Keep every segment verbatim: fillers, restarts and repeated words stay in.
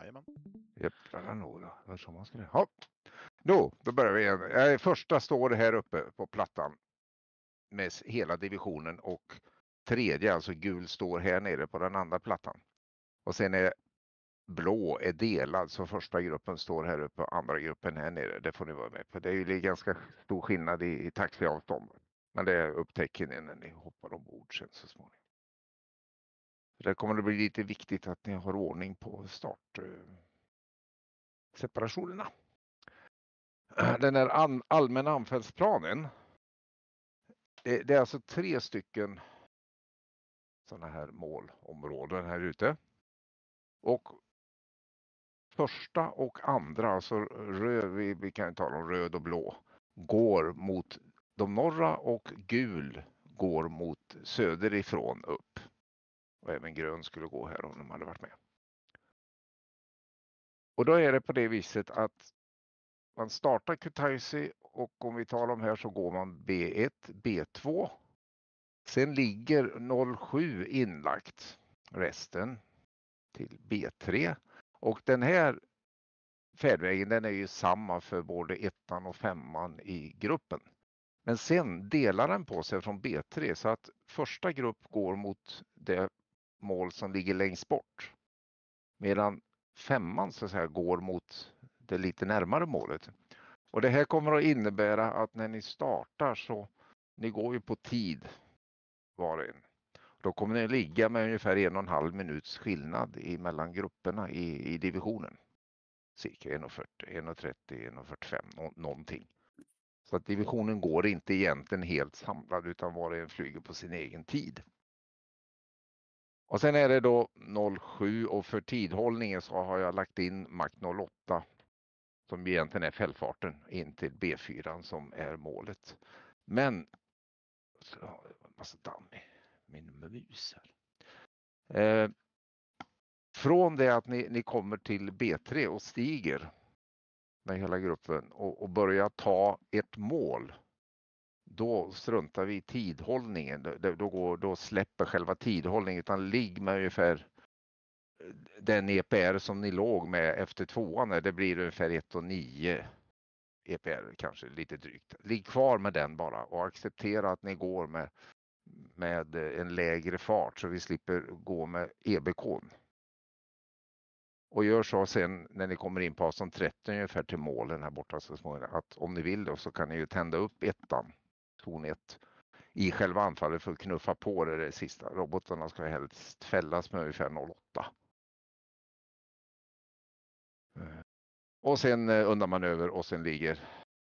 Jajamän. Jävlar nog då. Vad som man skulle. Ja. Då, då börjar vi igen. Jag första står här uppe på plattan med hela divisionen och tredje, alltså gul, står här nere på den andra plattan. Och sen är blå är delad, så första gruppen står här uppe och andra gruppen här nere. Det får ni vara med på. Det är ju ganska stor skillnad i, i taxiavstånd. Men det upptäcker ni när ni hoppar ombord sen så småningom. Det kommer att bli lite viktigt att ni har ordning på start separationerna. Den här an, allmänna anfallsplanen. Det, det är alltså tre stycken sådana här målområden här ute. Och första och andra, alltså röd, vi, vi kan tala om röd och blå, går mot de norra och gul går mot söderifrån upp. Och även grön skulle gå här om de hade varit med. Och då är det på det viset att man startar Kutaisi och om vi talar om här så går man B ett, B två. Sen ligger noll sju inlagt resten till B tre. Och den här färdvägen den är ju samma för både ettan och femman i gruppen. Men sen delar den på sig från B tre så att första grupp går mot det mål som ligger längst bort. Medan femman så att säga går mot det lite närmare målet. Och det här kommer att innebära att när ni startar så ni går ju på tid var och en. Då kommer ni ligga med ungefär en och en halv minuts skillnad i mellan grupperna i, i divisionen. Cirka en fyrtio, en trettio, en fyrtiofem, nå, någonting. Så att divisionen går inte egentligen helt samlad utan var och en flyger på sin egen tid. Och sen är det då noll sju och för tidhållningen så har jag lagt in Mach noll åtta som egentligen är fällfarten in till B fyra som är målet. Men så har jag en massa damm i min mus här. Eh, från det att ni, ni kommer till B tre och stiger med hela gruppen och, och börjar ta ett mål. Då struntar vi i tidhållningen. Då, då, går, då släpper själva tidhållningen utan ligg med ungefär den E P R som ni låg med efter tvåan. Det blir ungefär ett komma nio E P R kanske lite drygt. Ligg kvar med den bara och acceptera att ni går med, med en lägre fart så vi slipper gå med E B K. Och gör så sen när ni kommer in på avstånd trettio ungefär till målen här borta så småningom att om ni vill då så kan ni ju tända upp ettan, ton ett i själva anfallet för att knuffa på det, det sista. Robotarna ska helst fällas med ungefär noll åtta. Och sen undrar man över och sen ligger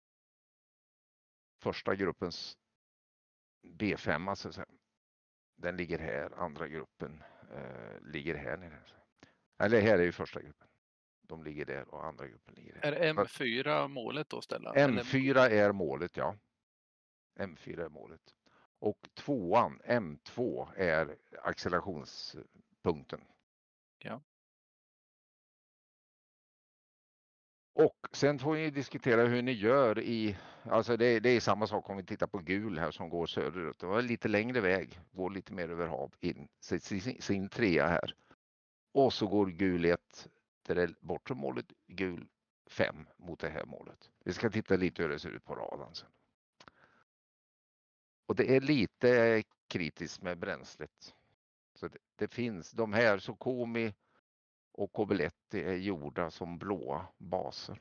första gruppens B fem, alltså den ligger här, andra gruppen eh, ligger här nere. Eller här är ju första gruppen. De ligger där och andra gruppen ligger här. Är M fyra målet då Stellan? M fyra är målet, ja. M fyra är målet. Och tvåan, M två, är accelerationspunkten. Ja. Och sen får ni diskutera hur ni gör i, alltså det, det är samma sak om vi tittar på gul här som går söderut. Det var lite längre väg, går lite mer över hav in sin, sin trea här. Och så går gul ett till det bortre målet, gul fem mot det här målet. Vi ska titta lite hur det ser ut på radarn sen. Och det är lite kritiskt med bränslet. Så det, det finns de här Sukhumi och Kobeletti är gjorda som blåa baser.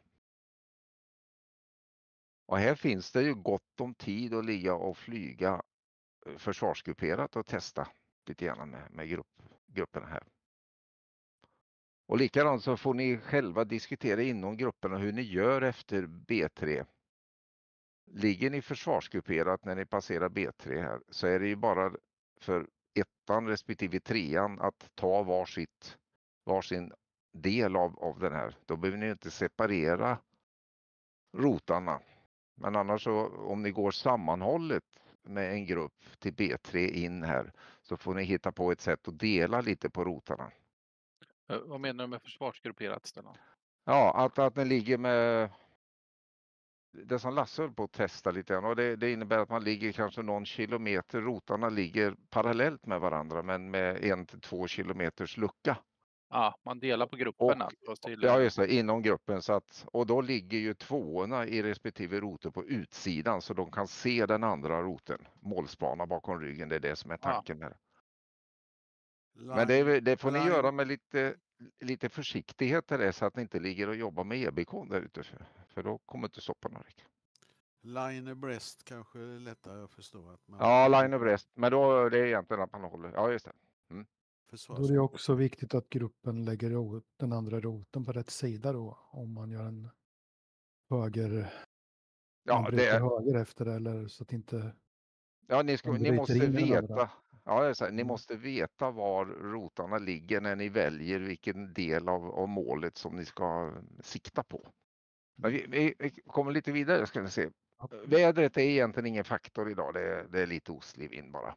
Och här finns det ju gott om tid att ligga och flyga försvarsgrupperat och testa lite grann med, med grupp, grupperna här. Och likadant så får ni själva diskutera inom grupperna hur ni gör efter B tre. Ligger ni försvarsgrupperat när ni passerar B tre här så är det ju bara för ettan respektive trean att ta varsitt, varsin del av, av den här. Då behöver ni inte separera rotarna. Men annars så om ni går sammanhållet med en grupp till B tre in här så får ni hitta på ett sätt att dela lite på rotarna. Vad menar du med försvarsgrupperat Stellan? Ja, att, att ni ligger med det som Lasse höll på att testa lite grann och det, det innebär att man ligger kanske någon kilometer, rotarna ligger parallellt med varandra men med en till två kilometers lucka. Ja, man delar på Och, grupperna. Fast ja tydligen. just det, inom gruppen. Så att, och då ligger ju tvåorna i respektive roter på utsidan så de kan se den andra roten. Målspana bakom ryggen, det är det som är Ja. tanken med det. Men det, Line, är- det får ni line, göra med lite, lite försiktighet till det så att ni inte ligger och jobbar med E B K där ute. För, för då kommer inte sopparna räcka. line abreast kanske är lättare att förstå. Att man Ja, line abreast. Men då är det egentligen att man håller. Ja, just det. Mm. Då är det också viktigt att gruppen lägger rot, den andra roten på rätt sida då. Om man gör en höger. Ja, man bryter det, höger efter det, eller så att inte. ja, ni, ska, man ni bryter måste in i den andra. veta. Ja, det är så här, ni Mm. måste veta var rotarna ligger när ni väljer vilken del av, av målet som ni ska sikta på. Men vi, vi, vi kommer lite vidare ska ni se. Ja. Vädret är egentligen ingen faktor idag. Det är, det är lite osliv in bara.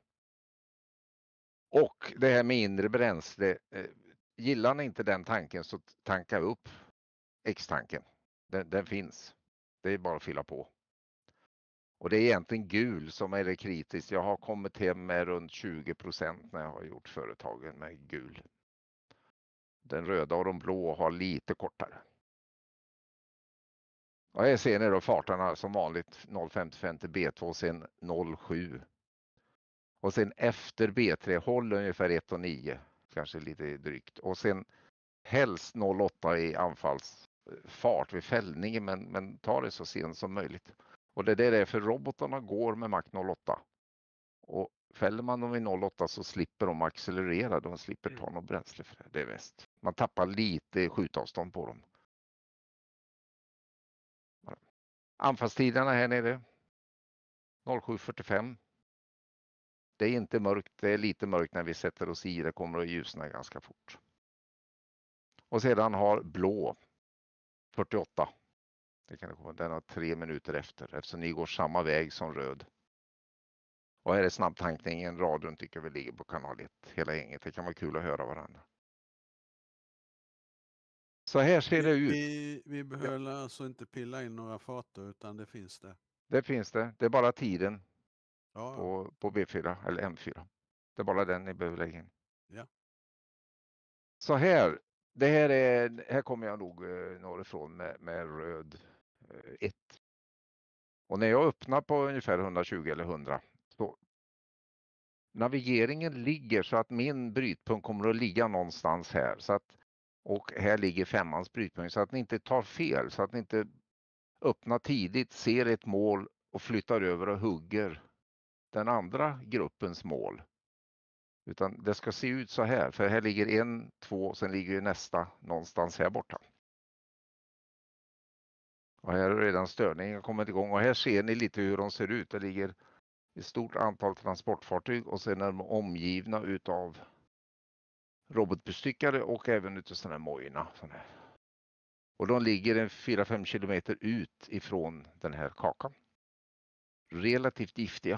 Och det här med inre bränsle. Eh, gillar ni inte den tanken så tanka upp X-tanken. Den, den finns. Det är bara att fylla på. Och det är egentligen gul som är det kritiskt. Jag har kommit hem med runt tjugo procent när jag har gjort företagen med gul. Den röda och de blå har lite kortare. Och här ser ni då farterna som vanligt noll komma femtiofem till B två, sen noll komma sju. Och sen efter B tre håll ungefär ett komma nio, kanske lite drygt. Och sen helst noll komma åtta i anfallsfart vid fällningen, men, men ta det så sent som möjligt. Och det där är för robotarna går med Mach noll komma åtta. Och fäller man dem i noll komma åtta så slipper de accelerera, de slipper ta något bränsle för det. Det är bäst. Man tappar lite skjutavstånd på dem. Anfallstiderna här nere noll sju fyrtiofem. Det är inte mörkt, det är lite mörkt när vi sätter oss i, det kommer att ljusna ganska fort. Och sedan har blå fyrtioåtta. Det kan det komma, den har tre minuter efter eftersom ni går samma väg som röd. Och här är snabbtankningen, radion tycker vi ligger på kanal ett, hela gänget. Det kan vara kul att höra varandra. Så här ser det ut. Vi, vi behöver ja. alltså inte pilla in några farter utan det finns det. Det finns det. Det är bara tiden ja, på, på B fyra eller M fyra. Det är bara den ni behöver lägga in. Ja. Så här, det här är, här kommer jag nog eh, norrifrån med, med röd ett. Eh, och när jag öppnar på ungefär hundratjugo eller hundra så navigeringen ligger så att min brytpunkt kommer att ligga någonstans här. Så att, och här ligger femmans brytpunkt så att ni inte tar fel, så att ni inte öppnar tidigt, ser ett mål och flyttar över och hugger den andra gruppens mål. Utan det ska se ut så här, för här ligger en, två, sen ligger nästa någonstans här borta. Och här är redan störningen kommit igång och här ser ni lite hur de ser ut. Det ligger ett stort antal transportfartyg och sen är de omgivna utav robotbestyckare och även utav sådana här mojorna. Och de ligger en fyra fem kilometer ut ifrån den här kakan. Relativt giftiga.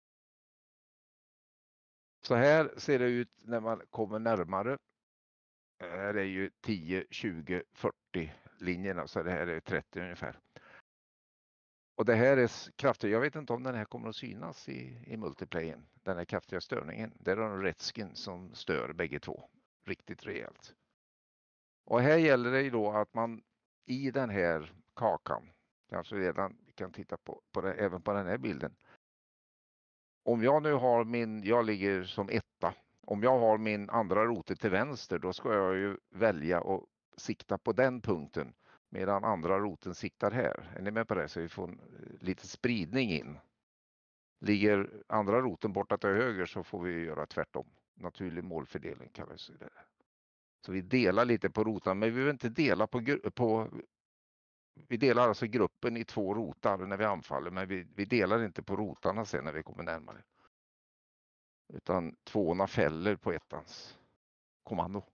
Så här ser det ut när man kommer närmare. Här är ju tio, tjugo, fyrtio linjerna, så det här är trettio ungefär. Och det här är kraftigt. Jag vet inte om den här kommer att synas i, i multiplayen. Den här kraftiga störningen. Det är en Redskin som stör bägge två. Riktigt rejält. Och här gäller det ju då att man i den här kakan, kanske redan vi kan titta på, på det, även på den här bilden. Om jag nu har min, jag ligger som etta. Om jag har min andra rote till vänster, då ska jag ju välja och sikta på den punkten. Medan andra roten siktar här. Är ni med på det? Så vi får lite spridning in. Ligger andra roten borta till höger så får vi göra tvärtom. Naturlig målfördelning kallas det. Så vi delar lite på rotarna, men vi behöver inte dela på, på vi delar alltså gruppen i två rotar när vi anfaller, men vi, vi delar inte på rotarna sen när vi kommer närmare. Utan tvåorna fäller på ettans kommando.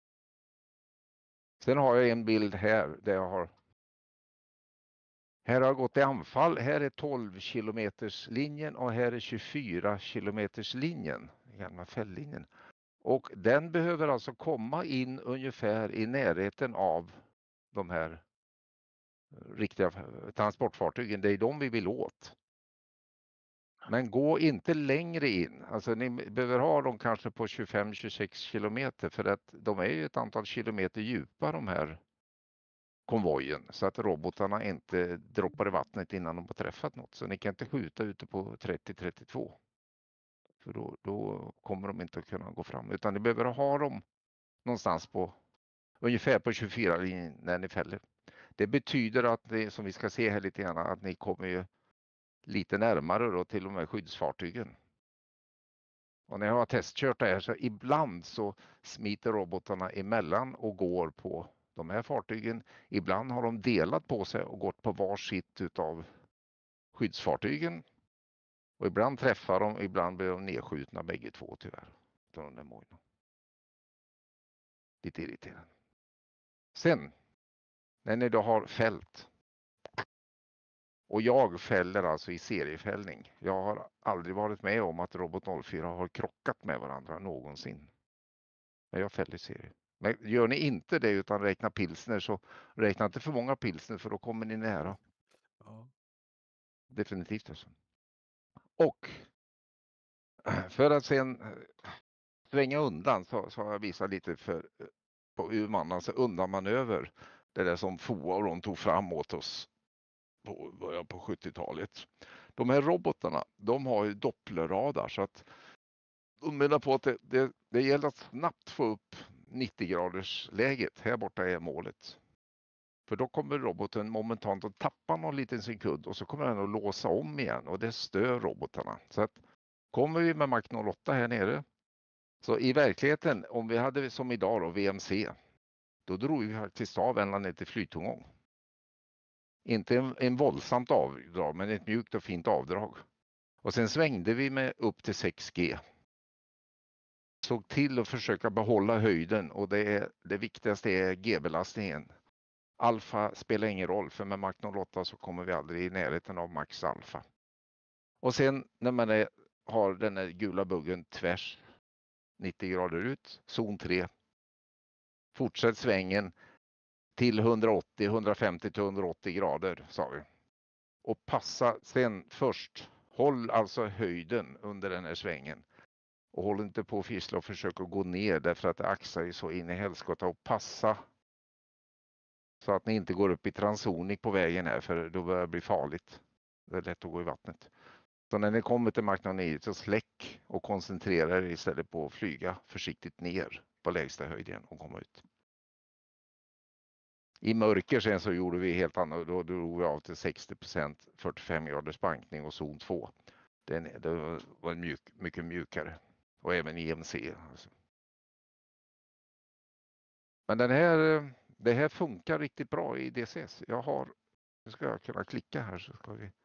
Sen har jag en bild här där jag har här har jag gått i anfall. Här är tolv kilometers linjen och här är tjugofyra kilometers linjen, den gamla fälllinjen. Och den behöver alltså komma in ungefär i närheten av de här riktiga transportfartygen. Det är de vi vill åt. Men gå inte längre in. Alltså ni behöver ha dem kanske på tjugofem till tjugosex kilometer för att de är ju ett antal kilometer djupa de här konvojen så att robotarna inte droppar i vattnet innan de har träffat något. Så ni kan inte skjuta ute på trettio till trettiotvå. För då, då kommer de inte att kunna gå fram utan ni behöver ha dem någonstans på ungefär på tjugofyra linjen när ni fäller. Det betyder att det som vi ska se här lite grann att ni kommer ju lite närmare då till och med skyddsfartygen. Och när jag har testkört det här så ibland så smiter robotarna emellan och går på de här fartygen. Ibland har de delat på sig och gått på varsitt utav skyddsfartygen. Och ibland träffar de, ibland blir de nedskjutna bägge två tyvärr. De där mojorna. Lite irriterande. Sen, när ni då har fällt. Och jag fäller alltså i seriefällning. Jag har aldrig varit med om att Robot noll fyra har krockat med varandra någonsin. Men jag fäller i serie. Men gör ni inte det utan räkna pilsner så räkna inte för många pilsner för då kommer ni nära. Ja. Definitivt alltså. Och för att sen svänga undan så, så har jag visat lite för, på hur man alltså undanmanöver det där som F O A och de tog fram åt oss på början på sjuttiotalet. De här robotarna, de har ju dopplerradar så att de menar på att det, det, det gäller att snabbt få upp nittio graders läget. Här borta är målet. För då kommer roboten momentant att tappa någon liten sekund och så kommer den att låsa om igen och det stör robotarna. Så att kommer vi med Mach noll åtta här nere så i verkligheten om vi hade som idag då V M C då drog vi faktiskt av ända ner till flyttomgång. Inte en, en våldsamt avdrag men ett mjukt och fint avdrag. Och sen svängde vi med upp till sex G. Såg till att försöka behålla höjden och det, är, det viktigaste är G-belastningen. Alfa spelar ingen roll för med Mach noll åtta så kommer vi aldrig i närheten av max alfa. Och sen när man är, har den här gula buggen tvärs nittio grader ut, zon tre. Fortsätt svängen till hundraåttio, hundrafemtio till hundraåttio grader sa vi. Och passa sen först, håll alltså höjden under den här svängen. Och håll inte på att fissla och försöka gå ner därför att det axar ju så in i helskotta och passa. Så att ni inte går upp i transonik på vägen här för då börjar det bli farligt. Det är lätt att gå i vattnet. Så när ni kommer till Mach noll nio så släck och koncentrera er istället på att flyga försiktigt ner på lägsta höjden och komma ut. I mörker sen så gjorde vi helt annat. Då drog vi av till sextio procent fyrtiofem graders bankning och zon två. Den, det var mjuk, mycket mjukare. Och även I M C. Alltså. Men den här, det här funkar riktigt bra i D C S. Jag har, nu ska jag kunna klicka här så ska vi.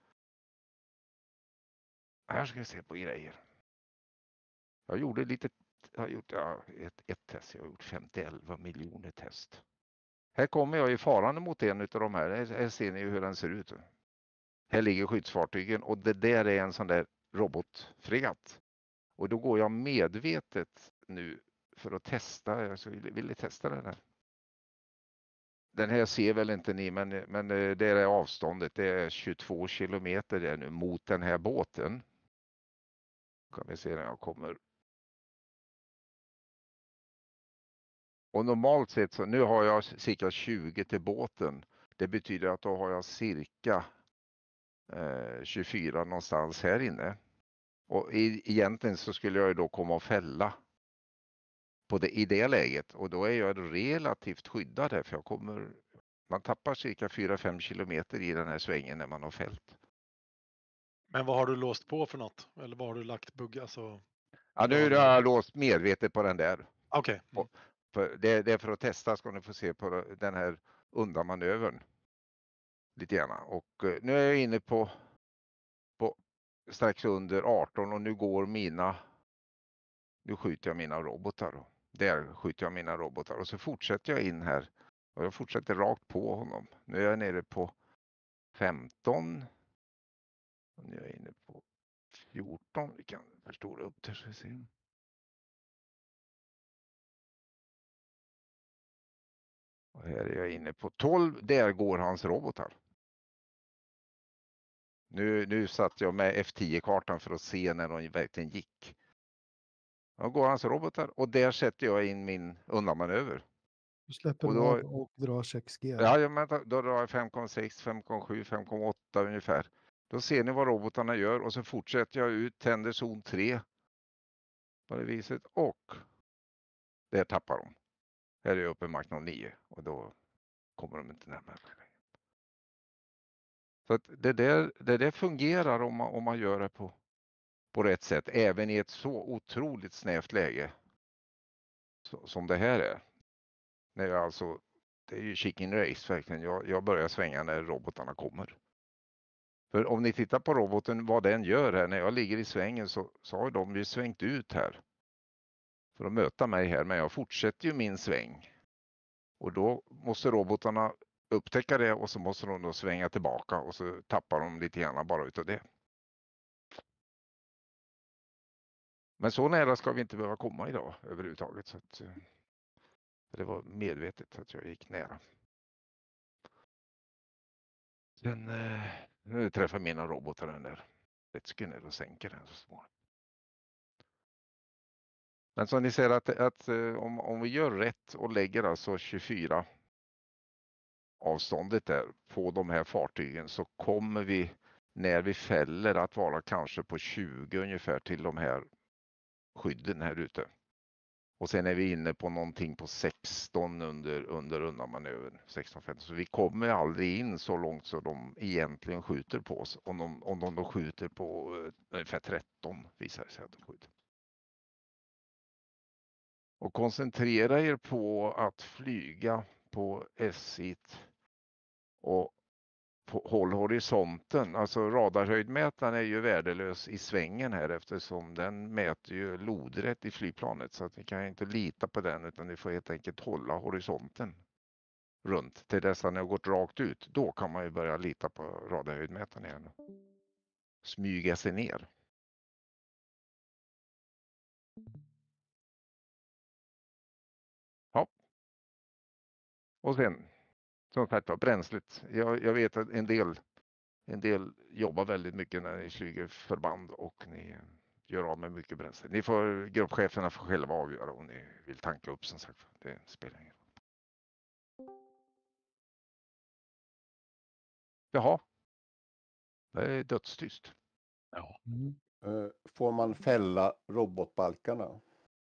Här ska vi se på grejer. Jag gjorde lite, jag har gjort ja, ett, ett test. Jag har gjort femtioelva miljoner test. Här kommer jag i farande mot en av de här. Här ser ni hur den ser ut. Här ligger skyddsfartygen och det där är en sån där robotfregatt. Och då går jag medvetet nu för att testa. Jag vill testa den här. Den här ser väl inte ni men, men det är avståndet. Det är tjugotvå kilometer där nu mot den här båten. Kan vi se när jag kommer. Och normalt sett så nu har jag cirka tjugo till båten. Det betyder att då har jag cirka eh, tjugofyra någonstans här inne. Och i, egentligen så skulle jag ju då komma och fälla på det, i det läget. Och då är jag relativt skyddad här för jag kommer, man tappar cirka fyra till fem kilometer i den här svängen när man har fällt. Men vad har du låst på för något? Eller vad har du lagt bugg? Alltså... Ja, nu har jag låst medvetet på den där. Okej. Okay. Mm. För det, det är för att testa ska ni få se på den här undanmanövern. Lite gärna. Och nu är jag inne på, på strax under arton och nu går mina, nu skjuter jag mina robotar. Då. Där skjuter jag mina robotar och så fortsätter jag in här. Och jag fortsätter rakt på honom. Nu är jag nere på femton. Och nu är jag inne på fjorton. Vi kan förstora upp det så vi ser. Och här är jag inne på tolv. Där går hans robotar. Nu, nu satt jag med F tio-kartan för att se när de verkligen gick. Då går hans robotar och där sätter jag in min undanmanöver. Du släpper Och då- av och drar sex G. Ja, ja, men då då drar jag fem komma sex, fem komma sju, fem komma åtta ungefär. Då ser ni vad robotarna gör och så fortsätter jag ut, tänder zon tre på det viset och där tappar de. Här är jag uppe i Mach noll nio och då kommer de inte närmare. Så att det, där, det där fungerar om man, om man gör det på, på rätt sätt, även i ett så otroligt snävt läge så, som det här är. När jag alltså, det är ju chicken race verkligen. Jag, jag börjar svänga när robotarna kommer. För om ni tittar på roboten, vad den gör här, när jag ligger i svängen så, så har de ju svängt ut här. För att möta mig här, men jag fortsätter ju min sväng. Och då måste robotarna upptäcka det och så måste de då svänga tillbaka och så tappar de lite grann bara utav det. Men så nära ska vi inte behöva komma idag överhuvudtaget. Så att, det var medvetet att jag gick nära. Sen nu träffar mina robotar den där vätsken ner och sänker den så småningom. Men som ni ser att, att om, om vi gör rätt och lägger alltså tjugofyra avståndet där på de här fartygen så kommer vi när vi fäller att vara kanske på tjugo ungefär till de här skydden här ute. Och sen är vi inne på någonting på sexton under, under undanmanövern. sexton femton. Så vi kommer aldrig in så långt så de egentligen skjuter på oss. Om de, om de då skjuter på ungefär tretton visar det sig att de skjuter. Och koncentrera er på att flyga på S I T och på, håll horisonten. Alltså radarhöjdmätaren är ju värdelös i svängen här eftersom den mäter ju lodrätt i flygplanet så att ni kan inte lita på den utan ni får helt enkelt hålla horisonten runt till dess att ni har gått rakt ut. Då kan man ju börja lita på radarhöjdmätaren igen. Smyga sig ner. Ja. Och sen som sagt var bränslet. Jag, jag vet att en del En del jobbar väldigt mycket när ni flyger förband och ni gör av med mycket bränsle. Ni får, gruppcheferna får själva avgöra om ni vill tanka upp som sagt. Det spelar ingen roll. Jaha. Det är dödstyst. Ja. Mm. Eh, Får man fälla robotbalkarna?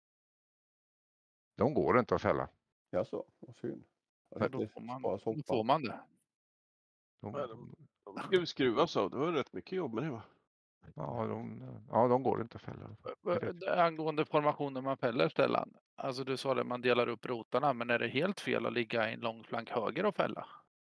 De går inte att fälla. Ja, så, vad synd. Jag Ja, då tänkte får man, bara då hoppa. får man det. De, Ja, de- De ska ju skruvas av. Det var rätt mycket jobb med det va? ja, de, ja, de går inte att fälla. Ä- Angående formationen man fäller Stellan. Alltså du sa det, man delar upp rotarna, men är det helt fel att ligga i en lång flank höger och fälla?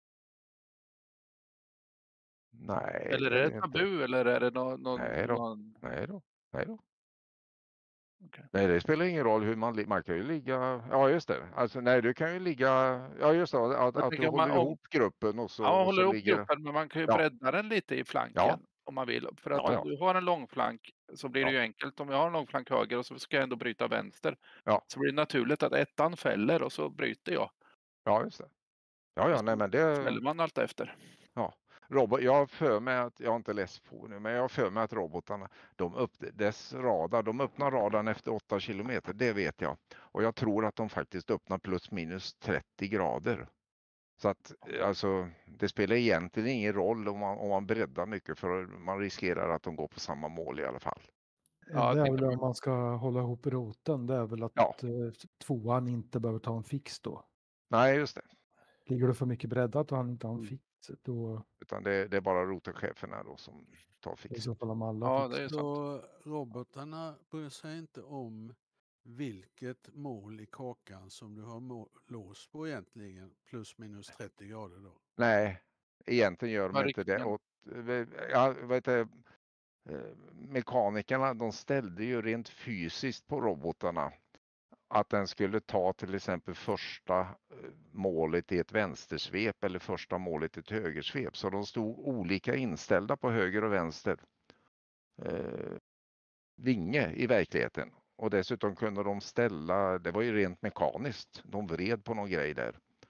Nej, Eller det är är det inte. tabu eller är det någon... någon, Nej då. någon... Nej då. Nej då. Okej. Nej, det spelar ingen roll hur man, li- man kan ju ligga, ja just det, alltså nej du kan ju ligga, ja just det, att, att Jag du tänker om håller man- om- ihop gruppen och så, Ja, man och håller så ihop ligger, gruppen, men man kan ju Ja. bredda den lite i flanken Ja. om man vill. För att Ja, ja. om du har en långflank så blir det Ja. ju enkelt. Om jag har en långflank höger och så ska jag ändå bryta vänster. Ja. Så blir det naturligt att ettan fäller och så bryter jag. Ja, just det. Ja, ja, nej men det, Fäller man allt efter. robot, jag har för mig att, jag har inte läst på nu, men jag har för mig att robotarna, de upp, dess radar, de öppnar radarn efter åtta kilometer, det vet jag. Och jag tror att de faktiskt öppnar plus minus trettio grader. Så att alltså, det spelar egentligen ingen roll om man, om man breddar mycket för man riskerar att de går på samma mål i alla fall. Ja, det är det väl kan om man ska hålla ihop roten. Det är väl att Ja. eh, tvåan inte behöver ta en fix då. Nej, just det. Ligger du för mycket breddat och han inte har en Mm. fix, då Utan det, det är bara rotorcheferna då som tar är det i fix. så fall om alla Ja, fix. det är sant. Så robotarna bryr sig inte om vilket mål i kakan som du har må- lås på egentligen, plus minus trettio grader då. Nej, egentligen gör de Vad inte det. riktningen? Och, ja, vet du, mekanikerna de ställde ju rent fysiskt på robotarna att den skulle ta till exempel första målet i ett vänstersvep eller första målet i ett högersvep. Så de stod olika inställda på höger och vänster eh, vinge i verkligheten. Och dessutom kunde de ställa, det var ju rent mekaniskt, de vred på någon grej där.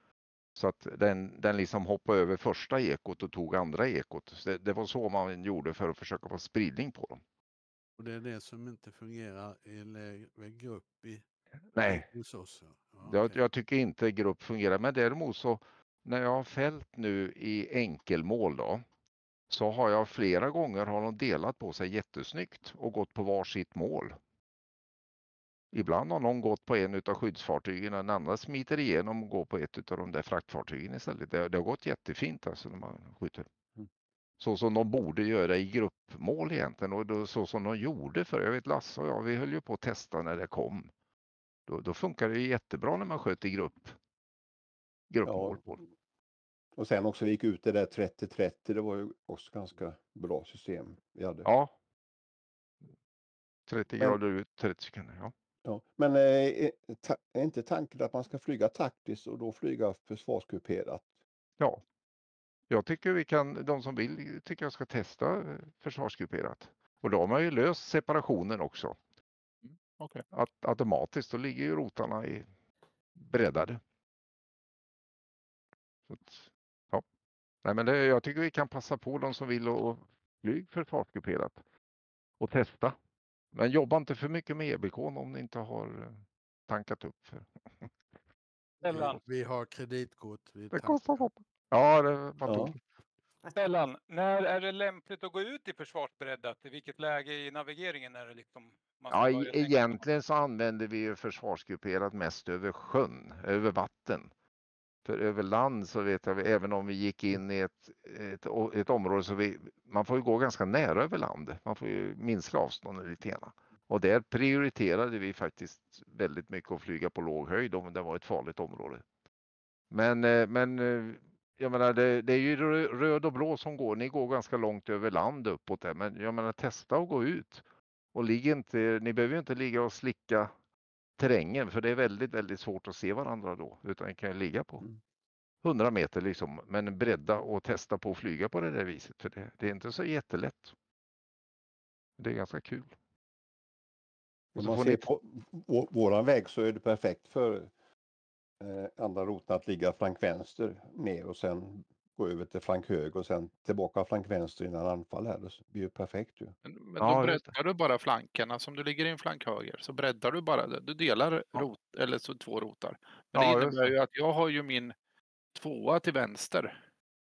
Så att den, den liksom hoppade över första ekot och tog andra ekot. Så det, det var så man gjorde för att försöka få spridning på dem. Och det är det som inte fungerar i lägre grupp i, Nej, i hos oss. Ja, jag, okej. jag tycker inte grupp fungerar. Men däremot så när jag har fällt nu i enkelmål då, så har jag flera gånger har de delat på sig jättesnyggt och gått på varsitt mål. Ibland har någon gått på en utav skyddsfartygen och en annan smiter igenom och går på ett utav de där fraktfartygen istället. Det, det har gått jättefint alltså när man skjuter. Mm. Så som de borde göra i gruppmål egentligen och då, så som de gjorde för jag vet Lasse och jag, vi höll ju på att testa när det kom. Då, då funkar det ju jättebra när man sköt i grupp. Gruppmål Ja. på. Och sen också vi gick ut det där trettio trettio, det var ju också ganska bra system vi hade. Ja. trettio Men- grader ut, trettio sekunder, ja. Ja. Men eh, är, ta, är inte tanken att man ska flyga taktiskt och då flyga försvarskuperat? Ja. Jag tycker vi kan, de som vill tycker jag ska testa eh, försvarsgrupperat. Och då har man ju löst separationen också. Okej. Att, automatiskt, då ligger ju rotarna i breddade. Så att, ja. Nej, men det, jag tycker vi kan passa på de som vill och, och flyg försvarsgrupperat och testa. Men jobba inte för mycket med E B K om ni inte har eh, tankat upp. För. Stellan. Vi, vi har kreditkort. Vi Det tankar. kostar hopp. Ja, det var Ja. tokigt. Stellan, när är det lämpligt att gå ut i försvarsbereddat? I vilket läge i navigeringen är det liksom man ska Ja, börja e- tänka? egentligen så använder vi ju försvarsgrupperat mest över sjön, över vatten. För över land så vet jag, även om vi gick in i ett, ett, ett område så vi, man får ju gå ganska nära över land. Man får ju minska avståndet lite grann. Och där prioriterade vi faktiskt väldigt mycket att flyga på låg höjd om det var ett farligt område. Men, eh, men eh, jag menar det, det är ju rö- röd och blå som går. Ni går ganska långt över land uppåt där. Men jag menar testa att gå ut. Och ligg inte, ni behöver ju inte ligga och slicka terrängen för det är väldigt, väldigt svårt att se varandra då. Utan ni kan ju ligga på Mm. hundra meter liksom. Men bredda och testa på att flyga på det där viset. För det, det är inte så jättelätt. Det är ganska kul. Och Om så man får ser ni- på vår, våran väg så är det perfekt för eh, andra roten att ligga flank vänster ner och sen gå över till flank höger och sen tillbaka flank vänster innan anfall här. Det blir ju perfekt ju. Men, men Ja, då just breddar du bara flankerna. Som du ligger i en flank höger så breddar du bara det. Du delar Ja. rot, eller så två rotar. Men Ja, det just innebär det. ju att jag har ju min tvåa till vänster.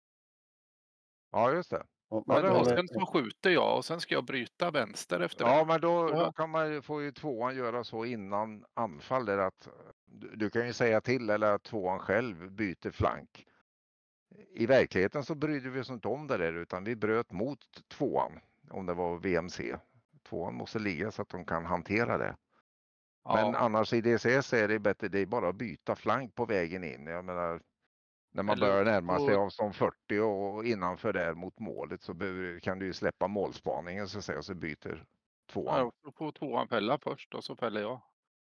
Ja, just det. Och, Ja, det har Och vi. sen så skjuter jag och sen ska jag bryta vänster efter Ja, det. men då, Ja. då kan man ju, får ju tvåan göra så innan anfall. Där att, du, du kan ju säga till eller att tvåan själv byter flank. I verkligheten så brydde vi oss inte om det där utan vi bröt mot tvåan om det var V M C. Tvåan måste ligga så att de kan hantera det. Men Ja. annars i D C S är det bättre, det är bara att byta flank på vägen in. Jag menar, när man Eller- börjar närma sig och- avstånd fyrtio och innanför där mot målet så behöver, kan du ju släppa målspaningen så att säga, så byter tvåan. Ja, då får tvåan fälla först och så fäller jag.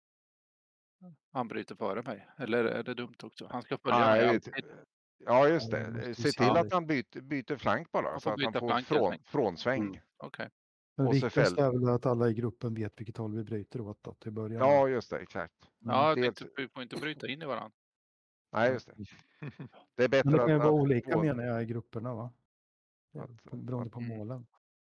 Han bryter före mig. Eller är det dumt också? Han ska följa Nej, mig jag vet- alltid. Ja, just Ja, det måste det. vi Se se. till att han byter, byter flank bara Han så får att han byta får flank, helt från, enkelt. frånsväng. Mm. Okej. Men Och så viktigast fäll- är väl att alla i gruppen vet vilket håll vi bryter åt då, till början. Ja, just det, exakt. Ja, jag Dels- tänkte, vi får inte bryta in i varandra. Nej, just det. Det är Men bättre det kan ju att, vara att olika få- menar jag i grupperna va? Att- Beroende på mm. målen.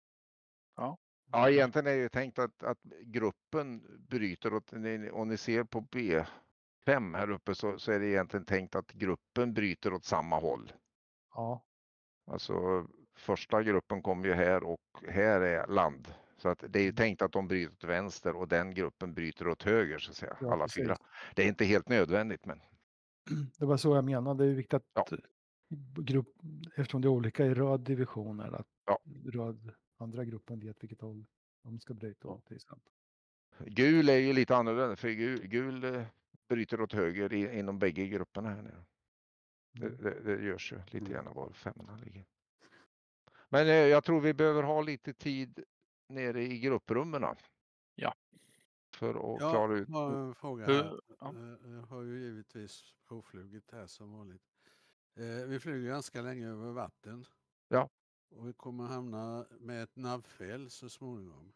Ja, egentligen är det ju tänkt att, att gruppen bryter åt, ni- om ni ser på B fem här uppe så, så är det egentligen tänkt att gruppen bryter åt samma håll. Ja, Alltså första gruppen kommer ju här och här är land. Så att det är ju tänkt att de bryter åt vänster och den gruppen bryter åt höger så att säga. Ja, Alla precis. fyra. Det är inte helt nödvändigt men det var så jag menade. Det är viktigt att Ja. grupp, eftersom det är olika i röd divisioner, att Ja. röd, andra gruppen vet vilket håll de ska bryta åt till exempel. gul är ju lite annorlunda för gul, gul eh, bryter åt höger i, inom bägge grupperna här nere. Det, det, det görs ju lite Mm. grann var femmorna ligger. Men eh, jag tror vi behöver ha lite tid nere i grupprummen. Ja. För att Jag klara ut. har en fråga Hur- här. ja. Eh, Jag har ju givetvis provflugit här som vanligt. Eh, Vi flyger ganska länge över vatten. Ja. Och vi kommer hamna med ett navfel så småningom.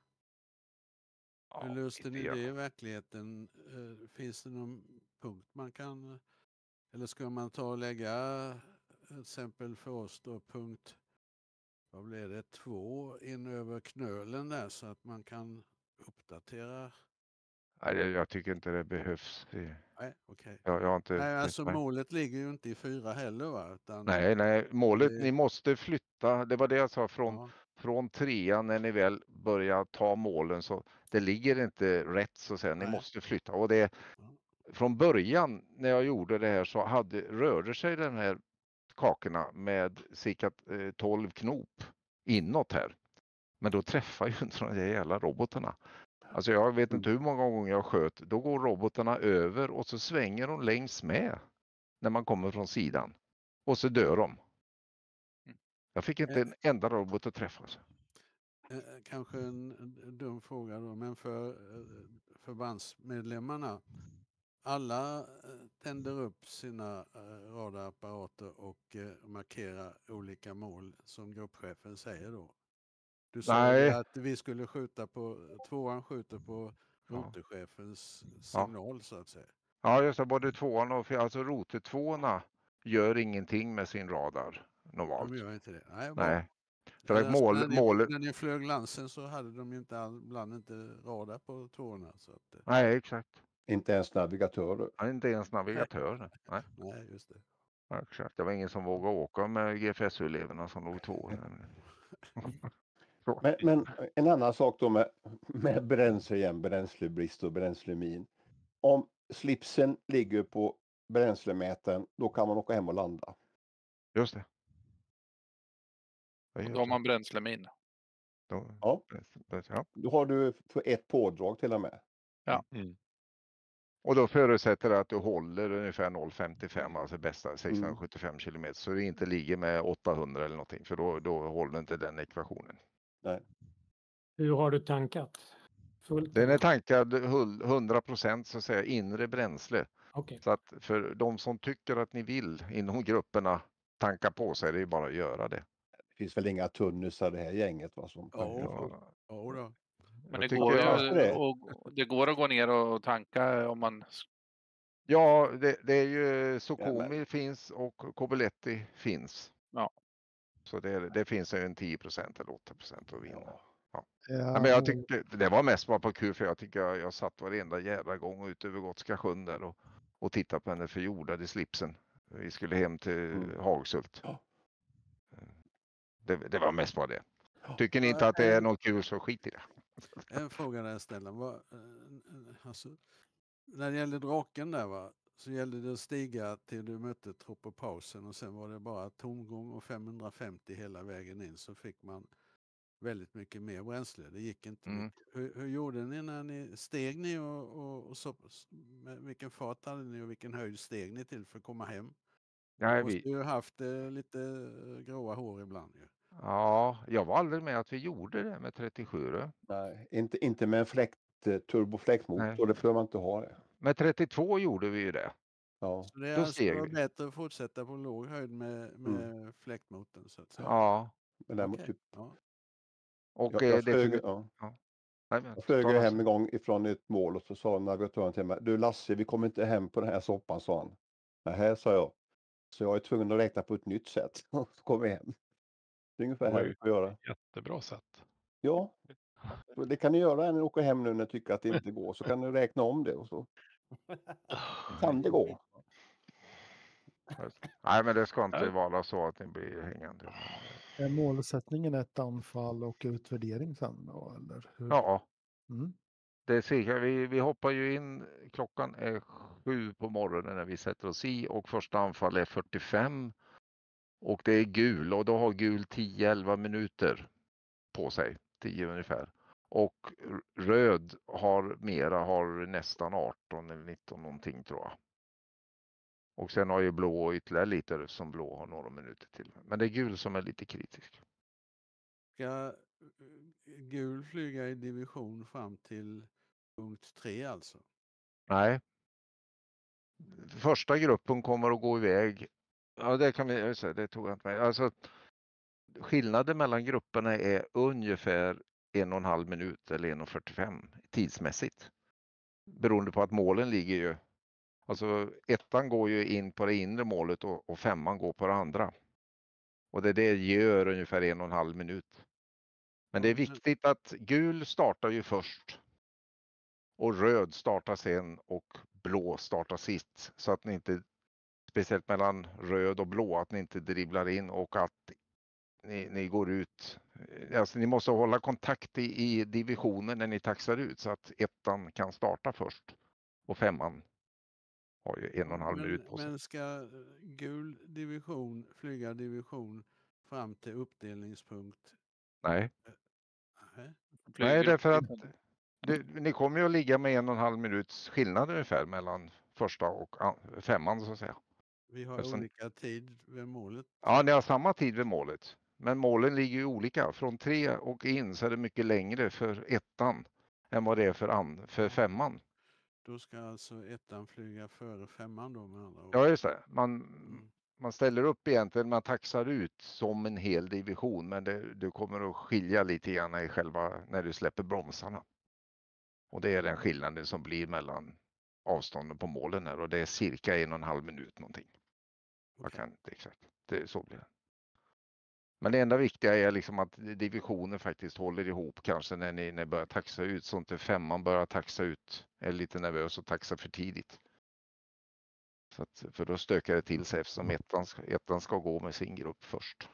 Hur Ja, löste ni lite det i grann. verkligheten? Eh, Finns det någon punkt man kan... Eller ska man ta och lägga till exempel för oss då punkt, vad blir det, två in över knölen där så att man kan uppdatera? Nej, jag, jag tycker inte det behövs. Det- Nej, okej. Jag, jag har inte Nej, sett alltså mig. målet ligger ju inte i fyra heller va? Utan, Nej, nej, målet, det- ni måste flytta, det var det jag sa, från, ja, från trean när ni väl börjar ta målen, så det ligger inte rätt så att säga, ni Nej. måste flytta. Och det, Ja. från början när jag gjorde det här så hade, rörde sig den här kakorna med cirka eh, tolv knop inåt här. Men då träffar ju inte de där jävla robotarna. Alltså jag vet inte hur många gånger jag sköt, då går robotarna över och så svänger de längs med när man kommer från sidan. Och så dör de. Jag fick inte en enda robot att träffa. Eh, Kanske en en dum fråga då, men för eh, förbandsmedlemmarna, alla eh, tänder upp sina eh, radarapparater och eh, markerar olika mål som gruppchefen säger då. Du sa ju Nej. det att vi skulle skjuta på, tvåan skjuter på Ja. rotorchefens signal så att säga. Ja, just det, både tvåan och fyran, alltså rotortvåorna gör ingenting med sin radar normalt. De gör inte det. Nej, bra. Nej. För att Alltså, mål, när, ni, målet, när ni flög Lansen så hade de ju inte all, ibland inte radar på tvåorna. Så att, eh, nej exakt. Inte ens navigatörer. Han är inte ens navigatör. Nej, nej, just det. ja, exakt. Det var ingen som vågade åka med G F S U-eleverna som låg två. Så. Men, men en annan sak då med, med bränsle igen, bränslebrist och bränslemin. Om slipsen ligger på bränslemätaren, då kan man åka hem och landa. Just det. Det är Och just då har det. man bränslemin. Då, Ja. ja. Då har du för ett pådrag till och med. Mm. Och då förutsätter det att du håller ungefär noll komma femtiofem, alltså bästa sexhundrasjuttiofem kilometer, så du inte ligger med åttahundra eller någonting, för då, då håller inte den ekvationen. Nej. Hur har du tankat? Fullt? Den är eller? tankad hundra procent så att säga inre bränsle. Okej. Så att för de som tycker att ni vill inom grupperna tanka på sig, det är bara att göra det. Det finns väl inga tunnusar det här gänget va, som kan Ja. få. Ja, Ja, då. Men jag det tycker går, jag- ju, det. och, det går att gå ner och tanka om man... Ja, det, det är ju Ja, Sokomi finns och Kobiletti finns. Ja. Så det, det finns ju en tio procent eller åtta procent att vinna. Ja. Ja. Ja, Ja, men jag tyckte det var mest bara på kul, för jag tycker jag, jag satt varenda jävla gång ut över Gotska sjön där och, och tittade på henne förjordade slipsen. Vi skulle hem till Mm. Hagsult. Ja. Det, det var mest bara det. Ja. Tycker ni inte att det är något kul så skit i det. En fråga där jag ställer. Vad, eh, alltså, när det gällde draken där va, så gällde det att stiga till du mötte Tropopausen och sen var det bara tomgång och femhundrafemtio hela vägen in, så fick man väldigt mycket mer bränsle. Det gick inte Mm. mycket. Hur, hur gjorde ni när ni steg ni och, och, och så, med vilken fart hade ni och vilken höjd steg ni till för att komma hem? Nej, Du måste vi, ju haft eh, lite eh, gråa hår ibland ju. ja, jag var aldrig med att vi gjorde det med trettiosju. Då. Nej, inte, inte med en fläkt, eh, turbofläktmotor, det får man inte ha det. Med trettiotvå gjorde vi ju det. Ja. Så det är Då alltså steg vi. bättre att fortsätta på låg höjd med, med fläktmotorn så att säga. Ja, Men däremot Okej, typ, ja. och jag, eh, jag flög, definitivt. ja. Nej, men, Jag flög ta ju något- hem en gång ifrån ett mål och så sa navigatören till mig, du Lasse, vi kommer inte hem på den här soppan, sa han. Nej, sa jag. Så jag är tvungen att räkna på ett nytt sätt. Och så kom vi hem. Det är ungefär Det var här ju- vi får göra. Jättebra sätt. Ja, och det kan ni göra när ni åker hem nu när ni tycker att det inte går. Så kan ni räkna om det och så kan det gå. Nej, men det ska inte vara så att ni blir hängande. Är målsättningen ett anfall och utvärdering sen då, eller hur? Ja, Mm. det är cirka, vi, vi hoppar ju in, klockan är sju på morgonen när vi sätter oss i och första anfall är fyrtiofem och det är gul och då har gul tio elva minuter på sig, tio ungefär. Och röd har mera, har nästan arton eller nitton någonting tror jag. Och sen har ju blå ytterligare lite som blå har några minuter till. Men det är gul som är lite kritisk. Ska eh, gul flyga i division fram till punkt tre alltså? Nej. Första gruppen kommer att gå iväg. Ja, det kan vi säga, det tog jag inte med. Alltså, skillnaden mellan grupperna är ungefär en och en halv minut eller en och fyrtiofem tidsmässigt. Beroende på att målen ligger ju. Alltså ettan går ju in på det inre målet och, och femman går på det andra. Och det, det gör ungefär en och en halv minut. Men det är viktigt att gul startar ju först. Och röd startar sen och blå startar sist. Så att ni inte, speciellt mellan röd och blå, att ni inte dribblar in och att ni, ni går ut. Alltså ni måste hålla kontakt i, i divisionen när ni taxar ut så att ettan kan starta först. Och femman har ju en och en halv men, minut på sig. men ska gul division flyga division fram till uppdelningspunkt? Nej. Nej. Nej, därför att det, ni kommer ju att ligga med en och en halv minuts skillnad ungefär mellan första och an, femman så att säga. Vi har Eftersom, olika tid vid målet. ja, ni har samma tid vid målet. Men målen ligger ju olika. Från tre och in så är det mycket längre för ettan än vad det är för, an, för femman. Då ska alltså ettan flyga före femman då med andra ord. Ja, just det. Man, Mm. man ställer upp egentligen, man taxar ut som en hel division, men det, du kommer att skilja lite grann i själva när du släpper bromsarna. Och det är den skillnaden som blir mellan avstånden på målen här och det är cirka en och en halv minut någonting. Jag kan inte exakt. Det är så blir det. Men det enda viktiga är liksom att divisionen faktiskt håller ihop kanske när ni, när ni börjar taxa ut så inte femman börjar taxa ut är lite nervös och taxa för tidigt. Så att, för då stökar det till sig eftersom ettan ska, ettan ska gå med sin grupp först.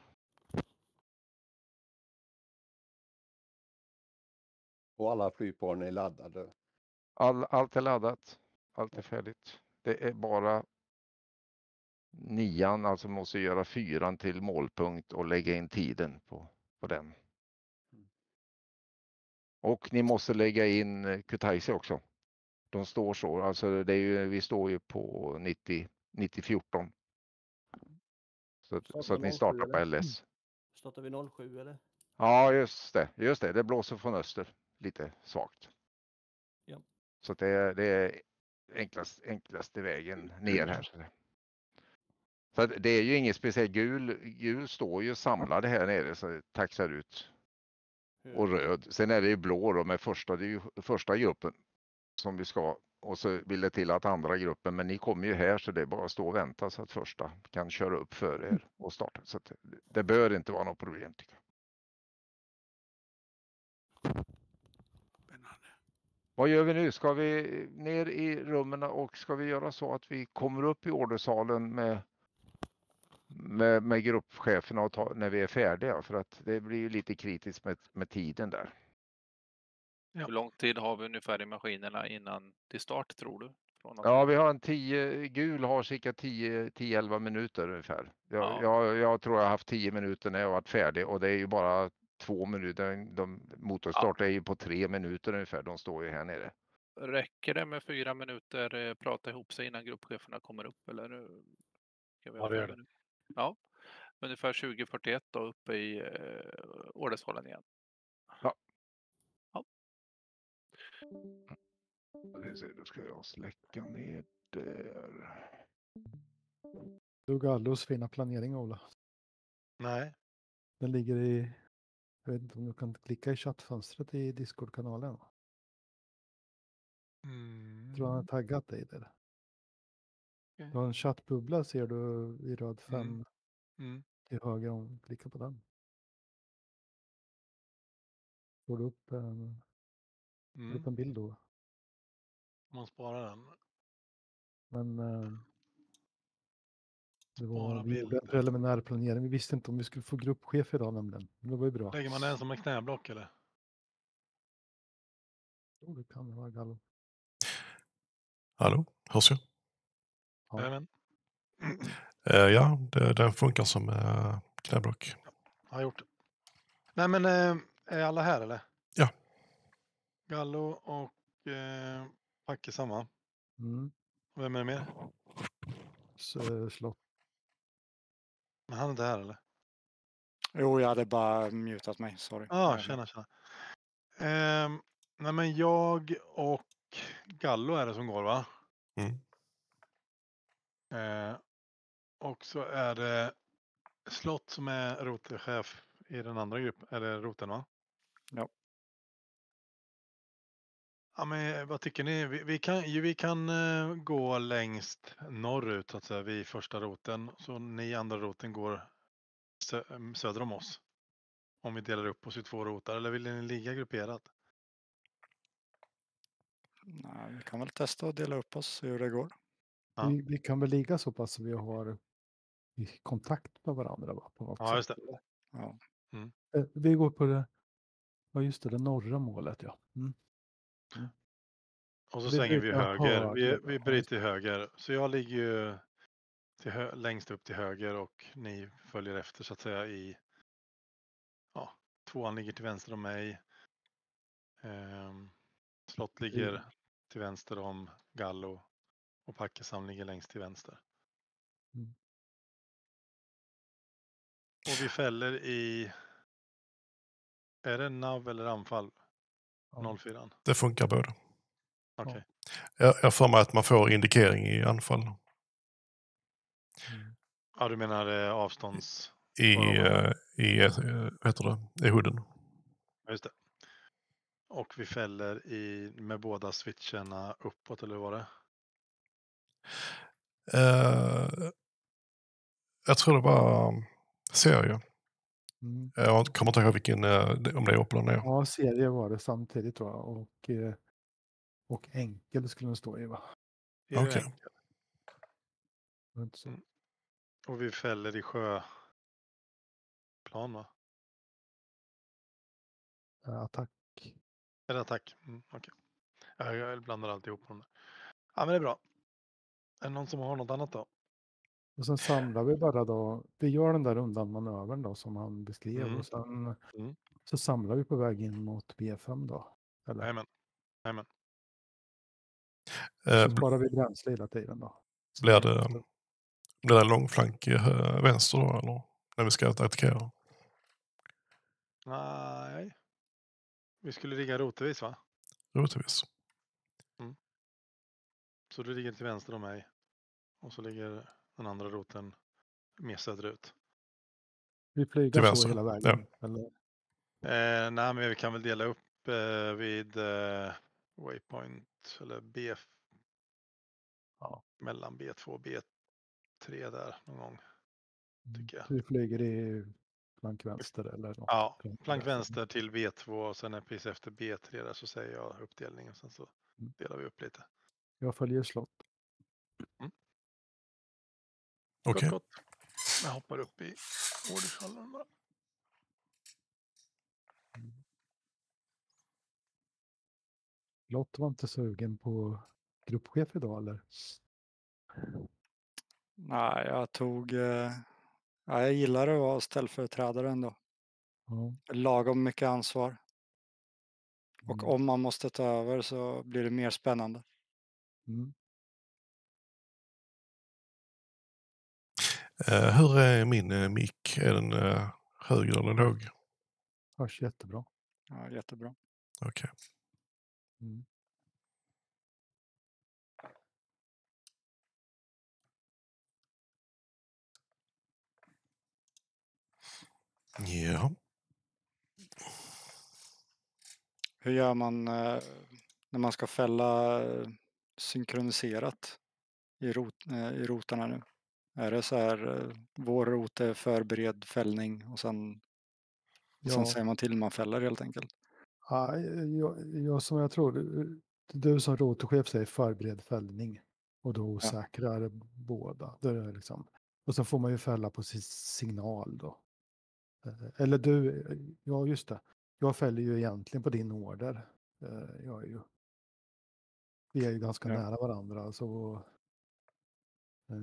Och alla flygplan är laddade. All, allt är laddat. Allt är färdigt. Det är bara nian, alltså måste göra fyran till målpunkt och lägga in tiden på, på den. Och ni måste lägga in Kutaisi också. De står så, alltså det är ju, vi står ju på nittio, nittio fjorton. Så, att, så att ni startar på L S. Startar vi noll sju eller? Ja, just det. Just det. Det blåser från öster. Lite svagt. Ja. Så att det, är, det är enklast, enklaste vägen ner här. Så att det är ju inget speciellt. Gul, gul står ju samlade här nere så det taxar ut. Och röd. Sen är det ju blå då med första, det är ju första gruppen som vi ska. Och så vill det till att andra gruppen, men ni kommer ju här så det är bara att stå och vänta så att första kan köra upp för er och starta. Så att det, det bör inte vara något problem tycker jag. Vad gör vi nu? Ska vi ner i rummen och ska vi göra så att vi kommer upp i ordersalen med, med, med gruppcheferna och ta, när vi är färdiga? För att det blir ju lite kritiskt med, med tiden där. Ja. Hur lång tid har vi ungefär i maskinerna innan till start tror du? Från att Ja, vi har en tio, gul har cirka tio till elva minuter ungefär. Jag, Ja. jag, jag tror jag har haft tio minuter när jag varit färdig och det är ju bara två minuter. De, motorstart är ju på tre minuter ungefär. De står ju här nere. Räcker det med fyra minuter eh, prata ihop sig innan gruppcheferna kommer upp? Eller? eh, Ska vi ha Ja, det gör fem det. minuter? Ja, ungefär tjugo fyrtioett då uppe i eh, ordersalen igen. Ja. Ja. Då ska jag släcka ner där. Du Gallos fina planering, Ola. Nej. Den ligger i, jag vet inte om du kan klicka i chattfönstret i Discord-kanalen. Mm. Jag tror han har taggat dig där. Okay. Du har en chattbubbla ser du i rad fem Mm. Mm. till höger om klicka på den. Får du upp en, Mm. upp en bild då. Man sparar den. Men eh, det var, Spara vi bild. gjorde en preliminär planering. Vi visste inte om vi skulle få gruppchef idag nämligen. Men det var ju bra. Lägger man den som en knäblock eller? Jo, det kan det vara Gallo. Hallå, hörs jag? Ja. Jajamän. Eh, ja, det, den funkar som eh, knäblock. Ja, har gjort det. Nej men eh, är alla här eller? Ja. Gallo och eh, Packe samma. Mm. Vem är det mer? Så, slott. Men han är inte här eller? Jo, jag hade bara mutat mig, sorry. Ja, ah, tjena tjena. Eh, nej men jag och Gallo är det som går va? Mm. Eh, och så är det Slott som är roterchef i den andra gruppen, eller roten va? Ja. Ja, men vad tycker ni? Vi, vi kan, ju, vi kan eh, gå längst norrut, så att säga, vid första roten. Så ni andra roten går sö, em, söder om oss. Om vi delar upp oss i två rotar. Eller vill ni ligga grupperat? Nej, vi kan väl testa att dela upp oss, se hur det går. Ja. Vi, vi kan väl ligga så pass att vi har i kontakt med varandra va? På något Ja, just sätt. det. Ja. Mm. Eh, Vi går på det, ja just det, det norra målet ja. Mm. Mm. Och så Vi svänger vi bryter höger. Vi, höger, vi ja. bryter höger. Så jag ligger ju till hö, längst upp till höger och ni följer efter, så att säga, i... Ja, tvåan ligger till vänster om mig. Ehm, Slott ligger till vänster om Gallo. Och Packesam ligger längst till vänster. Mm. Och vi fäller i... Är det nav eller anfall? Ja. noll fyra. Det funkar båda. Okej. Okay. Jag, jag får mig att man får indikering i anfall. Mm. Ja, du menar eh, avstånds... I, Vad- vad- eh, i eh, vad heter det? I hooden. Ja, just det. Och vi fäller i, med båda switcherna uppåt, eller vad var det? Eh, jag tror det var um, serie. Mm. Jag kommer inte ihåg vilken, eh, om det är upp eller ner. Ja, serie var det samtidigt tror jag. Och, eh, och enkel skulle den stå i va? Är det Okej. enkel? Var det inte så? Mm. Och vi fäller i sjöplan, va? Eh, attack. Är det attack? Mm, okej. Jag, jag blandar alltihop dem där. Ja, men det är bra. Är det någon som har något annat då? Och sen samlar vi bara då, vi gör den där undanmanövern då som han beskrev Mm. och sen Mm. så samlar vi på väg in mot B fem då. Eller? Jajamän. Jajamän. Eh, Så sparar vi bränsle hela tiden då. Så blir det, blir det en långflank i hö- vänster då, eller när vi ska attackera? Nej. Vi skulle ligga rotevis, va? Rotevis. Så du ligger till vänster om mig. Och så ligger den andra roten mer söderut. Vi flyger Till så vänster, hela vägen. Eller? Eh, nej, men vi kan väl dela upp eh, vid eh, waypoint eller B Ja. mellan B två och B tre där någon gång. Tycker jag. Så vi flyger i flank vänster eller något. Ja, Flank flank vänster. vänster till B två och sen är precis efter B tre där så säger jag uppdelningen. Sen så Mm. delar vi upp lite. Jag följer slott. Mm. Okej. Gott, gott. Jag hoppar upp i ordershallen bara. Lott var inte sugen på gruppchef idag eller? Nej, jag tog... Eh, ja, jag gillar att vara ställföreträdare ändå. Ja. Lagom mycket ansvar. Och Mm. om man måste ta över så blir det mer spännande. Mm. Eh, hur är min eh, mick? Är den eh, hög eller låg? Hörs jättebra. Ja, jättebra. Okej. Mm. Ja. Hur gör man eh, när man ska fälla eh, synkroniserat i, rot, eh, i rotarna nu? Är det så här, eh, vår rot är förberedd fällning och sen, och sen Ja. säger man till när man fäller helt enkelt? Ja, jag, jag som jag tror, du- du som rotorchef säger förbered fällning och då osäkrar båda. Det är liksom, och så får man ju fälla på sin signal då. Eh, Eller du, ja just det, jag fäller ju egentligen på din order. Eh, Jag är ju, vi är ju ganska Ja. nära varandra så eh,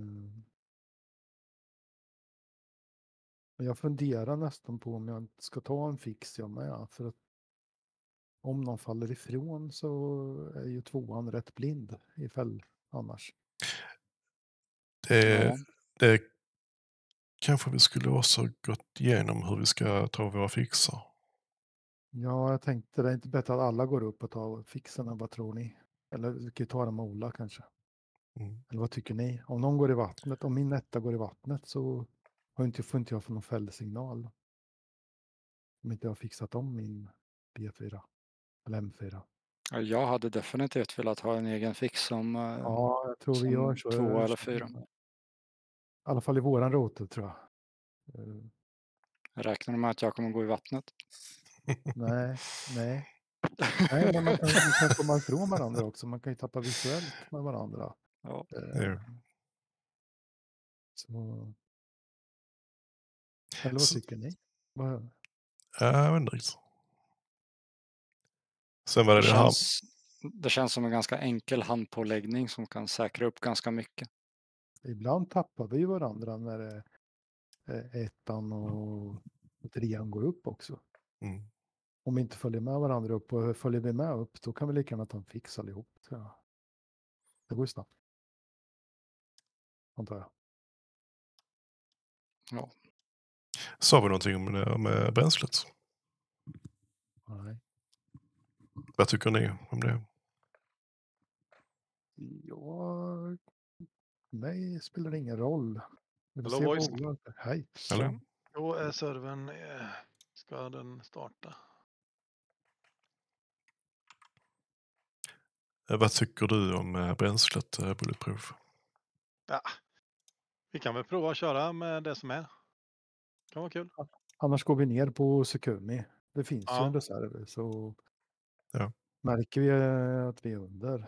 men jag funderar nästan på om jag inte ska ta en fix jag med för att om någon faller ifrån så är ju tvåan rätt blind i fäll annars. Det, Ja. det kanske vi skulle också gått igenom hur vi ska ta våra fixar. Ja, jag tänkte det är inte bättre att alla går upp och tar fixarna, vad tror ni? Eller vi kan ju ta det med Ola kanske. Mm. Eller vad tycker ni? Om någon går i vattnet, om min etta går i vattnet så har inte, får inte jag få någon fällsignal. Om inte jag har fixat om min B fyra eller M fyra. Ja, jag hade definitivt velat ha en egen fix som, eh, Ja, jag tror vi som gör så. två Jag eller känner- fyra. I alla fall i våran rote tror jag. Eh, Räknar du med att jag kommer gå i vattnet? nej, nej. Nej, men man kan, man kan komma ifrån varandra också. Man kan ju tappa visuellt med varandra. Ja. Eh, Jo. så... Eller vad Så- tycker ni? Vad... Ja, jag vet inte riktigt. Sen var det Det det här. känns, det känns som en ganska enkel handpåläggning som kan säkra upp ganska mycket. Ibland tappar vi varandra när det, eh, ettan och trean går upp också. Mm. Om vi inte följer med varandra upp och följer vi med upp då kan vi lika gärna ta en fix allihop. Tror jag. Det går ju snabbt. Antar jag. Ja. Sa vi någonting om det med bränslet? Nej. Vad tycker ni om det? Ja, mig spelar det ingen roll. Vi får Hello, se boys. vad Ola... Hej. Eller? Då är servern, eh, ska den starta? Eh, Vad tycker du om eh, bränslet eh, Bulletproof? Ja, vi kan väl prova att köra med det som är. Kan vara kul. Annars går vi ner på Sukumi. Det finns ju Ja. en reserv så Ja. märker vi eh, att vi är under.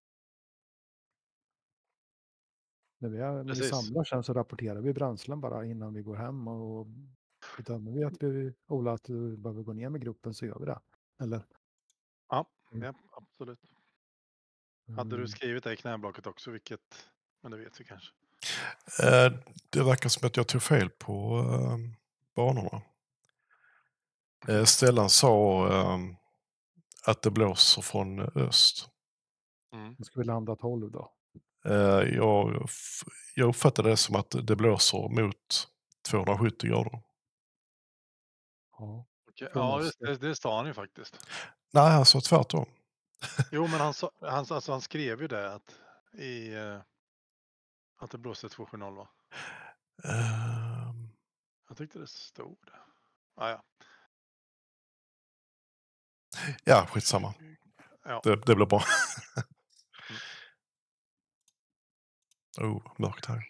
När vi, är, när vi Precis. samlar sen så rapporterar vi bränslen bara innan vi går hem och bedömer vi att vi, Ola, att du behöver gå ner med gruppen så gör vi det. Eller? Ja, Mm. ja, absolut. Hade du Mm. skrivit det i knäblocket också, vilket, men det vet vi kanske. Eh, Det verkar som att jag tog fel på eh, banorna. Eh, Stellan sa eh, att det blåser från eh, öst. Mm. Nu ska vi landa tolv då. Eh, jag, f- jag uppfattade det som att det blåser mot tvåhundrasjuttio grader. Ja. Okej, Från ja, öster. det, det sa han ju faktiskt. Nej, han sa tvärtom. Jo, men han, sa, han, alltså, han skrev ju det att, i, eh, att det blåste tvåhundrasjuttio va? Ehm, Jag tyckte det stod det. Ah, ja. ja, skitsamma. Ja. Det, det blir bra. Mm. oh, mörkt här.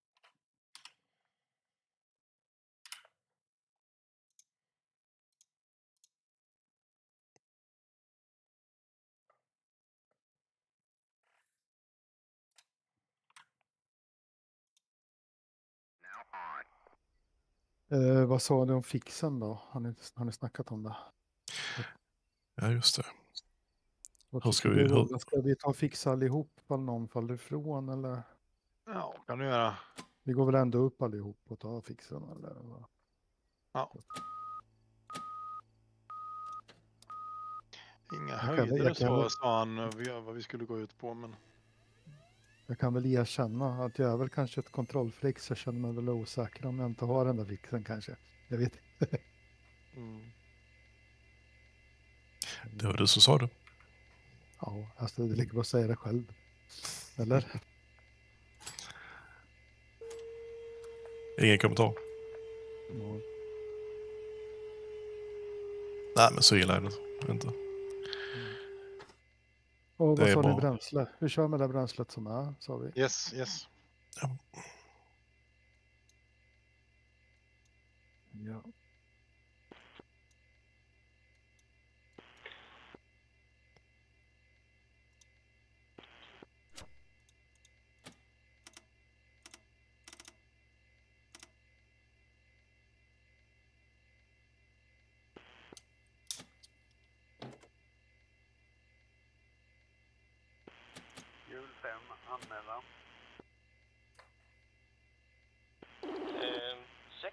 Eh, vad sa du om fixen då? Har ni, har ni snackat om det? Ja, just det. Vad Hur tycker ska vi- du, hur- Ola? Ska vi ta och fixa allihop om någon faller ifrån eller? Ja, kan du göra. Vi går väl ändå upp allihop och tar fixen eller? vad? Ja. Inga Jag kan- höjder jag och kan så väl- sa han eh, vi- vad vi skulle gå ut på, men Jag kan väl erkänna att jag är väl kanske ett kontrollflix. Jag känner mig väl osäker om jag inte har den där fixen kanske. Jag vet inte. mm. Det var du som sa det. Ja, alltså det ligger på att säga det själv. Eller? Ingen kommentar. Ja. Nej, men så illa är det inte. Och Det vad är sa ni bra. bränsle? Vi kör med det bränslet som är, sa vi. Yes, yes. Ja. Ja. Hjul fem, anmälan. Eh, sex.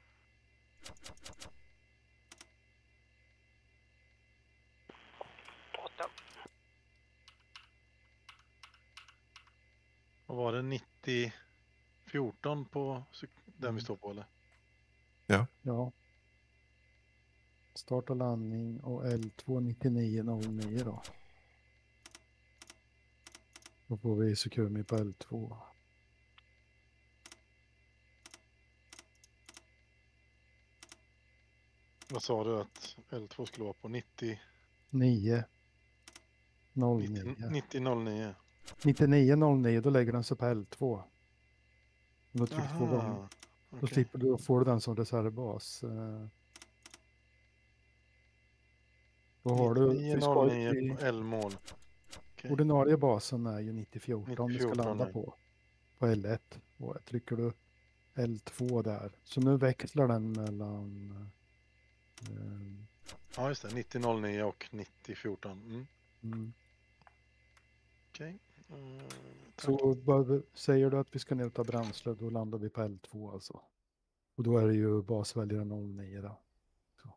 Åtta. Vad var det, nittio fjorton på cyk- den vi står på eller? Ja. Start och landning och L två nittionio noll nio då. Då får vi Sukumi på L två. Vad sa du att L två skulle vara på? nittio? nio. noll nio. nittio noll nio. nittionio noll nio, då lägger den sig på L två. Och då trycker två gånger. Aha. Då Okej. slipper du få den som reservbas. Eh, Då har du, nittionio vi ska noll ju nio till- på L-mål. Okej. ordinarie basen är ju nittio fjorton du ska nittio fjorton landa nu. på. På L ett. Och trycker du L två där. Så nu växlar den mellan... Eh, Ja, just det. nittio noll nio och nittio fjorton. Mm. mm. Okej. Mm, tack. Så bara- säger du att vi ska ner och ta bränsle, då landar vi på L två alltså. Och då är det ju basväljare noll nio då. Så.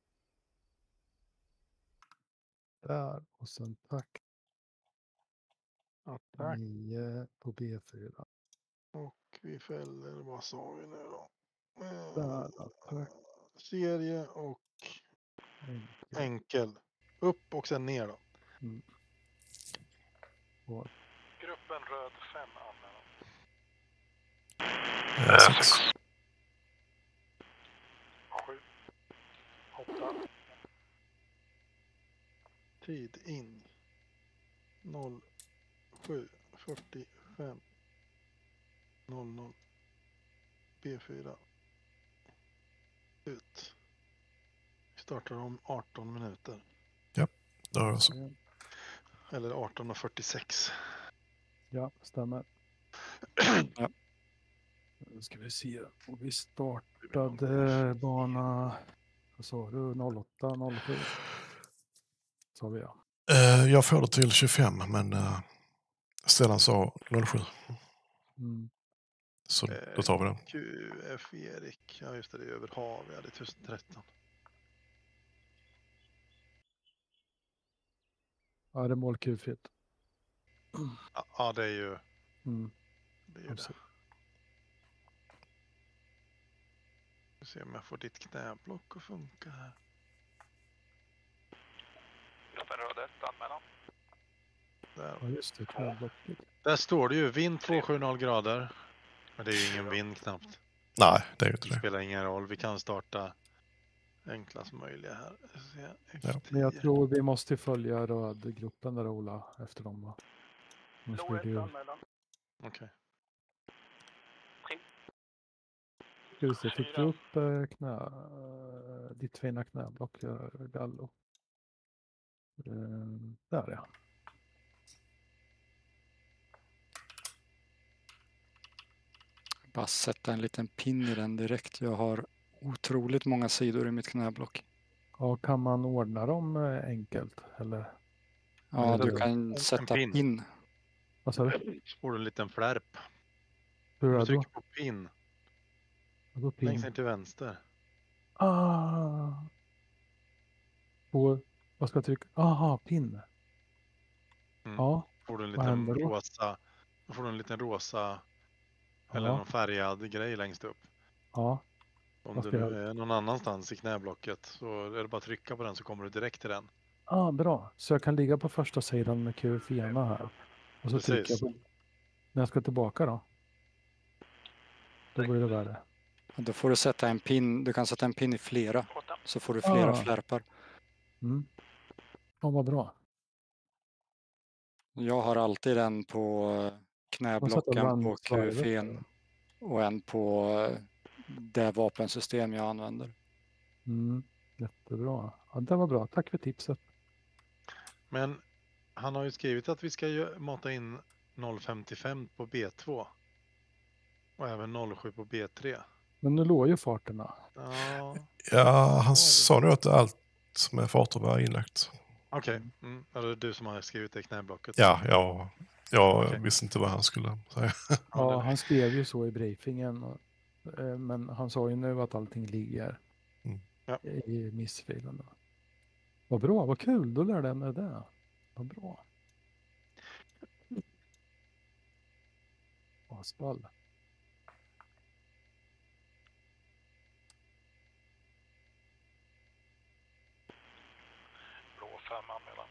Där, och sen tack. Ja, tack. nio på B fyra. Och vi fäller, vad sa vi nu då? Eh, Där, ja, tack. Serie och Enkel. enkel. Upp och sen ner då. Mm. Och Gruppen röd fem anmälan. Eh, sex. Sju. Åtta. Tid in. noll sju fyrtiofem. noll noll. B fyra. Ut. Vi startar om arton minuter. Det har jag så. Eller arton och fyrtiosex. Ja, stämmer. Ja. Nu ska vi se. Och vi startade bana, vad sa du, noll åtta noll sju. Sa vi ja. Eh, jag får det till tjugofem, men eh, Stellan sa noll sju. Mm. Så då tar vi den. Q F Erik. Ja just det, det är över hav. Vi hade tusen tretton. Ja, det är målkufigt. Ja, ja, det är ju Mm. det. Är ju det. Absolut. Vi ser om jag får ditt knäblock att funka här. Gruppen röd ett anmälan. Där. Ja, just det. Knäblocket. Där står det ju vind tvåhundrasjuttio grader. Men det är ju ingen vind knappt. Nej, det är ju inte Det det. spelar ingen roll. Vi kan starta enklast möjliga här. Se, Ja. Men jag tror vi måste följa rödgruppen där, Ola, efter dem va? Annars blir det ju... Okej. Ska vi se, fick du upp eh, knä... eh, ditt fina knäblock, eh, Gallo? Eh, där ja. Bara sätta en liten pin i den direkt. Jag har otroligt många sidor i mitt knäblock. Ja, kan man ordna dem eh, enkelt? Eller? Ja, Eller du det- kan sätta pin. pin. Vad sa du? Så får du en liten flärp. Hur Du är det då? trycker på pin. Vadå Längst pin? ner till vänster. Ah! På, vad ska jag trycka? Aha, pin. Mm. Ja, Får du en vad liten händer då? rosa. Då får du en liten rosa. Eller Ja. någon färgad grej längst upp. Ja, Om Vad du ska nu jag- är någon annanstans i knäblocket så är det bara att trycka på den så kommer du direkt till den. ah, bra. Så jag kan ligga på första sidan med Q F ena här. Och så trycker jag Precis. på... När jag ska tillbaka då? Då blir det värre. Då får du sätta en pin. Du kan sätta en pin i flera. Så får du flera Ah. flärpar. Mm. Ja, vad bra. Jag har alltid en på knäblocken på landsvarvet Q F en och en på eh, det vapensystem jag använder. Mm. Jättebra. Ja, det var bra. Tack för tipset. Men han har ju skrivit att vi ska ju mata in noll femtiofem på B två. Och även noll sju på B tre. Men nu låg ju farterna. Ja, Ja, han sa nu att allt med farter var inlagt. okej. Mm. Är det du som har skrivit det i knäblocket? Ja, jag, jag Okej. visste inte vad han skulle säga. Ja, han skrev ju så i briefingen. och- eh, Men han sa ju nu att allting ligger Mm. Ja. i missfilen. då. Vad bra, vad kul. Då lärde jag mig det. Vad bra. Asball. Blå fem anmälan.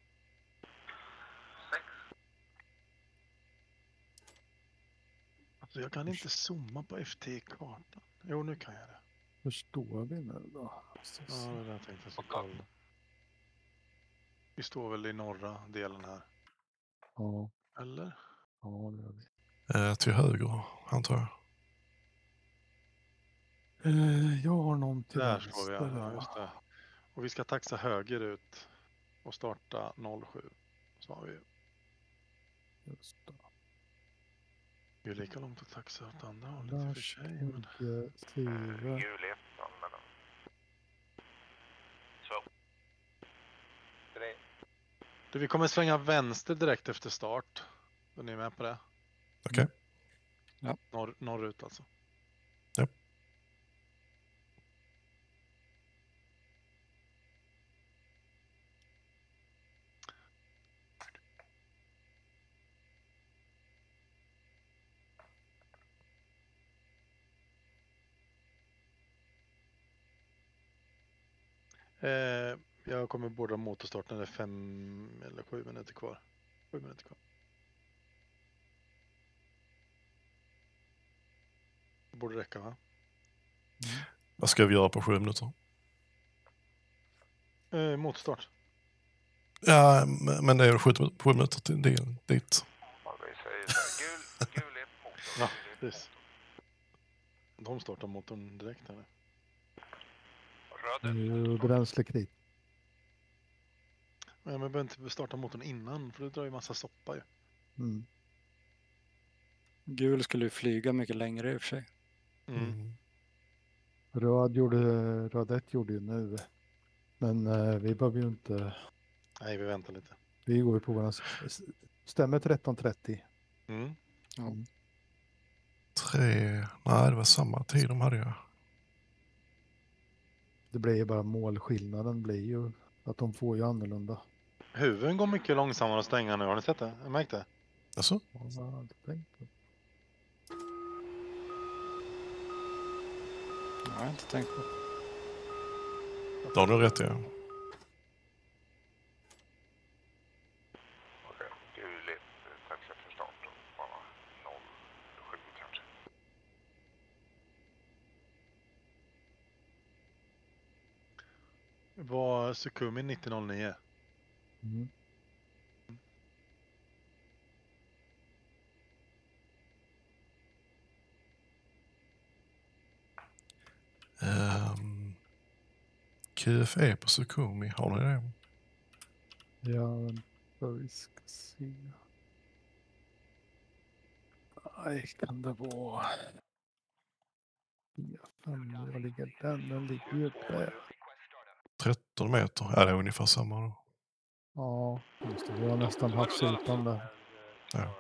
Alltså jag kan inte zooma på F T-kartan. Jo, nu kan jag det. Förstår vi nu då? Så- Ja, det är det jag tänkte så kolla. Vi står väl i norra delen här. Ja, Eller? ja det gör vi. Eh, till höger, antar jag. Eh, jag har någon till Där vänster. står vi, ja. Ja, just det. Och vi ska taxa högerut och starta noll sju. Så har vi. Just det. Det är lika långt att taxa åt andra hållet i och för sig. Lars, Men... Hugge, Sive. Gul ett mellan. Två. Tre. Du, vi kommer svänga vänster direkt efter start. Är ni med på det? Okej. Ja. Norr, norrut alltså. Ja. Eh, jag kommer borda motorstarten, det är fem eller sju minuter kvar. Sju minuter kvar. Det borde räcka, va? Vad ska vi göra på sju minuter? Eh, motorstart. Ja, m- men det är sju, sju minuter till det, dit. Ja, vi säger så här, gul, gul ett motor. Ja, precis. De startar motorn direkt här. Det är ju bränslekrit. Men jag behöver inte starta motorn innan, för det drar ju massa soppa ju. Mm. Gul skulle ju flyga mycket längre i och för sig. Mm. Mm. Röd gjorde, röd ett gjorde ju nu. Men eh, vi behöver ju inte. Nej, vi väntar lite. Vi går ju på våran. Stämmer tretton trettio. Mm. Ja. Tre, nej det var samma tid de hade jag. Det blir ju bara målskillnaden blir ju att de får ju annorlunda. Huvuden går mycket långsammare att stänga nu, har ni sett det? Jag märkt det. Alltså? Ja, jag har inte tänkt på. Jag har inte tänkt på. Det har du rätt i. Okej, gul ett, taxa för start och bara noll sju kanske. Det var Sukumi nittio noll nio. Mm. Um, Q F E på Sukumi, har ni det? Ja, vad vi ska se. Nej, kan det vara. Ja, fan, var ligger den? Den ligger ju där. tretton meter, ja det är ungefär samma då. Ja, just det. Vi har nästan havsytan där. Ja.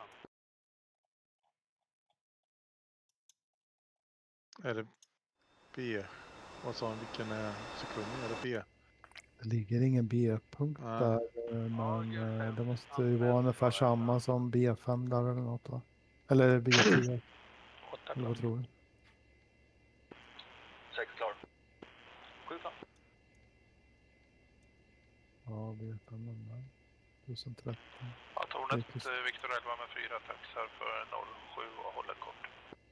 Är det B? Vad sa han? Vilken är Sukumi? Är det B? Det ligger ingen B-punkt Nej. där, eh, men eh, det måste ju vara ungefär samma som B fem där eller något va? Eller B tio, Åtta eller vad klar. tror du? Sex klar. Sju klar. Ja, B fem den där. tusen tretton. Ja, tornet Det är just- eh, Viktor elva med fyra taxar för noll sju och håller kort.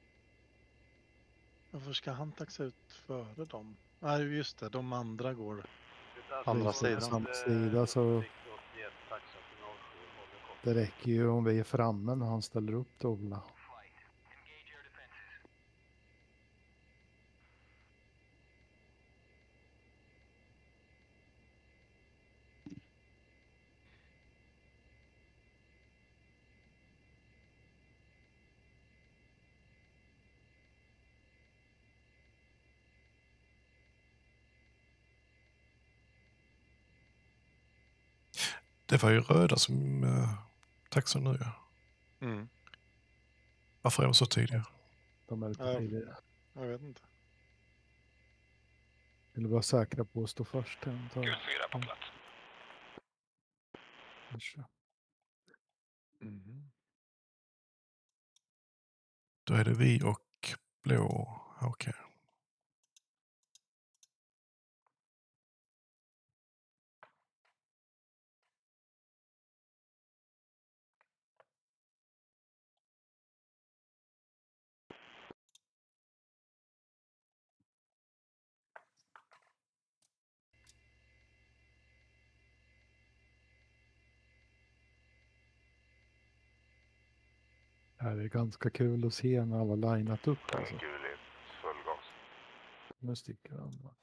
Varför ska han taxa ut före dem? Nej, just det. De andra går andra Precis, sidan. samma sida så det räcker ju om vi är framme när han ställer upp det, Ola. Det var ju röda som uh, taxade nu ja. Mm. Varför är de så tidiga? De är lite Ja. tidigare. Jag vet inte. Vill vara säkra på att stå först. jag antar. Gul fyra på plats. Kanske. Mm. Då är det vi och blå. Okej. här är ganska kul att se när alla linat upp. Alltså. Gul ett, full gas. Nu sticker han. va.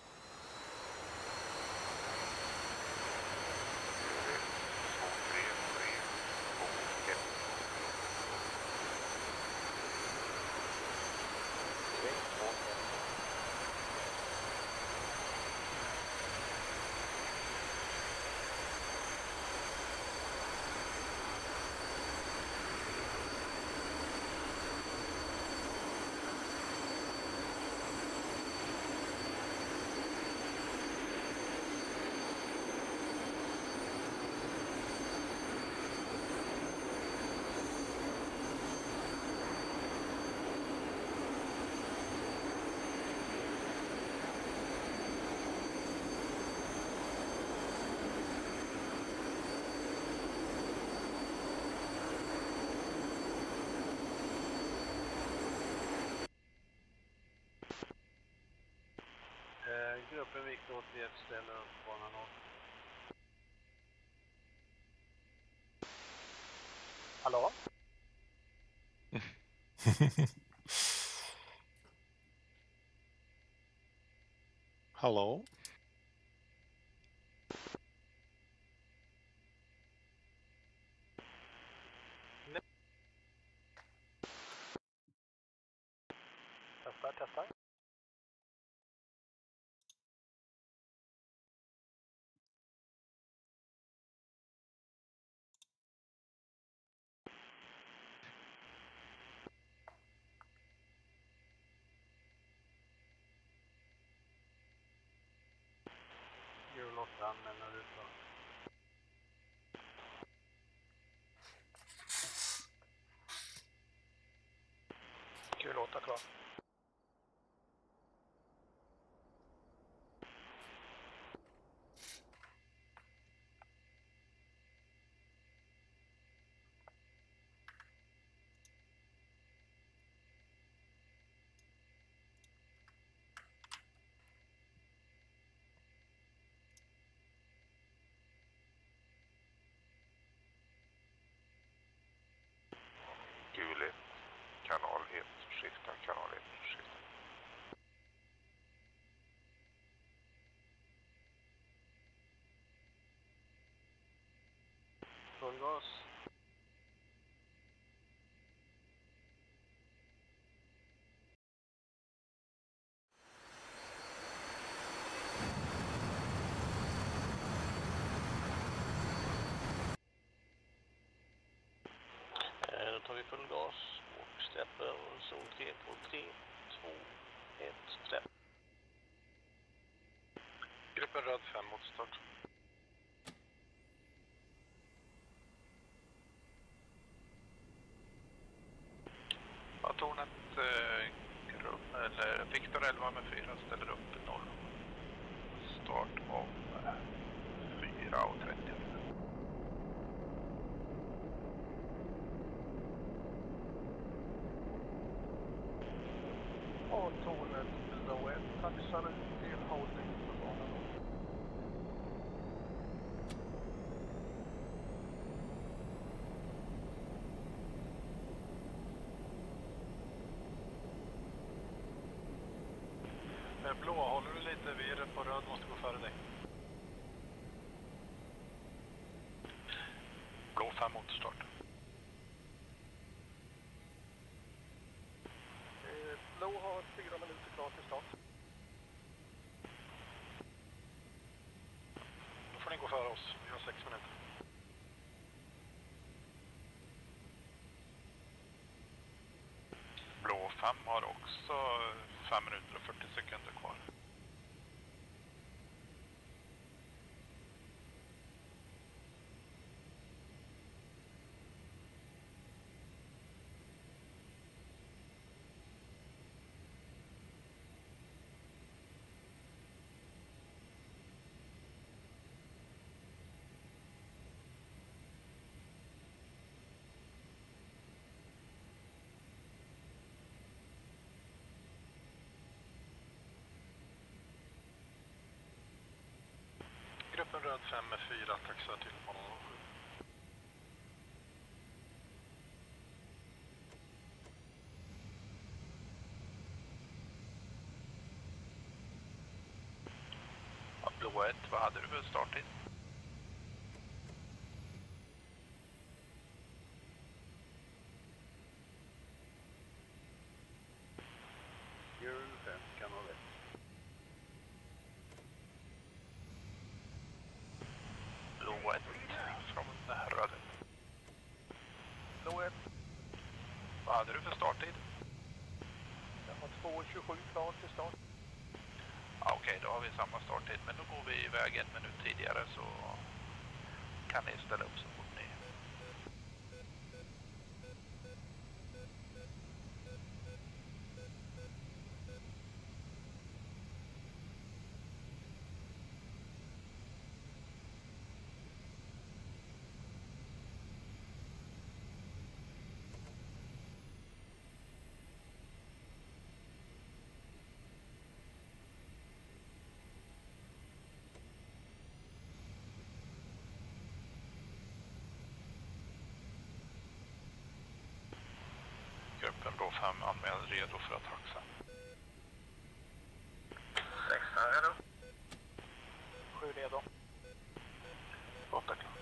Gruppen Victor åttioett ställer upp banan noll. Hallå? Hallå? Testar, testar. Gul åtta anmäler utför. Kul åtta klar. Gul ett, kanal ett, skifta, kanal ett, skifta. Full gas. Eh, Då tar vi full gas och släpper zon tre på tre, två, ett, släpp. Gruppen röd fem mot start. Ja, tornet eh, grupp, eller Victor elva med fyra ställer upp noll. Start om eh, fyra och trettio. Och tornet blå ett taxar ut till holding på banan. Blå, håller du lite? Vi är rätt på röd, måste gå före dig. Blå fem mot start. Blå har fyra minuter kvar till start. Då får ni gå före oss. Vi har sex minuter. Blå fem har också fem minuter och fyrtio sekunder kvar. Gruppen röd fem med fyra taxar till banan sju. Blå ett, vad hade du för starttid? Euro fem, kanal ett. Blå ett från röd ett. Blå ett. Vad hade du för starttid? Jag har två tjugosju klar till start. Ja, okej, då har vi samma starttid, men då går vi iväg en minut tidigare så kan ni ställa upp så fort ni... Gruppen Blå fem anmäld redo för att taxa. sex här är du. sju redo. åtta klar.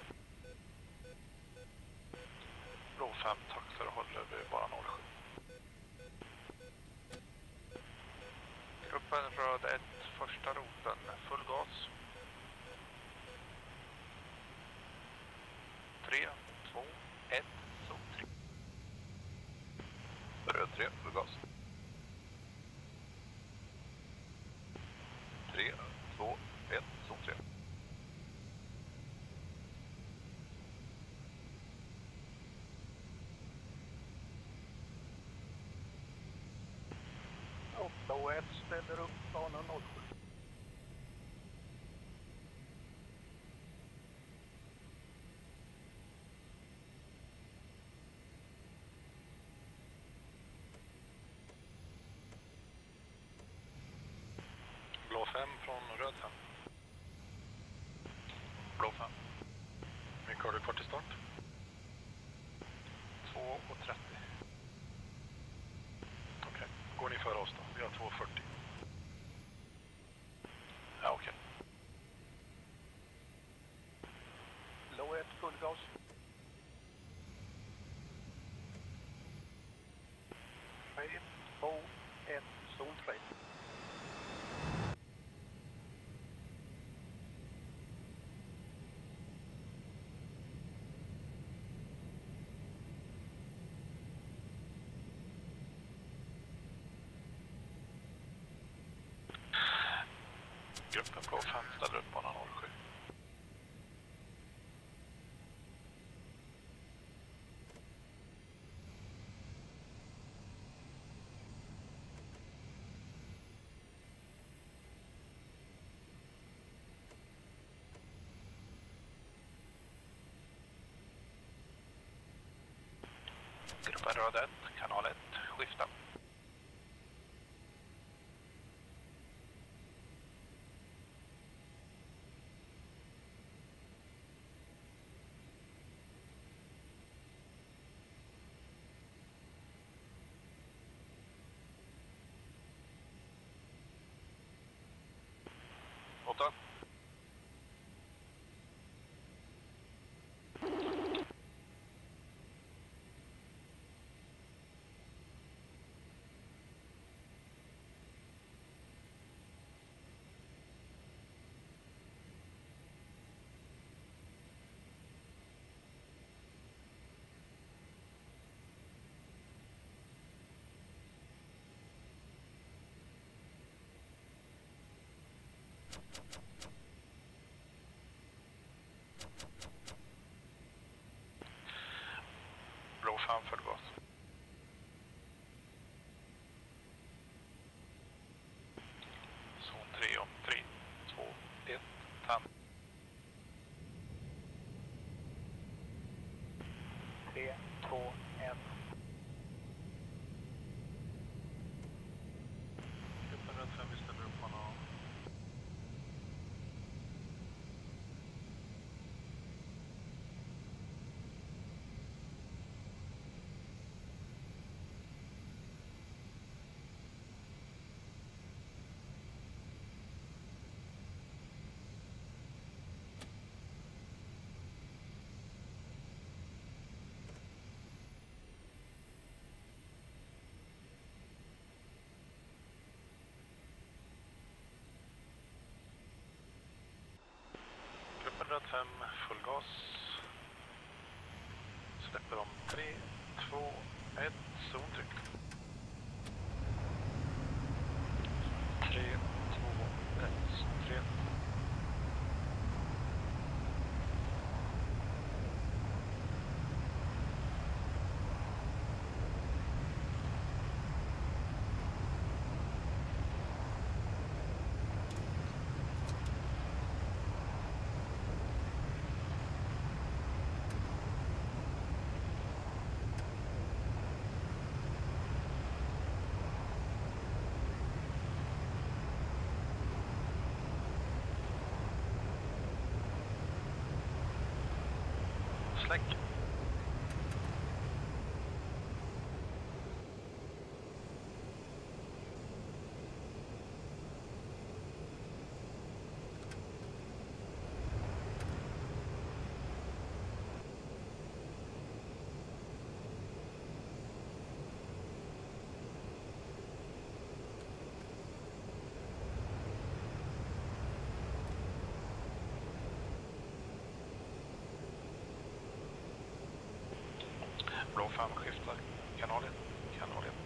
Blå fem taxar och håller vi bara noll sju. Gruppen röd ett, första roten, full gas. tre, två, ett, zon tre. Röd tre, full gas. tre, två, ett, zon tre. åtta och ett ställer upp bana noll sju. Blå fem från röd fem. Blå fem. Mycket har du kvar till start? två och trettio. Okej, går ni före oss då? Vi har två fyrtio. Ja, okej. Blå ett full gas. tre, två, ett, zon tre. Gruppen Blå fem ställer upp bana noll sju. Gruppen röd ett, kanal ett, skifta. åtta. Blå fem full gas. Zon tre om tre, två, ett, fem. tre, två, ett. Gruppen röd fem, vi ställer upp bana Släpper om tre, två, ett, zontryck. tre, två, ett, tre. Släck. Blå fem skiftar. Kanal ett. Kanal ett.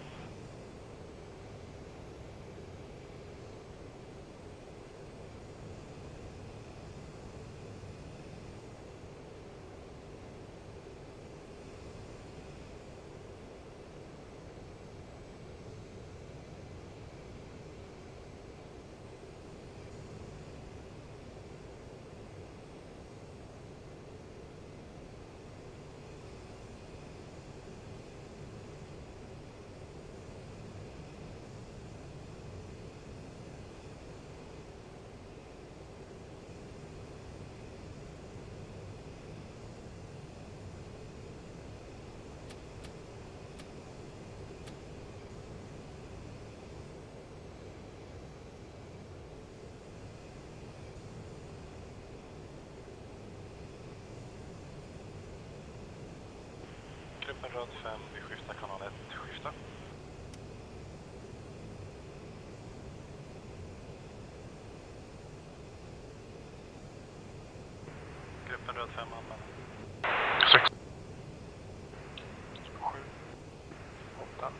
Gruppen röd fem, vi skiftar kanal ett. Skifta. Gruppen röd fem använder. sex. sju. åtta.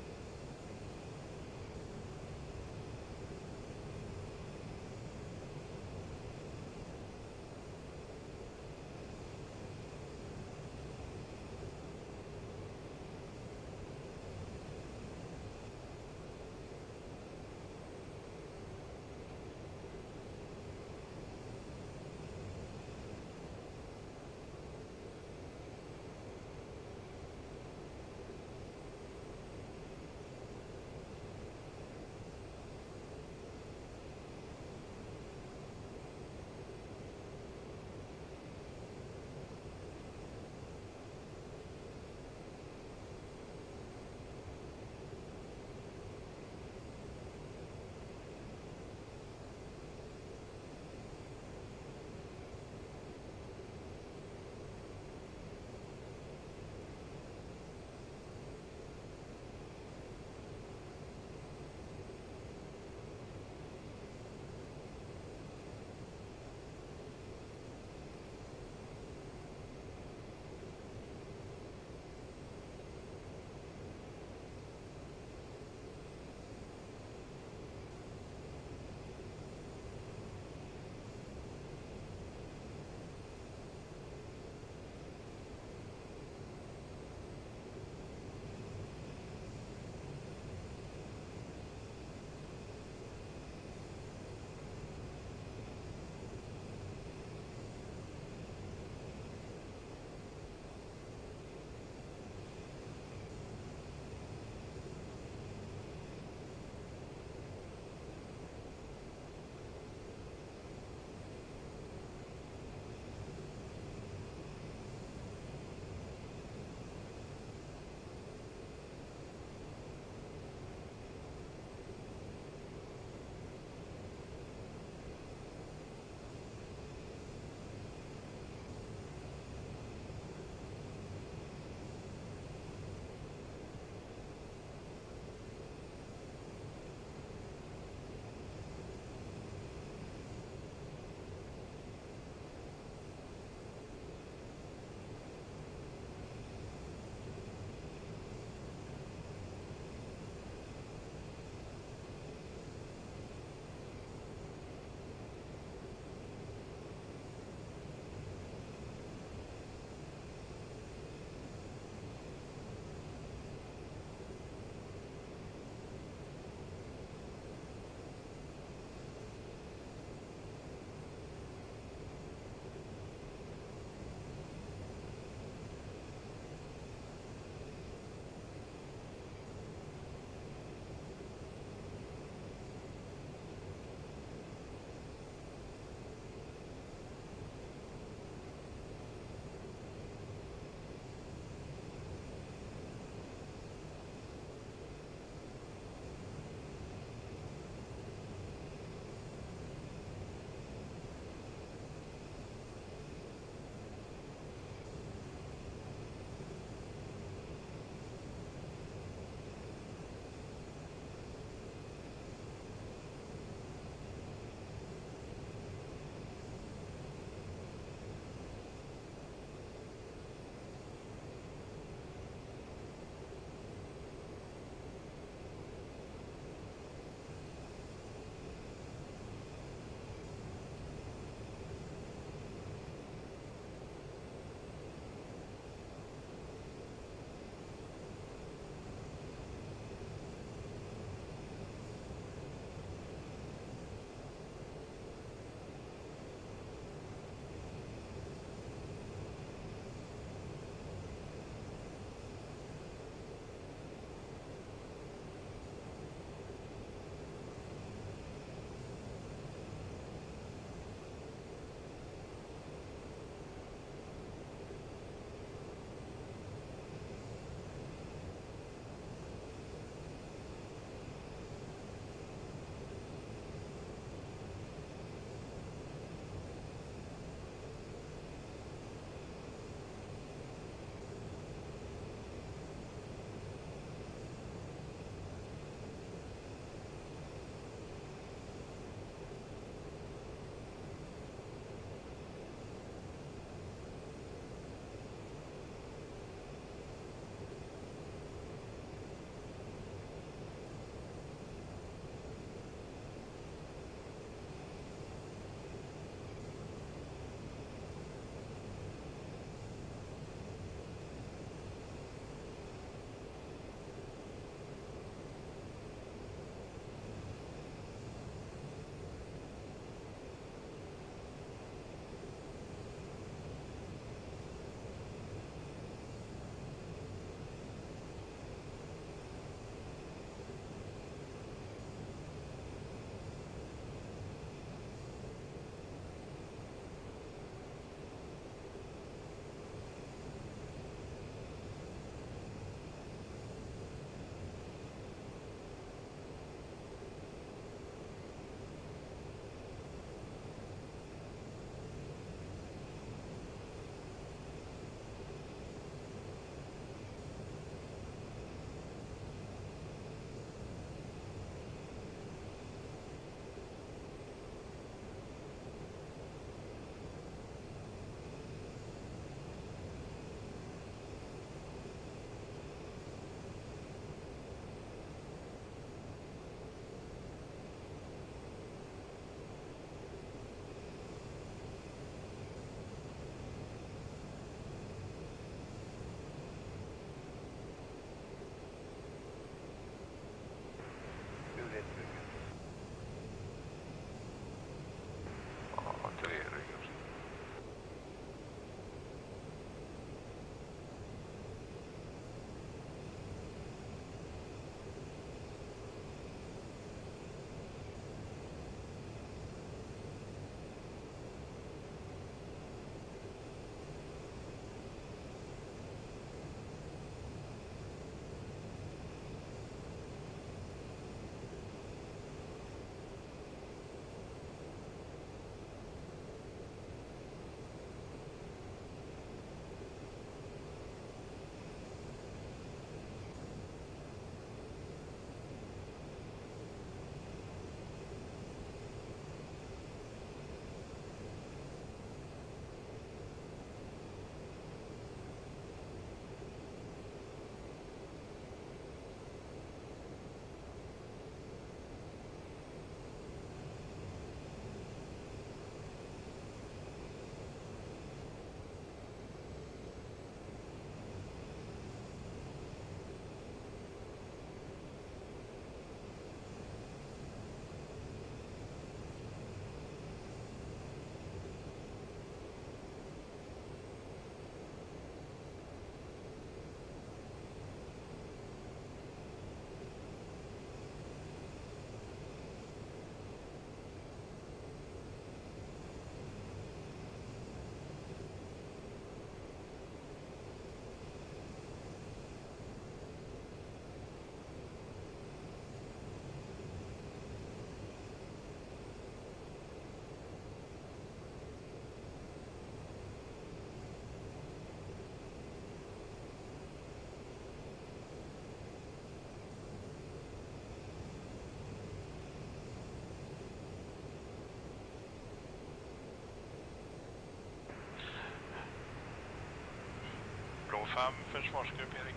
fem försvarsgruppering.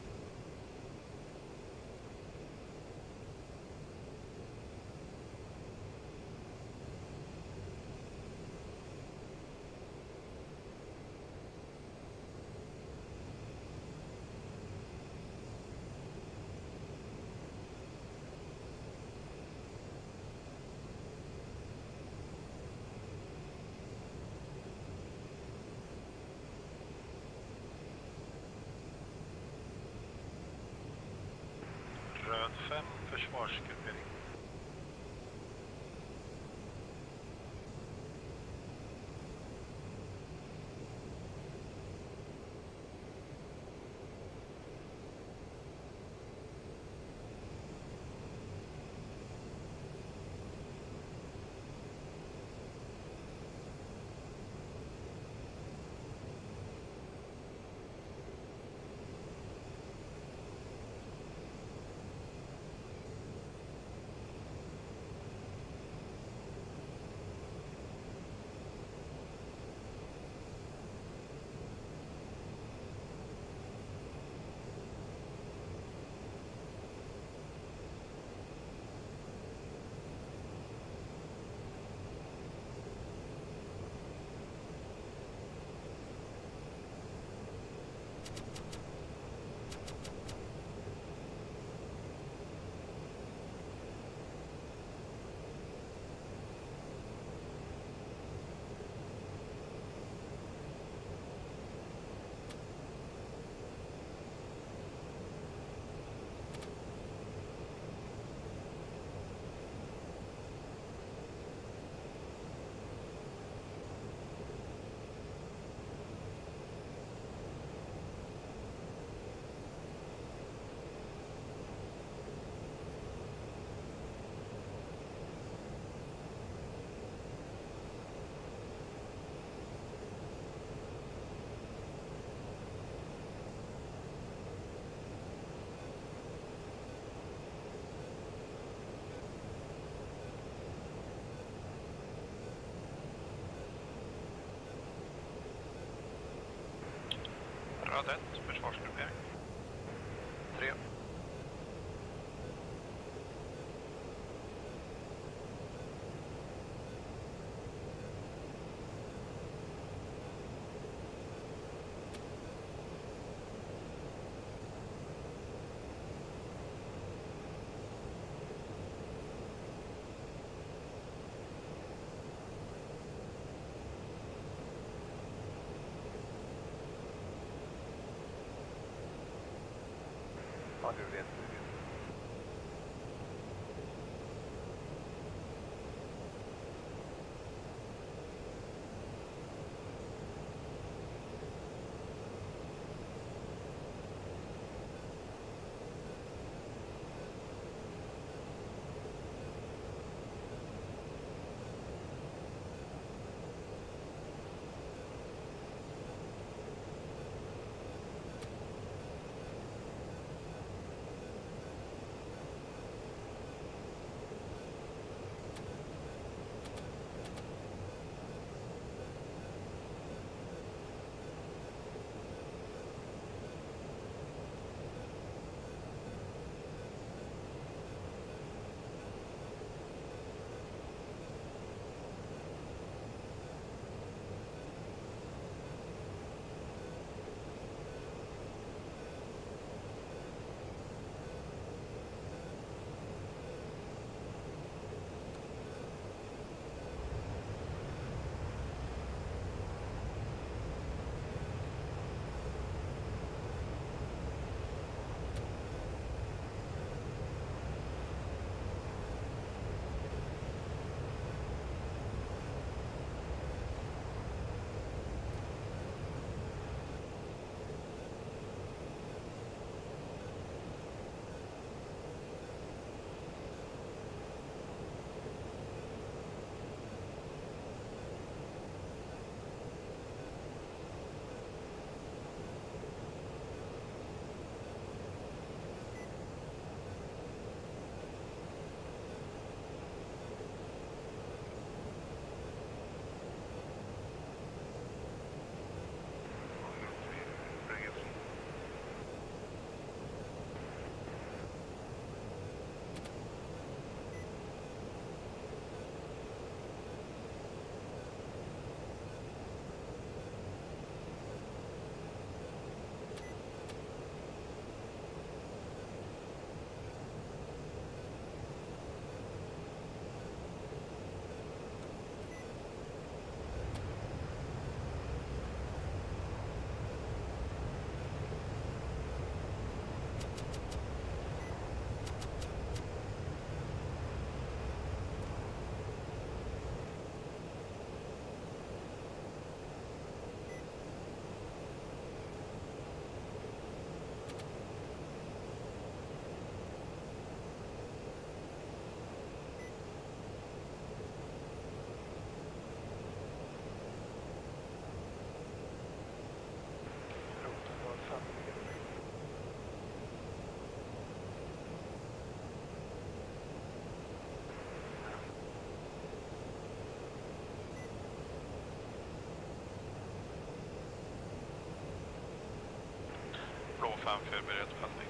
Röd fem försvarsgruppering. Röd ett försvarsgruppering. tre. Ja, du vet, du vet. fem förberedd fällning.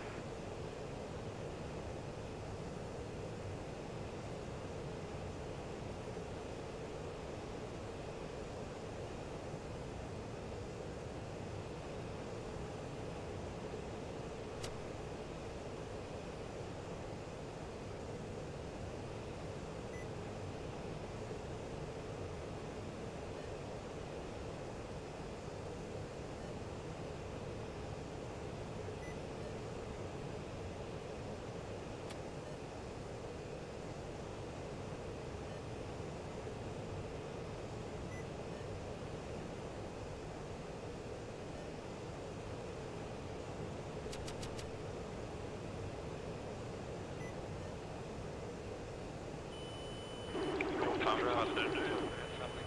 Fem faller nu. Fällning.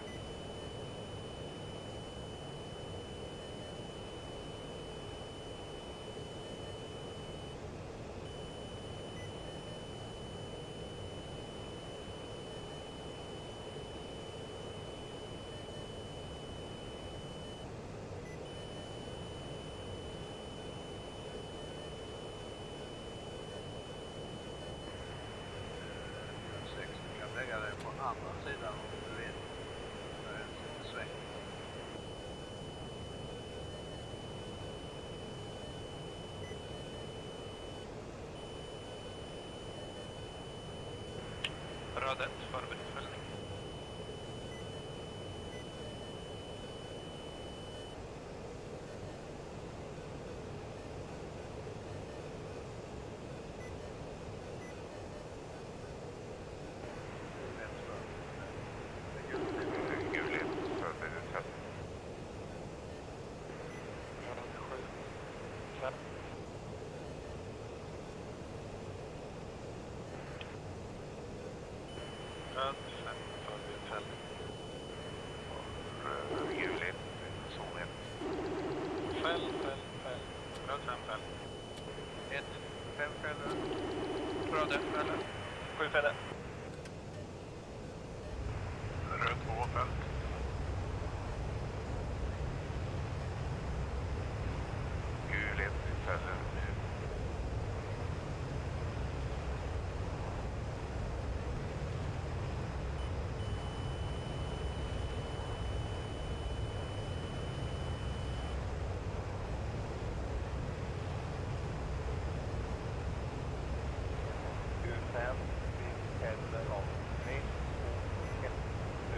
sex, du kan lägga dig på andra sidan om du vill. När det är sväng. Röd ett, förberedd fällning. Gul ett, förberedd fällning. Röd sju, fem. Röd fem, förberedd fällning. Röd, gul ett, zon ett. Fäll, fäll, fäll. Röd fem, fäll. ett, fem fäller. Röd ett, fäller. sju fäller. Röd två, fäll. Gul ett, fäller nu. Gul fem, vi fäller om tre, två, ett, nu.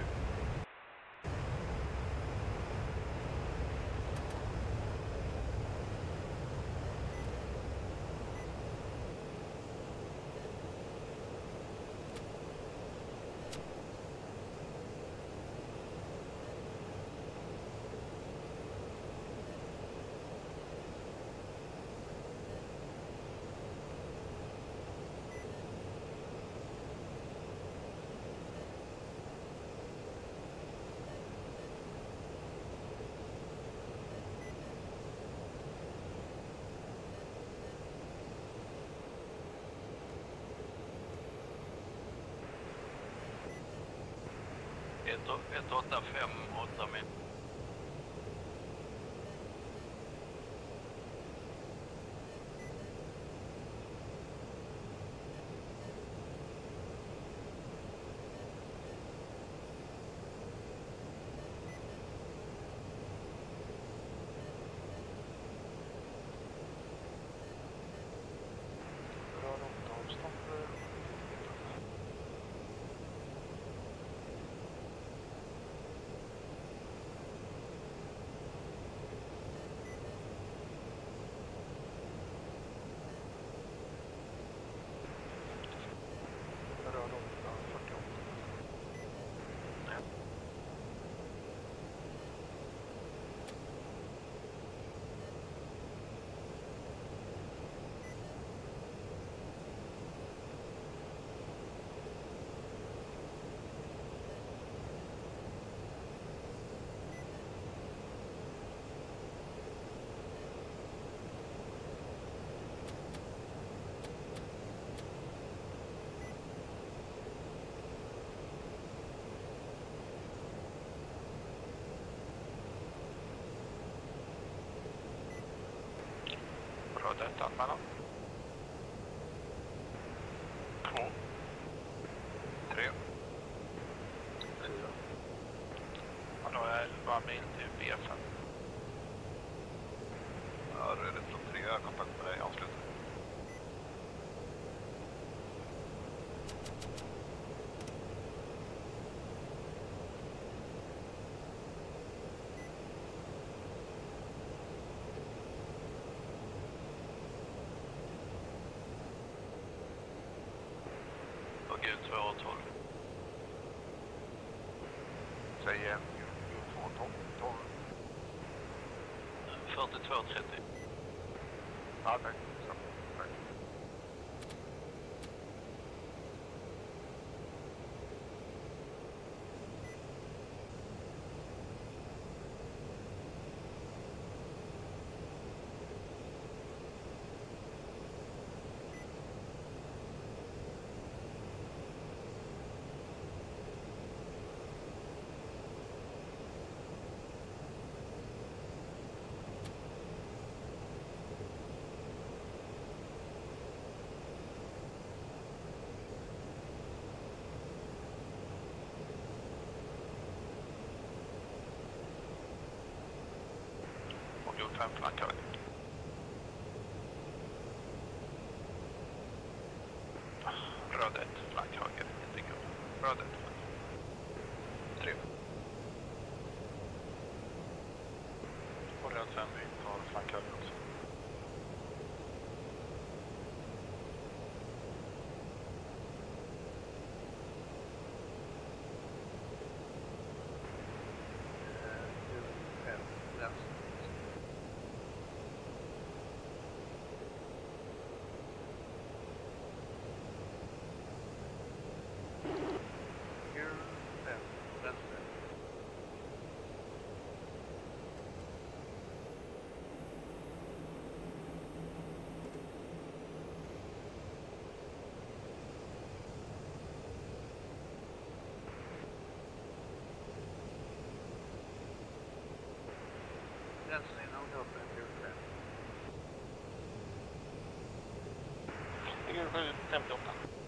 ett åtta fem åtta med. Röd ett anmälan. Två. Tre. Fyra. Ja, då är elva mil till B fem. Ja, röd ett från tre. Jag har kontakt med dig. Avslut. Gud två tolv. Säg igen. Gud två tolv. fyrtiotvå trettio. Ja, tack. Så, tack. fem flankar. Röd ett, flank höger, inte gul. Röd ett, flank. Tre. Och röd fem, vi tar flank höger också. Gränsen inom gruppen gul fem. Gul sju femtioåtta.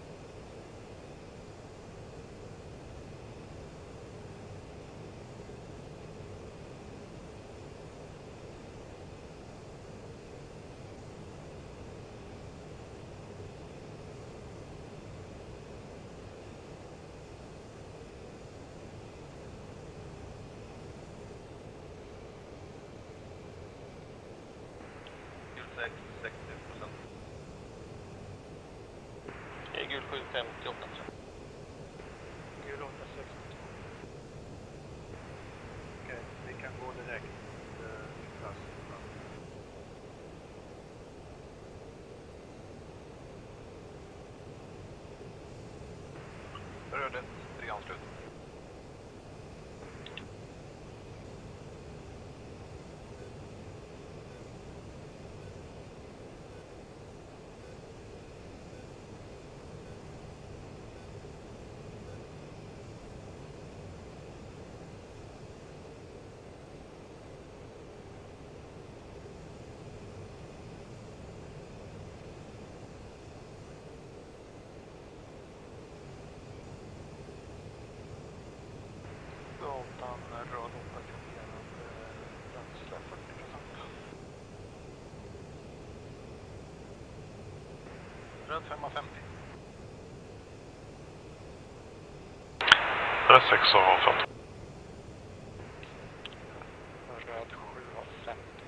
sex, sextio procent. Det är gul sju femtioåtta. Gul åtta sextiotvå. Okej, vi kan gå direkt. Uh, fast. Röd ett, tre anslut. Gatan röd åtta kopierad bränsle fyrtio procent. Röd femma femtio. Röd sexa femtio. Röd sjua femtio.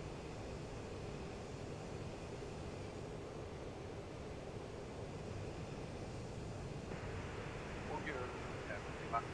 Och gul femtio max.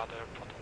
hade pratat.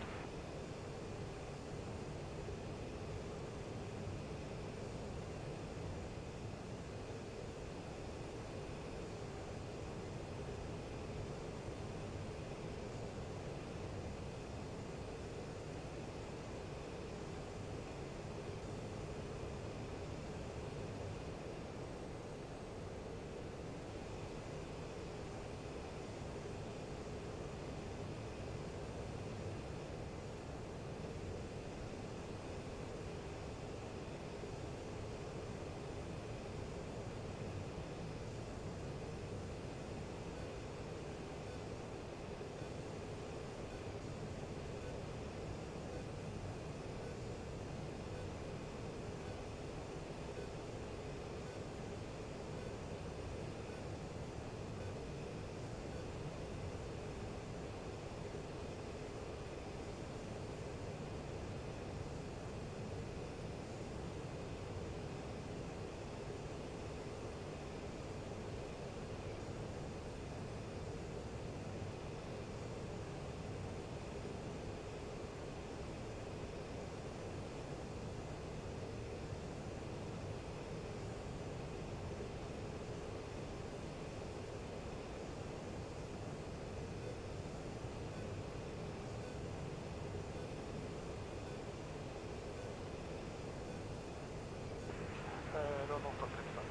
Rulla åtta trettiofem.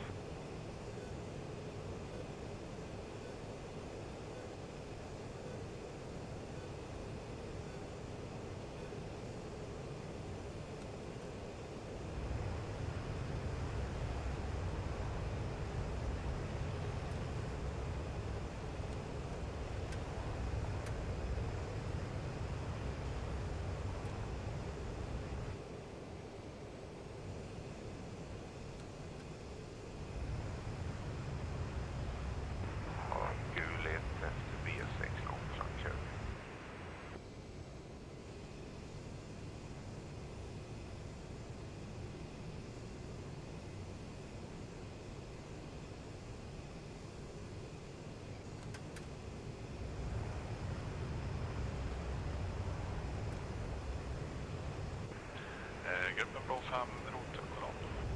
Gruppen Blå fem, rotor, kolonn.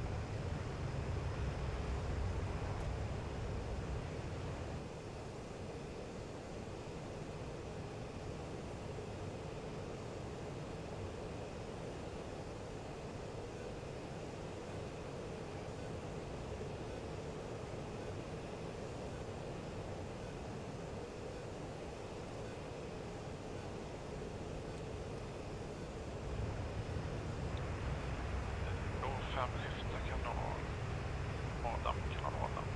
Fem lyfta kanal. Adam kanal Adam.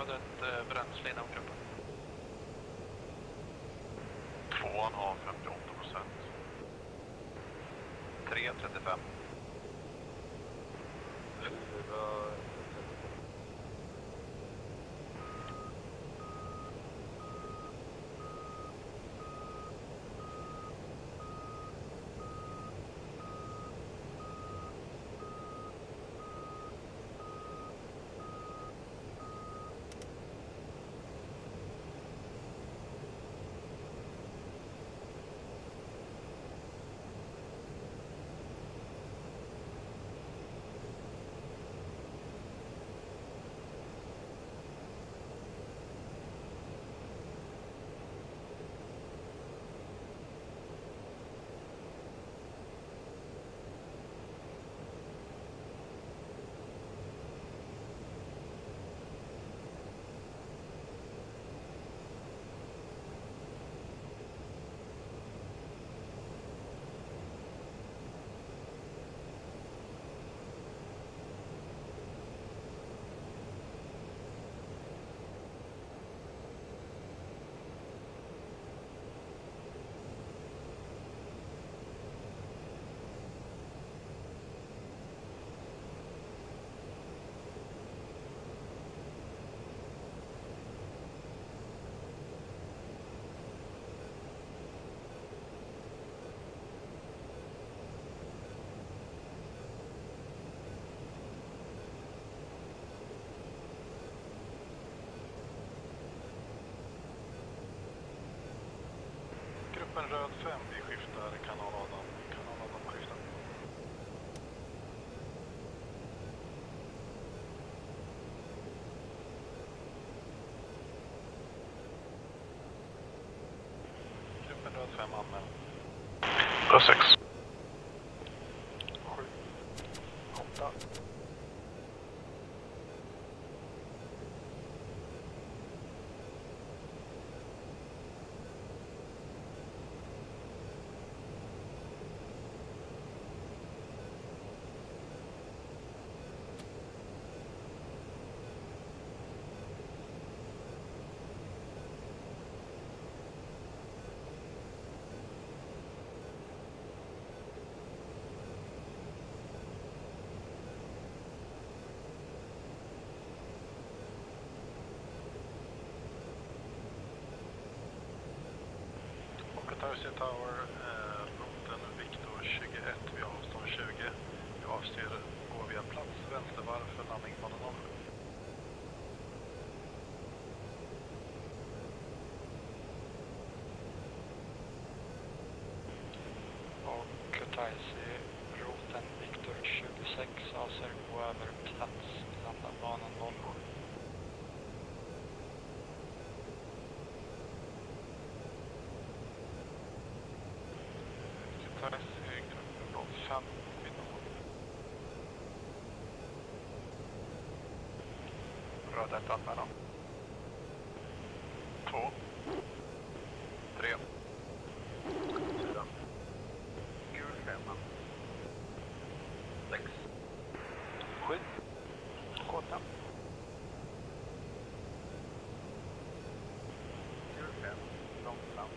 hade ett eh, bränsle inom gruppen. Tvåan har femtioåtta procent. Tre trettiofem. Fyra. Gruppen röd fem, vi skiftar kanal Adam. Kanal Adam skiftar. Gruppen röd fem anmäl. Röd sex. Sju. Åtta. Tarsi Tower, eh, roten Victor tjugoett, vi har avstånd tjugo. Vi avser gå via plats, vänstervarv för landning på noll sju. Och Tarsi, roten Victor tjugosex, avser gå över plats, landa banan noll sju. Fem kvinnor. Röd ett anmälan. Två. Tre. Fyra. Gul femma. Sex. Sju. Åtta. Gul fem. Långsamt.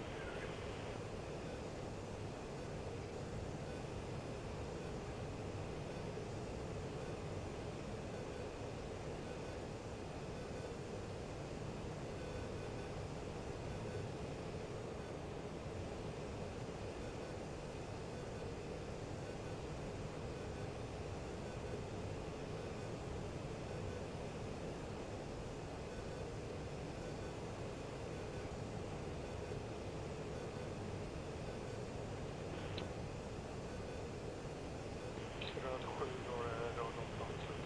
Röd sju, då är det röd åtta.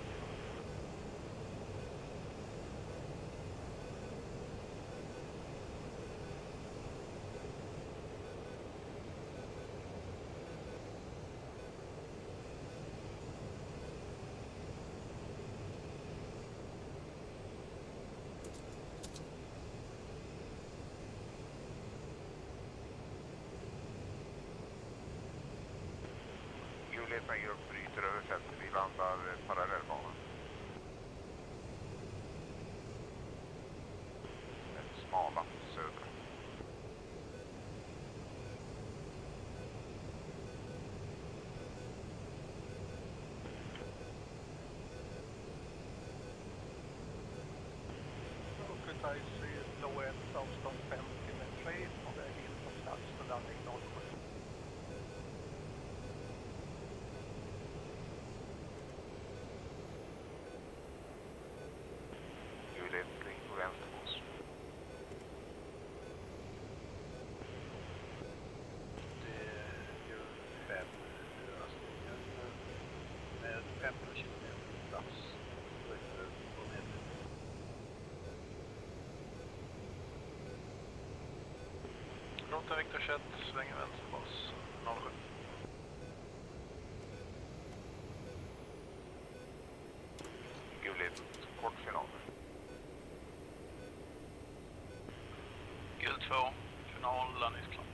Guleta grupp bryter över fältet, vi landar parallellbanan. smala söder. Kutaisi Loens avstånd femtio med tre på väg in på plats för landning noll sju. Juliet, ring på vänster på oss. Det är ju fem östlinjer med femton kilometer plats. Bryter på medel. Ruta Victor tjugoett, svänger vänster på oss, noll sju. Juliet, kortfinal. Gul två, final, landningsklar.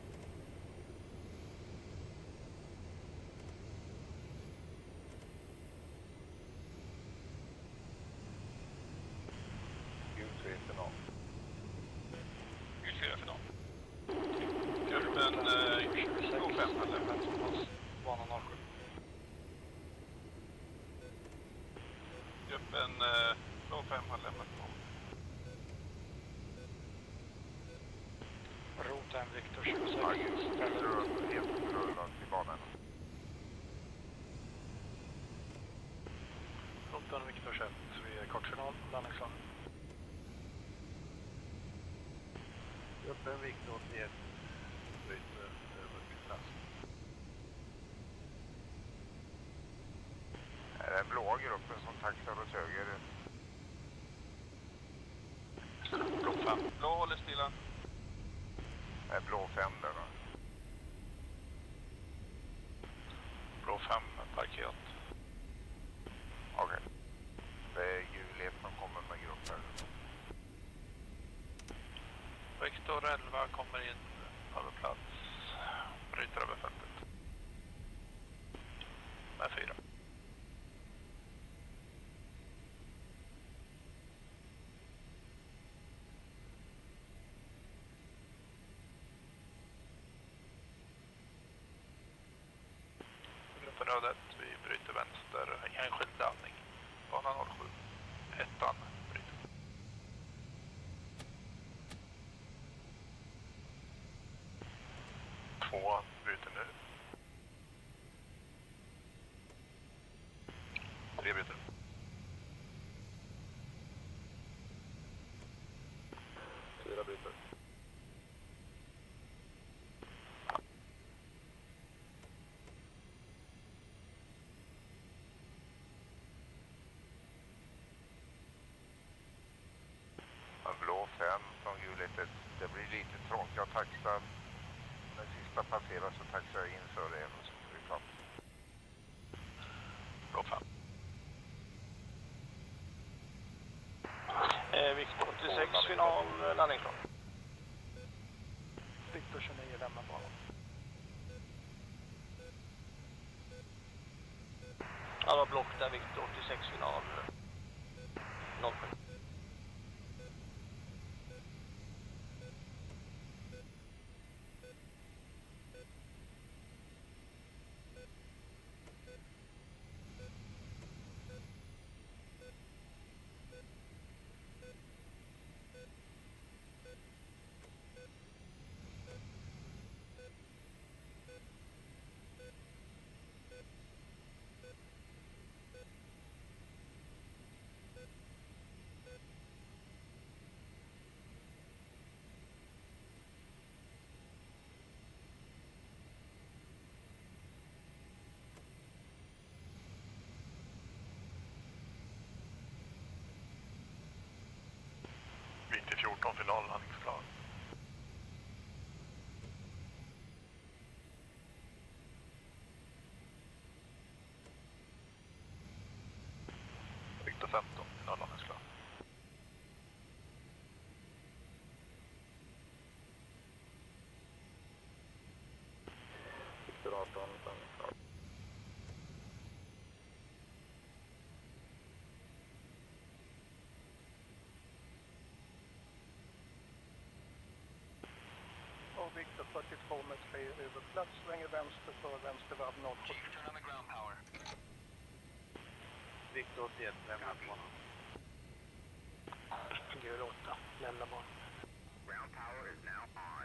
Gul tre final. Gul fyra, final. Gruppen två fem har lämnat oss, bana noll sju. Gruppen två fem har lämnat oss. Ruta Victor tjugosex. Helt rullat i banan. Rutan Victor tjugoett, vi är kortfinal, landningsklar. Gruppen Victor åttioett, bryter över till plats. Är det den blåa gruppen som taxar åt höger? Blå fem. Blå håller stilla. Det är blå fem där då. Blå fem parkerat. Okej. Okay. Det är Juliet som kommer med grupp här. Victor elva kommer in över plats. Bryter över fältet. Med fyra. Gruppen röd ett, vi bryter vänster. Enskild landning. Bana noll sju. Ettan bryter. Tvåan bryter nu. Tre bryter. Fyra bryter. Blå fem från Juliet. Det blir lite trångt. Jag taxar. När sista passerar så taxar jag in för det och så får vi plats. Blå fem. Eh, Victor åttiosex, final, landningsklar. Victor tjugonio lämnar banan. Alla block där, Victor åttiosex, final, noll sju. Victor fjorton, final, landningsklar. Victor femton, final, landningsklar. Victor arton, landningsklar. fyrtiotvå med tre överplats, svänger vänster för vänster varv noll sju. Victor åttioett, lämna banan. Gul åtta, lämna banan. Ground power is now on.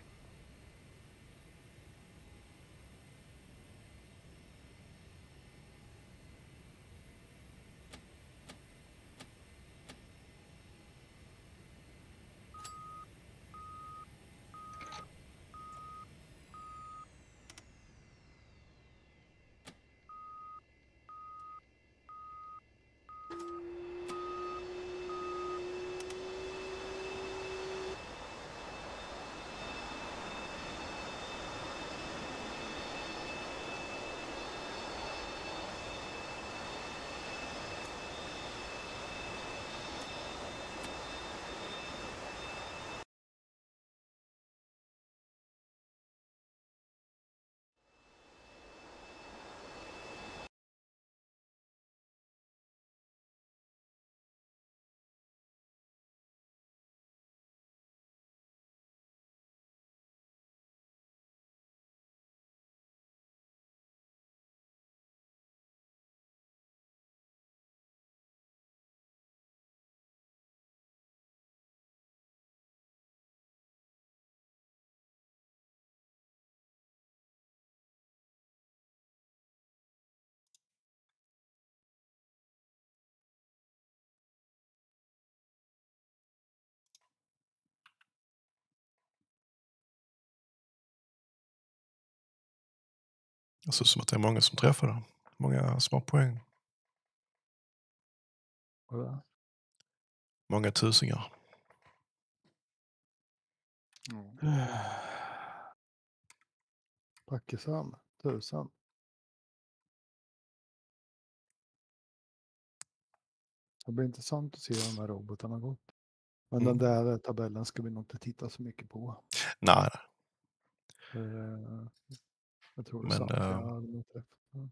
Det ser ut som att det är många som träffar det. Många små poäng. Ja. Många tusingar. Mm. Pakistan, tusen. Det blir intressant att se hur de här robotarna gått. Men Mm. den där tabellen ska vi nog inte titta så mycket på. Nej. Uh, jag tror det Men, samtliga äh... hade nog träffat. Ja.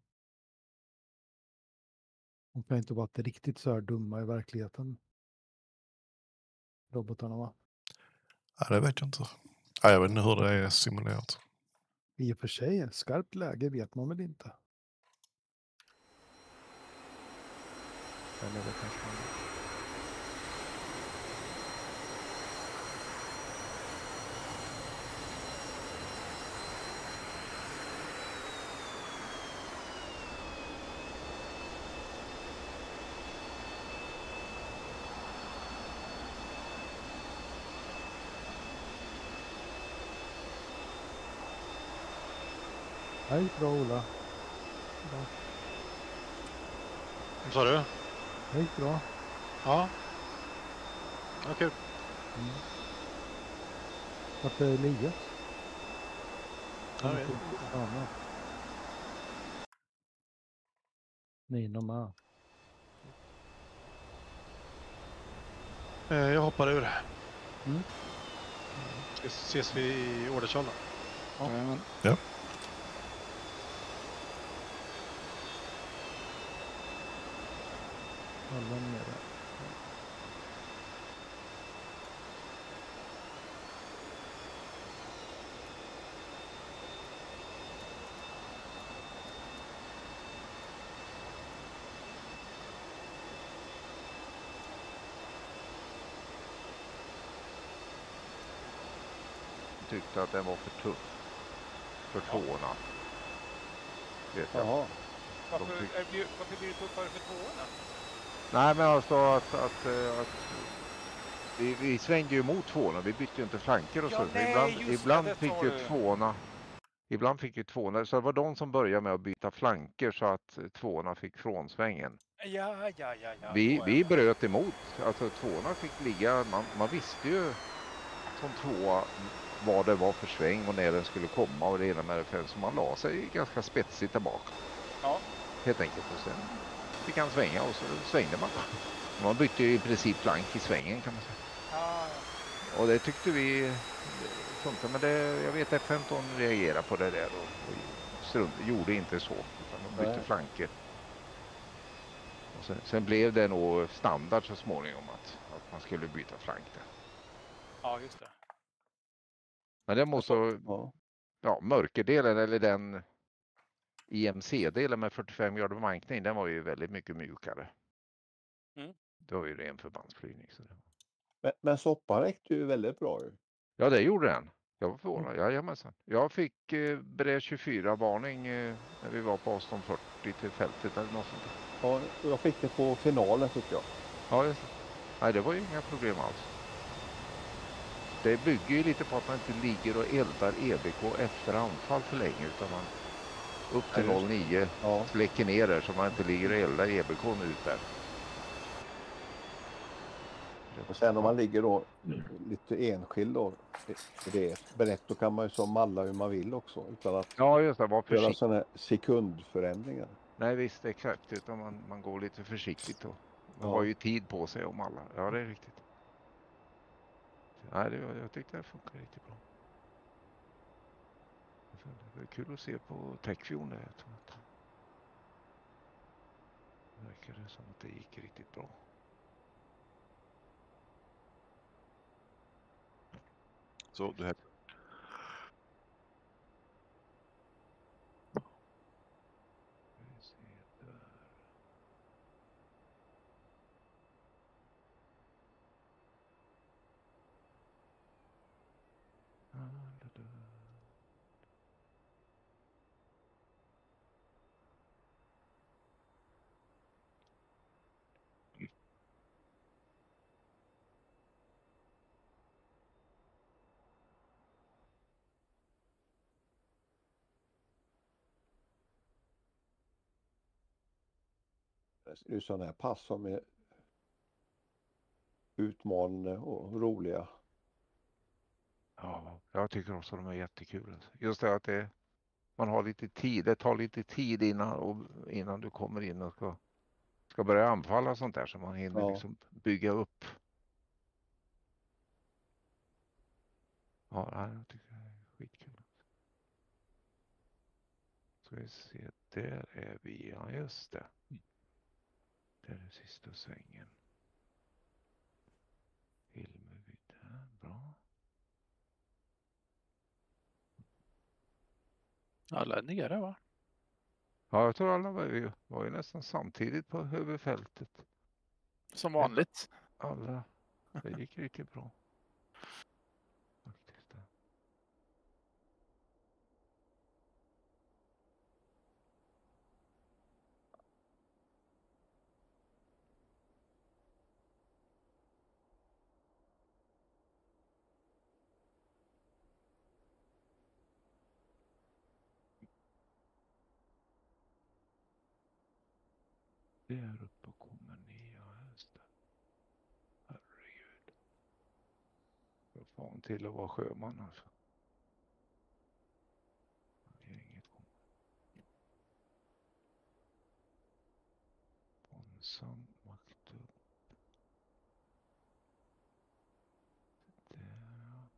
De kan inte vara riktigt så här dumma i verkligheten. Robotarna, va? Ja, det vet jag inte. Ja, jag vet inte hur det är simulerat. I och för sig, skarpt läge vet man väl inte. Eller det kanske man vet. Hej, bra Ola. Bra. Vad sa du? Hej, bra. Ja. Ja, kul. Mm. Vart är Elias? Jag vet. Ja, Nino med. Eh, jag hoppar ur. Mm. Ska ses vi i Ordertjala? Ja. Jajamän. Ja. Alla nere. Tyckte att den var för tuff för tvåorna. Vet jag. Jaha. De Varför, tyck- är det, varför blir det tuffare för tvåorna? Nej, men alltså att, att, eh, att vi, vi svängde ju emot tvåorna, vi bytte ju inte flanker och Ja, så. nej, ibland just det, ibland det fick sa ju du. tvåorna ibland fick ju tvåorna, så det var de som började med att byta flanker så att tvåorna fick frånsvängen. Ja, ja, ja, ja. Vi, då är vi det. bröt emot, alltså tvåorna fick ligga, man, man visste ju som tvåa vad det var för sväng och när den skulle komma och det ena med det fem, så man la sig ganska spetsigt tillbaka. Ja. Helt enkelt, och sen fick han svänga och så svängde man. Man bytte ju i princip flank i svängen kan man säga. Ja, Och det tyckte vi funkade, men det, jag vet F femton reagerade på det där och, och strunt, gjorde inte så, utan de bytte Nej. flanker. Och sen, sen blev det nog standard så småningom att, att man skulle byta flank där. ja, just det. Men det måste, Ja. ja, mörkerdelen eller den I M C-delen med fyrtiofem grader bemankning, den var ju väldigt mycket mjukare. Mm. Det var ju ren förbandsflygning. Så det... Men, men soppan räckte ju väldigt bra. Ju. Ja, det gjorde den. Jag var förvånad. Jajamensan. Jag fick eh, Bre tjugofyra-varning eh, när vi var på avstånd fyrtio till fältet eller något sånt där. Ja, jag fick det på finalen tycker jag. Ja, just det. Nej, det var ju inga problem alls. Det bygger ju lite på att man inte ligger och eldar E B K efter anfall för länge, utan man upp till noll nio ja. släcker ner där så man inte ligger och eldar E B K ut där. Och sen om man ligger då lite enskild då, det är berett, då kan man ju som malla hur man vill också utan att ja, just det, var göra sådana här sekundförändringar. Nej visst, exakt, utan man, man går lite försiktigt och man Ja. har ju tid på sig om alla. Ja, det är riktigt. Nej, det, jag tyckte det funkar riktigt bra. Det var kul att se på Techfuel där. Jag tror att det verkade som att det gick riktigt bra. Så det här. Det är sådana här pass som är utmanande och roliga. Ja, jag tycker också de är jättekul. Just det att det, man har lite tid, det tar lite tid innan, och, innan du kommer in och ska, ska börja anfalla och sånt där, så man hinner Ja. liksom bygga upp. Ja, jag tycker det är skitkul. Ska vi se, där är vi, ja just det. Det är den sista svängen. Filmar vi där, bra. Alla är nere va? Ja, jag tror alla var ju, var ju nästan samtidigt på över fältet. Som vanligt. Alla, det gick riktigt bra. Faktiskt. Där uppe kommer ni, ja just det. Herregud. Jag får fan till att vara sjöman alltså. Det är inget kom. Ensam makt upp. Där.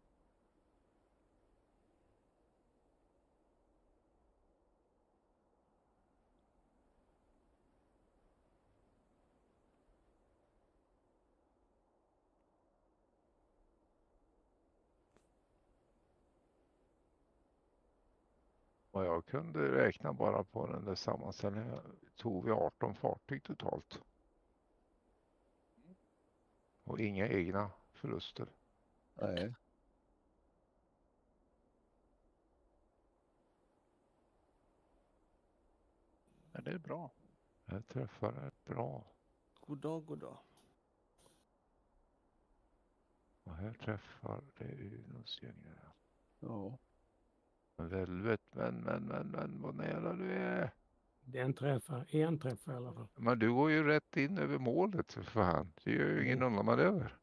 Och jag kunde räkna bara på den där sammanställningen. Tog vi arton fartyg totalt. Och inga egna förluster. Nej. Ja, det är bra. Jag träffade bra. God dag, god dag. Och här träffar det Unos-gänget. Ja. Men Velvet, men, men, men, men vad nära du är. Den träffar, en träffar i alla fall. Men du går ju rätt in över målet för fan. Det gör ju ingen Mm. undanmanöver.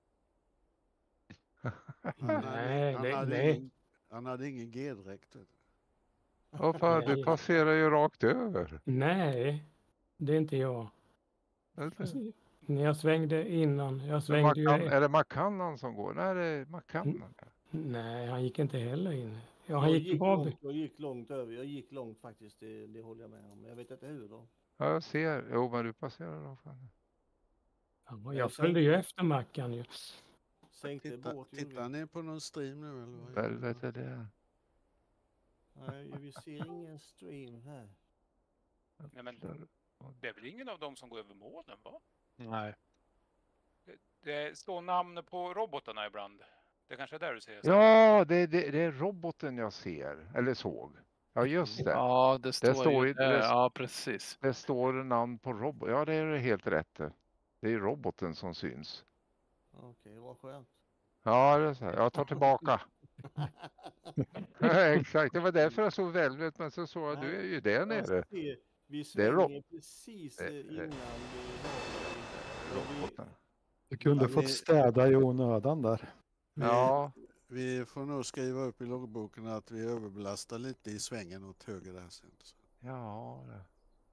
Han hade, Nej, han det- hade nej. ingen, han hade ingen G-dräkt. vet du. Vad fan, du Nej. passerar ju rakt över. Nej, det är inte jag. Eller? När jag svängde innan, jag Men svängde ju... Macan, är det Macannan som går? Nej, det är Macannan. Nej, han gick inte heller in. Ja, han Jag gick gick, bra. långt, jag gick långt över. Jag gick långt faktiskt, det, det håller jag med om. Jag vet inte hur då. Ja, jag ser. Jo, men du passerar rakt över. Ja, jag följde ju efter Mackan ju. Sänkte Titta, båt. gjorde tittar vi. ni på någon stream nu eller vad? Velvet är det. Nej, vi ser ingen stream här. Nej, men det är väl ingen av dem som går över målen, va? Nej. Det, det står namn på robotarna ibland. Det kanske är där du ser. Ja, det, det, det är roboten jag ser, eller såg. Ja, just det. Ja, det står, det står ju ju, där. det, Ja, precis. det står namn på robot. Ja, det är helt rätt. Det är roboten som syns. Okej, vad skönt. Ja, det är så här. Jag tar tillbaka. Exakt, det var därför jag såg väldigt, men så såg jag, du är ju där Jag nere. ser, vi Det är svänger ro- precis det- eh, det- innan vi har... roboten. Du kunde Ja, fått vi- städa i onödan där. Vi, Ja. vi får nog skriva upp i loggboken att vi överbelastar lite i svängen åt höger där sen. Ja, det.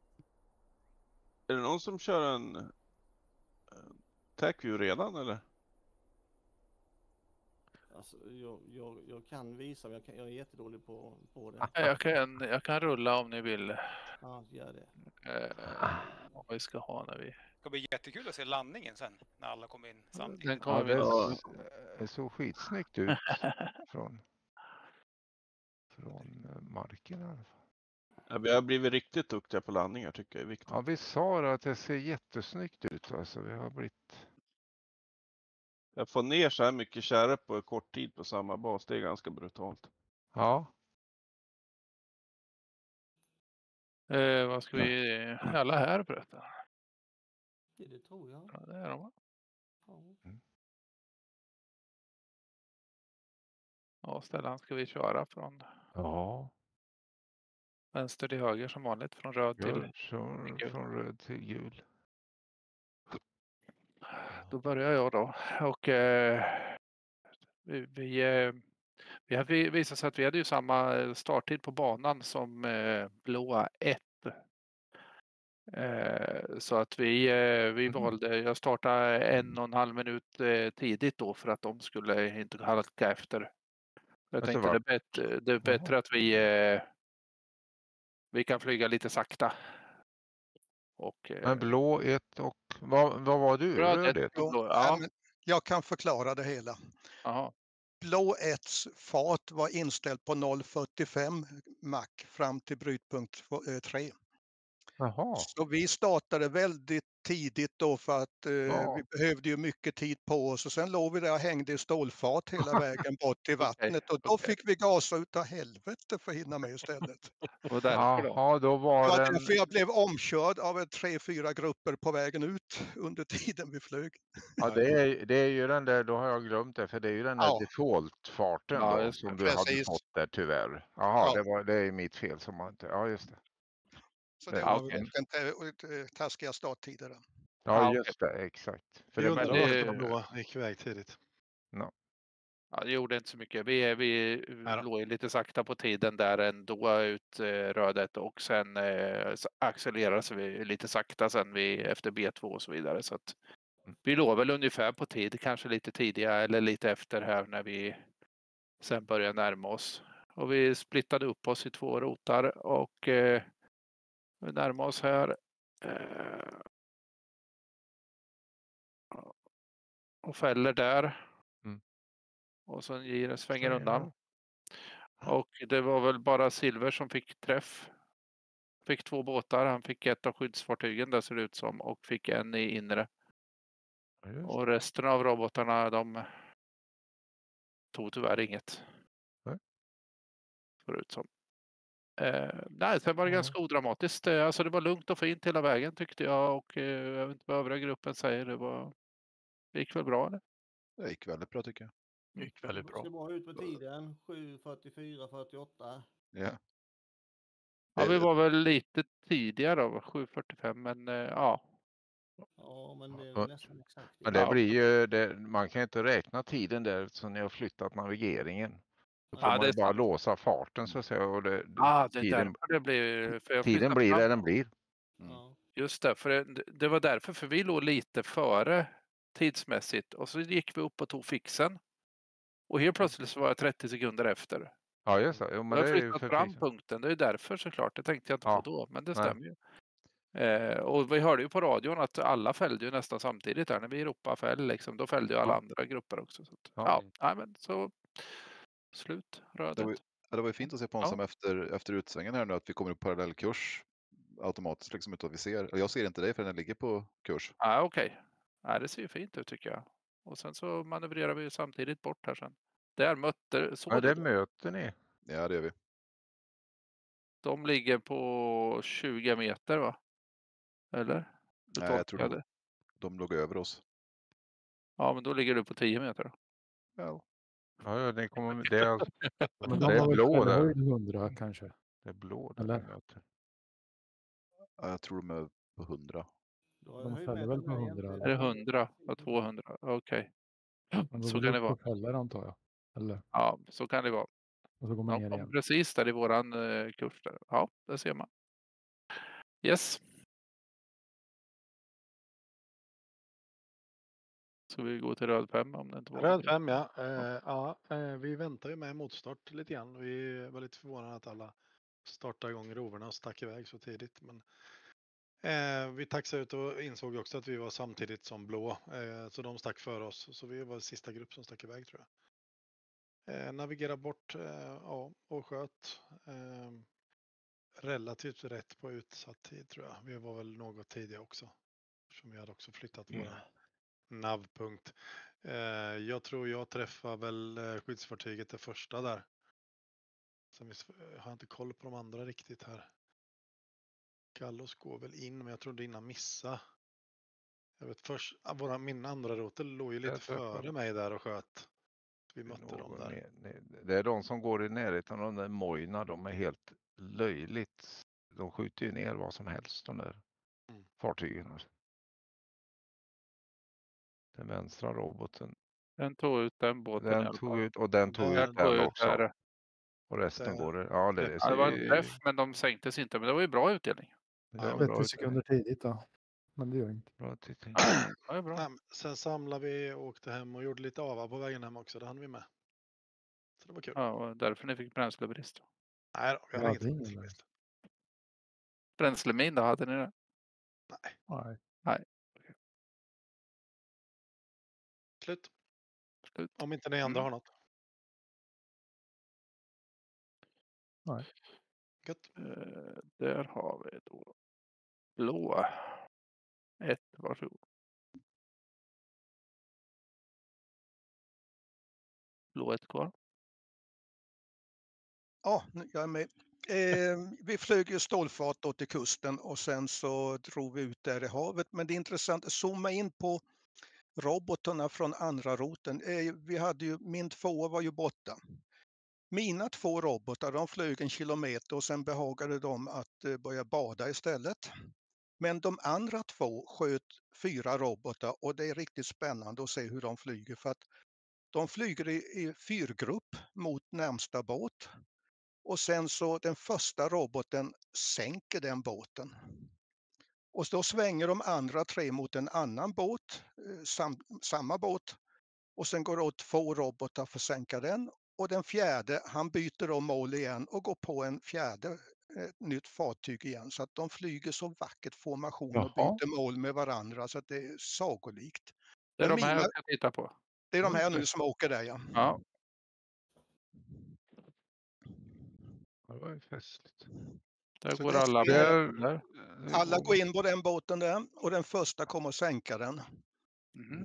Är det någon som kör en uh, TACview redan eller? Alltså, jag, jag, jag kan visa, men jag, kan, jag är jättedålig på, på det. Jag kan, jag kan rulla om ni vill. Ja, gör det. Eh, vad vi ska ha när vi... Det ska bli jättekul att se landningen sen, när alla kommer in samtidigt. Den Ja, kommer vi... det så, det såg skitsnyggt ut från, från eh, marken i alla fall. Ja, vi har blivit riktigt duktiga på landningar tycker jag är viktigt. Ja, vi sa det att det ser jättesnyggt ut. Alltså, vi har blivit... Jag får ner så här mycket kärre på kort tid på samma bas, det är ganska brutalt. Ja. Eh, vad ska vi... Alla här berätta? Det, det tror jag. Ja, det är de. Ja. Ja, Stellan, ska vi köra från Ja. vänster till höger som vanligt? Från röd till Gör, från, gul. från röd till gul. Då börjar jag då. Och eh, vi, vi, eh, vi hade visat sig att vi hade ju samma starttid på banan som eh, blåa ett. Eh, så att vi, eh, vi Mm. valde, jag startade en och en halv minut eh, tidigt då för att de skulle inte halka efter. Jag Alltså, tänkte det är, vad- bättre, det är bättre att vi, eh, vi kan flyga lite sakta. Och, eh, Men blå ett och vad, vad var du? Röd Röd ett ett? och blå, Ja, ja. men jag kan förklara det hela. Jaha. Blå etts fart var inställd på noll komma fyrtiofem Mach fram till brytpunkt tre. Jaha. Så vi startade väldigt tidigt då för att eh, Ja. vi behövde ju mycket tid på oss och sen låg vi där och hängde i stålfart hela vägen bort till vattnet och då okej. fick vi gasa utav helvete för att hinna med istället. Och därför då? Jaha, då Det var var den... därför jag blev omkörd av en tre, fyra grupper på vägen ut under tiden vi flög. Ja, det är, det är ju den där, då har jag glömt det, för det är ju den där Ja. default-farten Ja, då, just som det. du hade Precis. fått där tyvärr. Jaha, Ja. det, var, det är mitt fel som man inte... Ja, just det. Så Det- det var okej. den ta- taskiga starttider. Ja, Ja, just det, exakt. För Vi det, undrar men varför det- de blåa gick iväg tidigt. Ja, det gjorde inte så mycket. Vi, vi Nej då. låg ju lite sakta på tiden där ändå ut eh, rödet och sen eh, så accelererade vi lite sakta sen vi efter B två och så vidare. Så att vi låg väl ungefär på tid, kanske lite tidigare eller lite efter här när vi sen började närma oss. Och vi splittade upp oss i två rotar och eh, vi närmar oss här. Eh, och fäller där. Mm. Och sen ger, svänger Svänger undan. av. Och det var väl bara Silver som fick träff. Fick två båtar. Han fick ett av skyddsfartygen där ser det ut som och fick en i inre. Ja, just det. Och resten av robotarna de tog tyvärr inget. Nej. Ser det ut som. Eh, nej, sen var det Ja. ganska odramatiskt. Eh, Alltså det var lugnt och fint hela vägen tyckte jag och eh, jag vet inte vad övriga gruppen säger. Det var det gick väl bra eller? Det gick väldigt bra tycker jag. Det gick väldigt Det bra. ser bra ut med tiden. sju fyrtiofyra fyrtioåtta. Ja. Ja, vi var väl lite tidigare då, sju fyrtiofem men eh, ja. Ja, men det är Ja. nästan exakt. Men det Ja. blir ju, det, man kan inte räkna tiden där så ni har flyttat navigeringen. Då får Ja, man det ju är bara sant. låsa farten så att säga. Och det, Ah, det är tiden, därför det blir... För jag tiden flyttade blir fram- där den blir. Ja. Just det, för det, det var därför, för vi låg lite före tidsmässigt och så gick vi upp och tog fixen. Och helt plötsligt så var jag trettio sekunder efter. Ja, just det. Jo, men Jag det har är ju flyttat för fram fixen. punkten, det är därför såklart. Det tänkte jag inte Ja. på då, men det Nej. stämmer ju. Eh, och vi hörde ju på radion att alla fällde ju nästan samtidigt där när vi i Europa fäll, liksom, då fällde ju alla Ja. andra grupper också. Så att, Ja. ja, nej, men så slut, Det var, rödet. ju, Ja, det var ju fint att se Ponsam Ja. efter, efter utsvängen här nu att vi kommer upp parallellkurs automatiskt liksom utan att vi ser. Jag ser inte dig för den ligger på kurs. Ja, okej. Ja, det ser ju fint ut tycker jag. Och sen så manövrerar vi ju samtidigt bort här sen. Där mötte, såg Ja, du det det? möter ni. Ja, det gör vi. De ligger på tjugo meter va? Eller? Hur Nej, jag tror tolkar jag de, det? de låg över oss. Ja, men då ligger du på tio meter då. Ja. Ja, ja, det, kommer, det, är, alltså- Men det de har är väl blå där. fällhöjd hundra kanske? Det är blå där Eller? vi möter. Ja, jag tror de är på hundra. De fäller väl på hundra? Är det hundra och tvåhundra? Okej. Man går Så väl kan det upp vara. på fäller antar jag? Eller? Ja, så kan det vara. Och så går man De ner kom igen. precis där i våran eh, kurs där. Ja, det ser man. Yes. Så vi går till röd fem om det inte var Röd någonting. fem, ja. Eh, ja eh, vi väntar ju med motstart lite grann. Vi var lite förvånade att alla startade igång roverna och stack iväg så tidigt. Men eh, vi taxade ut och insåg också att vi var samtidigt som blå. Eh, så de stack för oss. Så vi var sista grupp som stack iväg tror jag. Eh, navigera bort eh, ja, och sköt. Eh, relativt rätt på utsatt tid tror jag. Vi var väl något tidiga också. Som vi hade också flyttat Mm. våra navpunkt. Eh, jag tror jag träffar väl eh, skyddsfartyget det första där. Sen vi, jag har inte koll på de andra riktigt här. Gallos går väl in, men jag trodde innan missa. Jag vet först, ah, våra, min andra rotel låg ju lite Jag träffar- före mig där och sköt. Vi mötte dem Någon där. ner- ner- Det är de som går i närheten av de där mojna. De är helt löjligt. De skjuter ju ner vad som helst de där Mm. fartygen. Den vänstra roboten. Den tog ut den båten i Den alla tog fall. ut och den tog Den ut tog den ut också. där. Och resten Där. går det. Ja, det, det, Ja, det var en ser- träff men de sänktes inte. Men det var ju bra utdelning. det var bra trettio utdelning. sekunder tidigt då. Men det gör inte. Bra tittning. Ja, det är bra. Nej, men sen samlade vi, åkte hem och gjorde lite ava på vägen hem också. Det hann vi med. Så det var kul. Ja, och därför ni fick bränslebrist. Nej då, vi Jag hade hade inget ingen bränslebrist. Bränslemin då, hade ni det? Nej. Nej. Nej. Slut. Slut. Om inte ni andra Mm. har något. Nej. Gött. Eh, där har vi då blå. Ett, varsågod. Blå ett kvar. Ja, nu- jag är med. Eh, vi flög ju stålfart då till kusten och sen så drog vi ut där i havet. Men det är intressant att zooma in på robotarna från andra roten. Eh, vi hade ju, min tvåa var ju borta. Mina två robotar, de flög en kilometer och sen behagade de att eh, börja bada istället. Men de andra två sköt fyra robotar och det är riktigt spännande att se hur de flyger för att de flyger i, i fyrgrupp mot närmsta båt. Och sen så den första roboten sänker den båten. Och då svänger de andra tre mot en annan båt, eh, sam, samma båt. Och sen går det åt två robotar för att sänka den. Och den fjärde, han byter om mål igen och går på en fjärde ett nytt fartyg igen. Så att de flyger så vackert formation och Jaha. byter mål med varandra så att det är sagolikt. Det är Men de här mina- jag ska titta på. Det är de här Okej. nu som åker där ja. Ja. Det var ju festligt. Där Så går det alla är- båten där. Alla går in på den båten där och den första kommer att sänka den. Mhm.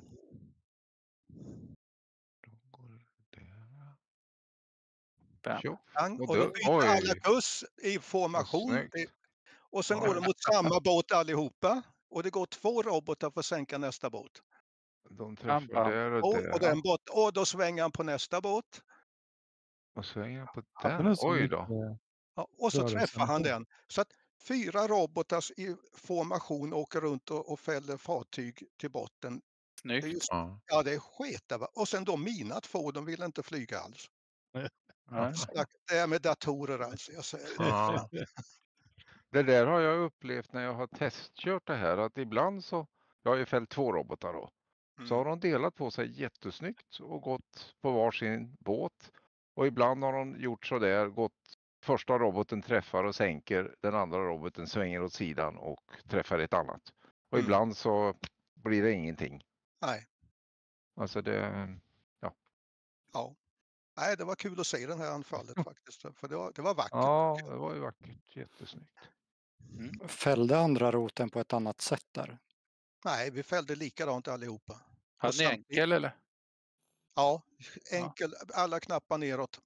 Fem. Tjoff. Pang, Och och då då- byter oj. alla kurs i formation. Vad snyggt. Det- Och sen Ja. går de mot samma båt allihopa. Och det går två robotar för att sänka nästa båt. De träffar bam. där och Och, där. och, den båt, och då svänger han på nästa båt. Och svänger jag på Hade den. den så Oj mycket då. Ja, och så rörelse träffar han på? den. Så att fyra robotar i formation åker runt och, och fäller fartyg till botten. Det är ju, Snyggt. Ja. ja, det är sketa. Va? Och sen då mina två, de vill inte flyga alls. Nej. Snack, det är med datorer alltså. Jag säger, det är Ja. fan. Det där har jag upplevt när jag har testkört det här. Att ibland så, jag har ju fällt två robotar då. Så har de delat på sig jättesnyggt och gått på varsin båt. Och ibland har de gjort så där, gått, första roboten träffar och sänker, den andra roboten svänger åt sidan och träffar ett annat. Och Mm. ibland så blir det ingenting. Nej, Alltså det, ja. ja. Nej, det var kul att se det här anfallet faktiskt. För det var, det var vackert. Ja, det var ju vackert. Jättesnyggt. Mm. Fällde andra roten på ett annat sätt där? Nej, vi fällde likadant allihopa. Hade Och ni samtidigt- enkel eller? Ja, enkel, alla knappar neråt.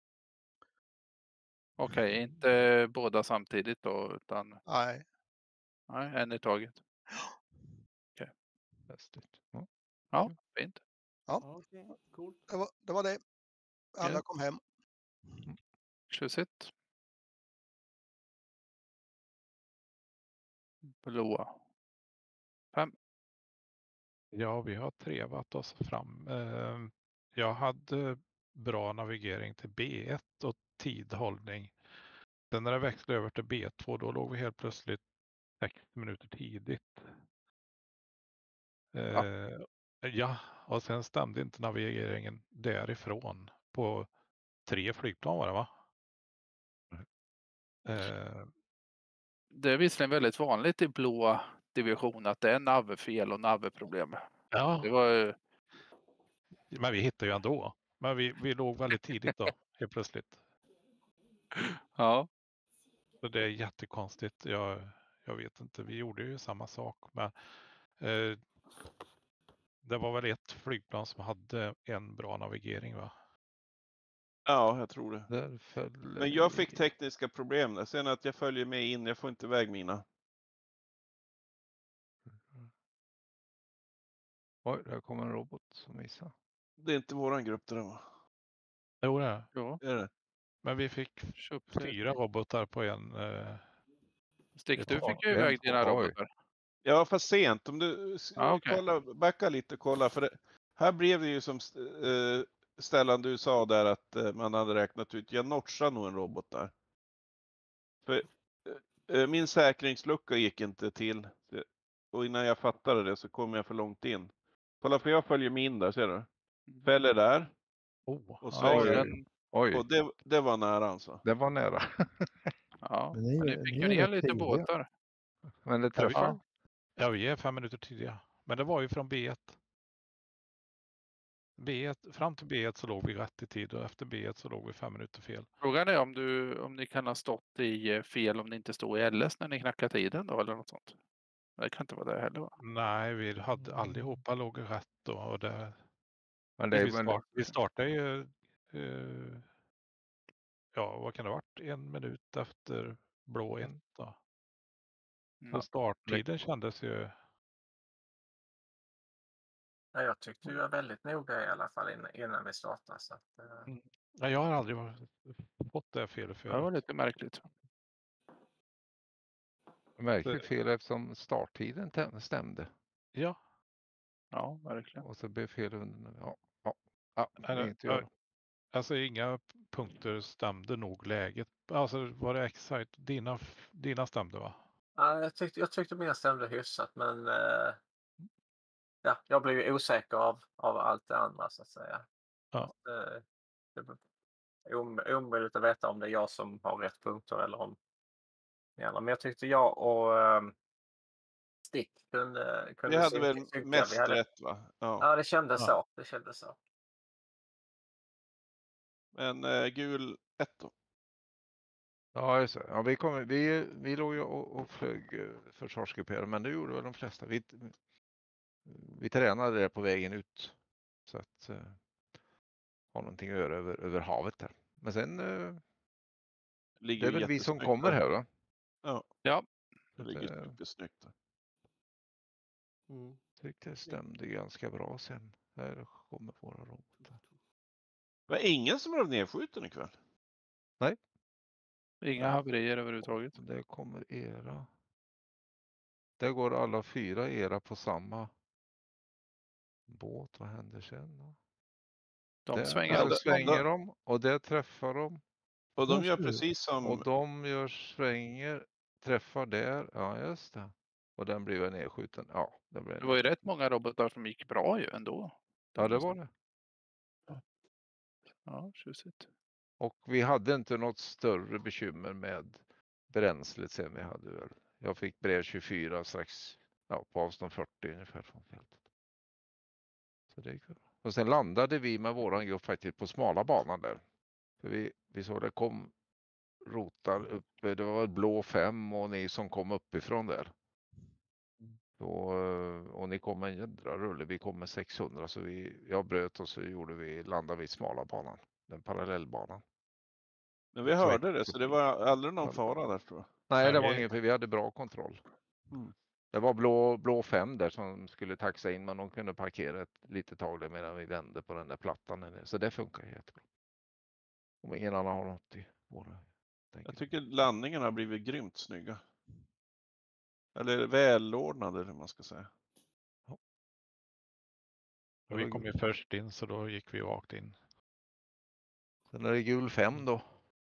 Okej, inte båda samtidigt då, utan Nej. nej, en i taget. Okej. Häftigt. Ja. Ja, fint. Ja, Okej, coolt. det var det. Var det. Alla Ja. kom hem. Tjusigt. Blåa. Fem. Ja, vi har trevat oss fram. Eh, Jag hade bra navigering till B ett och tidhållning. Sen när det växlade över till B två, då låg vi helt plötsligt sex minuter tidigt. Ja. Eh, ja, och sen stämde inte navigeringen därifrån på tre flygplan var det va? Eh, Det är visserligen väldigt vanligt i blå division att det är navfel och navproblem. ja, Det var ju, men vi hittade ju ändå. Men vi, vi låg väldigt tidigt då, helt plötsligt. ja. Så det är jättekonstigt. Jag, jag vet inte, vi gjorde ju samma sak. Men eh, det var väl ett flygplan som hade en bra navigering va? Ja, jag tror det. Där föll Men jag fick tekniska problem där. Sen att jag följer med in, jag får inte iväg mina. Oj, där kommer en robot som missar. Det är inte våran grupp det där va? Jo det är det. Ja. Är det? Men vi fick Köpte fyra robotar på en. Eh, Stick, ett du tag. fick ju iväg dina Oj. robotar. Ja, fast sent. Om du s- Ja, okej. kolla, backa lite och kolla. För det, här blev det ju som uh, Stellan du sa där att eh, man hade räknat ut. Jag notchade nog en robot där. För eh, eh, min säkringslucka gick inte till. Och innan jag fattade det så kom jag för långt in. Kolla för jag följer med in där, ser du? Fäller där. Oh, Och Ja, svänger. den, Oj, Och det, det var nära alltså. det var nära. ja. Men ni- Men ni fick ni ju är ner rätt lite tidiga. båtar. Men det Ja, vi- träffade. Ja, vi är fem minuter tidiga. Men det var ju från B ett. B ett. Fram till B ett så låg vi rätt i tid och efter B ett så låg vi fem minuter fel. Frågan är om, du, om ni kan ha stått i eh, fel om ni inte stod i L S när ni knackade tiden då eller något sånt. Det kan inte vara det heller va? Nej, vi hade allihopa låg rätt då och det, Men det, vi, men, start, vi startade ju eh, ja, vad kan det ha varit? En minut efter blå ett då. Mm. Så starttiden kändes ju. Ja, jag tyckte vi var väldigt noga i alla fall innan, innan vi startade. Så att, eh, Nej, jag har aldrig varit- fått det felet Det var förut. lite märkligt. märkligt fel eftersom starttiden tä- stämde. Ja. Ja, verkligen. Och så blev fel under. Ja, ja, ja det är Eller, inte att göra. alltså inga punkter stämde nog läget. Alltså var det Excite? Dina, dina stämde va? ja, jag, tyckte, jag tyckte mer stämde hyfsat men eh, ja, jag blev ju osäker av, av allt det andra så att säga. Ja. Att, eh, det är om, omöjligt att veta om det är jag som har rätt punkter eller om ni andra. Men jag tyckte jag och eh, Stick kunde, kunde Vi hade synka- väl synka. Vi mest hade- rätt va? Ja. Ja, det kändes Ja. så. Det kändes så. Men eh, gul ett då. Ja, just det. Ja, vi, kom, vi, vi låg ju och, och flög eh, försvarsgrupper, men det gjorde väl de flesta. Vi, vi tränade det på vägen ut så att eh, ha någonting att göra över, över havet där. Men sen eh, Ligger det är ju väl vi som jättesnyggt kommer där. här då. Ja, Ja, det Så ligger det- supersnyggt där. Mm. Tyckte det stämde ganska bra sen. Här kommer våra robotar. Det var ingen som blev nedskjuten ikväll. inga haverier överhuvudtaget. Det kommer era. Där går alla fyra era på samma båt. Vad händer sen då? De där, svänger där också. svänger de och där träffar de. Och de Vad gör ful. precis som... Och de gör svänger, träffar där. Ja, just det. Och den blir nedskjuten. Ja, den blir Det var ju rätt många robotar som gick bra ju ändå. Ja, det var det. Ja, tjusigt. Och vi hade inte något större bekymmer med bränslet sen vi hade väl. Jag fick brev tjugofyra strax ja, på avstånd fyrtio ungefär från fältet. Så det gick bra. Och sen landade vi med våran grupp faktiskt på smala banan där. För vi, vi såg det kom rotar uppe, det var blå fem och ni som kom uppifrån där. Så, och ni kom med en jädra rulle, vi kom med sexhundra så vi, jag bröt och så gjorde vi, landade vi smala banan, den parallellbanan. Men vi hörde det, så det var aldrig någon fara där tror jag. Nej, det var inget, för vi hade bra kontroll. Mm. Det var blå, blå fem där som skulle taxa in, men de kunde parkera ett litet tag där medan vi vände på den där plattan. Så det funkar jättebra. Om ingen annan har något i våra. Jag tycker landningen har blivit grymt snygga. Eller välordnade, eller man ska säga. Och vi kom ju först in så då gick vi rakt in. Sen är det gul fem då.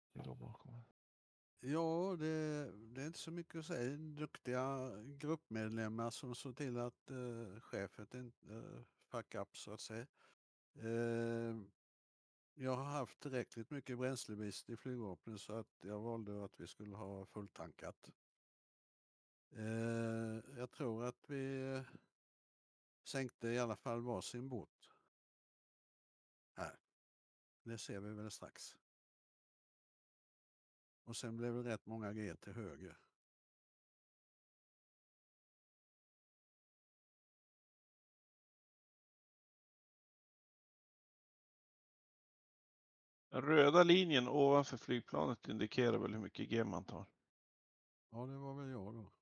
Ja, det, det är inte så mycket att säga. Duktiga gruppmedlemmar som såg till att eh, chefen inte eh, fuck up så att säga. Eh, jag har haft tillräckligt mycket bränslebrist i flygvapnet så att jag valde att vi skulle ha fulltankat. Eh, jag tror att vi sänkte i alla fall varsin båt. Här. Det ser vi väl strax. Och sen blev det rätt många G till höger. Den röda linjen ovanför flygplanet indikerar väl hur mycket G man tar. Ja, det var väl jag då.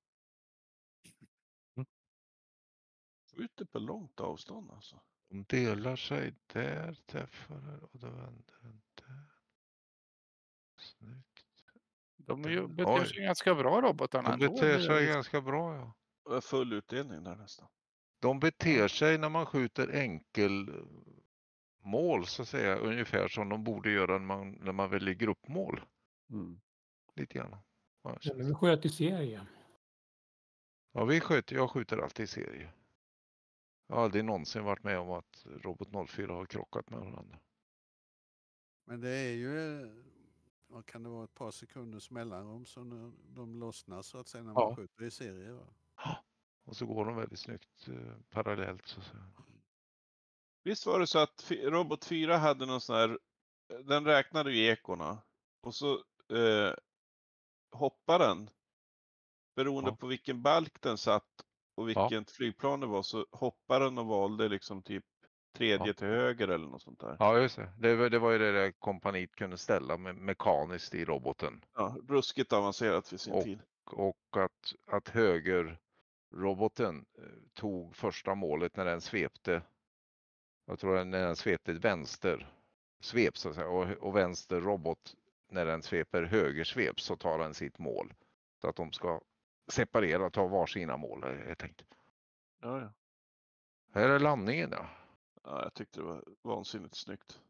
Ute på långt avstånd alltså. De delar sig där, träffar och då vänder den där. Snyggt. De är ju, beter sig ganska bra robotarna. De beter sig ganska bra, ja. Och full utdelning där nästan. De beter sig när man skjuter enkel mål så att säga, ungefär som de borde göra när man, när man väljer gruppmål. Mm. Lite grann. Ja, Ja, men vi sköt i serie. ja vi skjuter, jag skjuter alltid i serie. Jag har aldrig någonsin varit med om att Robot noll fyra har krockat med varandra. Men det är ju, vad kan det vara, ett par sekunders mellanrum så de lossnar så att säga när man Ja. skjuter i serie. Va? Och så går de väldigt snyggt eh, parallellt så att säga. Visst var det så att Robot fyra hade någon sån här, den räknade ju ekorna och så eh, hoppade den. Beroende Ja. på vilken balk den satt och vilket Ja. flygplan det var så hoppade den och valde liksom typ tredje Ja. till höger eller något sånt där. Ja, just det. Det var, det var ju det där kompaniet kunde ställa med mekaniskt i roboten. Ja, ruskigt avancerat för sin Och, tid. och att, att högerroboten eh, tog första målet när den svepte. Jag tror när den svepte vänster svep så att säga, och, och vänster robot när den sveper höger svep så tar den sitt mål. Så att de ska separera och ta varsina mål är det tänkt. Ja, ja. Här är landningen då. Ja, jag tyckte det var vansinnigt snyggt.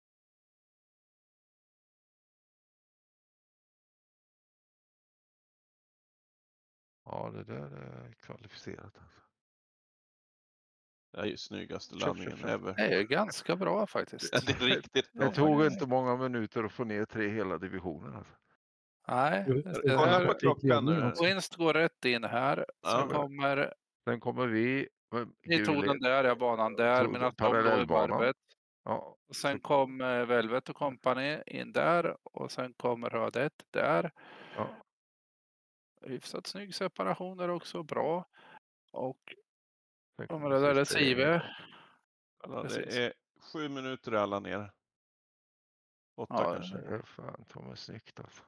Ja, det där är kvalificerat. Alltså. Det är ju snyggaste landningen ever. Det är ganska bra faktiskt. Ja, det är riktigt bra. Det tog inte många minuter att få ner tre hela divisioner. Alltså. Nej. det Kolla här- på klockan nu. Winst går rätt in här. Ja, Sen men- kommer... Sen kommer vi. Ni tog den där, ja, banan där. Tog Medan de låg i parallellbanan. varvet. Ja. Och sen kom eh, Velvet och Company in där. Och sen kommer Röd ett där. Ja. Hyfsat snygg separation där också. Bra. Och Sen kommer kommer det där är sista Sive. Kolla, Precis. det är sju minuter alla ner. Åtta Ja, kanske. Det är fan ta mig snyggt alltså.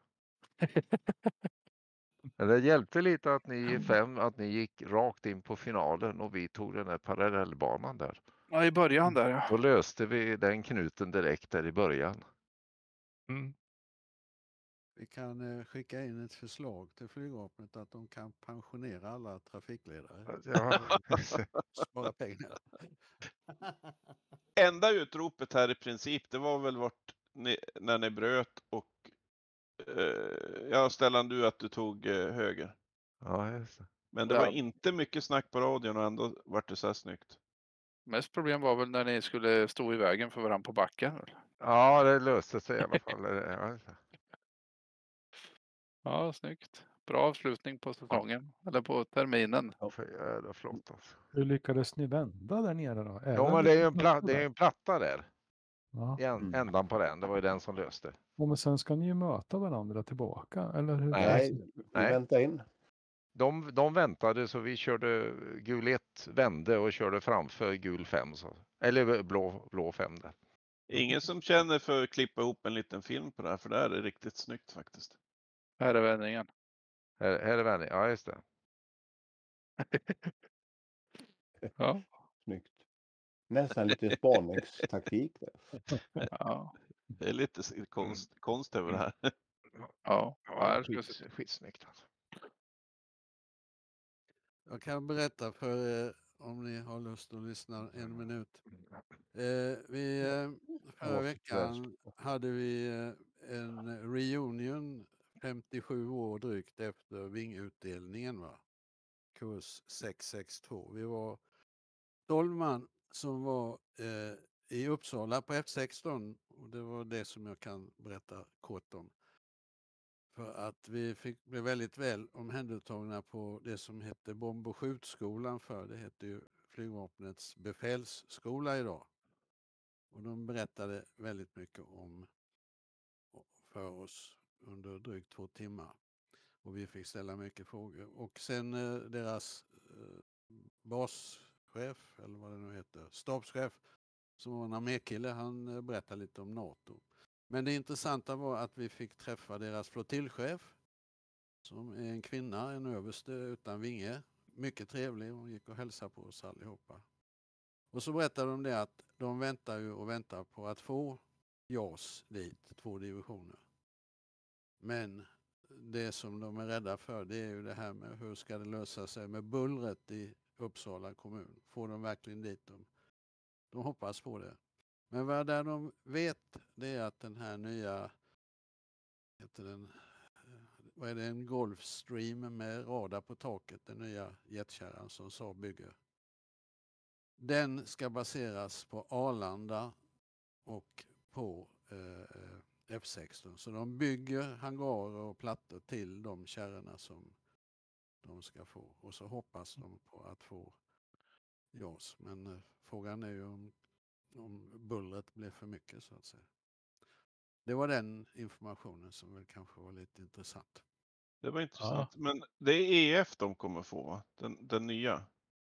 Men det hjälpte lite att ni fem att ni gick rakt in på finalen och vi tog den här parallellbanan där. Ja, i början där ja. Då löste vi den knuten direkt där i början. Mm. Vi kan eh, skicka in ett förslag till flygvapnet att de kan pensionera alla trafikledare. Ja. Spara pengar. Enda utropet här i princip, det var väl vart ni, när ni bröt och eh, ja, Stellan, du att du tog eh, höger. Ja, just det. Men det Ja. var inte mycket snack på radion och ändå vart det så här snyggt. Mest problem var väl när ni skulle stå i vägen för varandra på backen. Ja, det löste sig i alla fall. Ja, Ja, snyggt. Bra avslutning på säsongen, eller på terminen. För jävla flott alltså. Hur lyckades ni vända där nere då? Är Ja, det men det är ju en, liten pla- platta det är där? ju en platta där. Ja. I en, ändan på den, det var ju den som löste. Och men sen ska ni ju möta varandra tillbaka, eller hur? Nej, Alltså, vi nej. väntar in. De, de väntade så vi körde gul ett, vände och körde framför gul fem. Så, eller blå, blå fem där. Ingen som känner för att klippa ihop en liten film på det här, för det här är riktigt snyggt faktiskt. Här är vändningen. Här, här är vändning, ja just det. Ja. Snyggt. Nästan lite spaningstaktik där. Ja. Det är lite s- konst, konst över det här. Ja, Ja, ja här ska vi skits, se. skitsnyggt alltså. Jag kan berätta för er om ni har lust att lyssna en minut. Eh, vi, eh, förra Ja, veckan hade vi eh, en reunion femtiosju år drygt efter vingutdelningen, va? Kurs sex sex två. Vi var tolv man som var eh, i Uppsala på F sexton och det var det som jag kan berätta kort om. För att vi fick bli väldigt väl omhändertagna på det som hette bomb- och skjutskolan för. Det hette ju flygvapnets befälsskola idag. Och de berättade väldigt mycket om för oss under drygt två timmar. Och vi fick ställa mycket frågor. Och sen eh, deras eh, baschef, eller vad det nu heter, stabschef, som var en armékille, han eh, berättade lite om NATO. Men det intressanta var att vi fick träffa deras flottiljchef, som är en kvinna, en överste utan vinge. Mycket trevlig, hon gick och hälsade på oss allihopa. Och så berättade de det att de väntar ju och väntar på att få JAS dit, två divisioner. Men det som de är rädda för, det är ju det här med hur ska det lösa sig med bullret i Uppsala kommun. Får de verkligen dit dem? De hoppas på det. Men vad där de vet, det är att den här nya, heter den, vad är det, en Gulfstream med radar på taket, den nya jetkärran som Saab bygger. Den ska baseras på Arlanda och på eh, F sexton. Så de bygger hangarer och plattor till de kärrorna som de ska få. Och så hoppas de på att få JAS. Men eh, frågan är ju om, om bullret blir för mycket så att säga. Det var den informationen som väl kanske var lite intressant. Det var intressant. Men det är E F de kommer få, va? Den, den nya.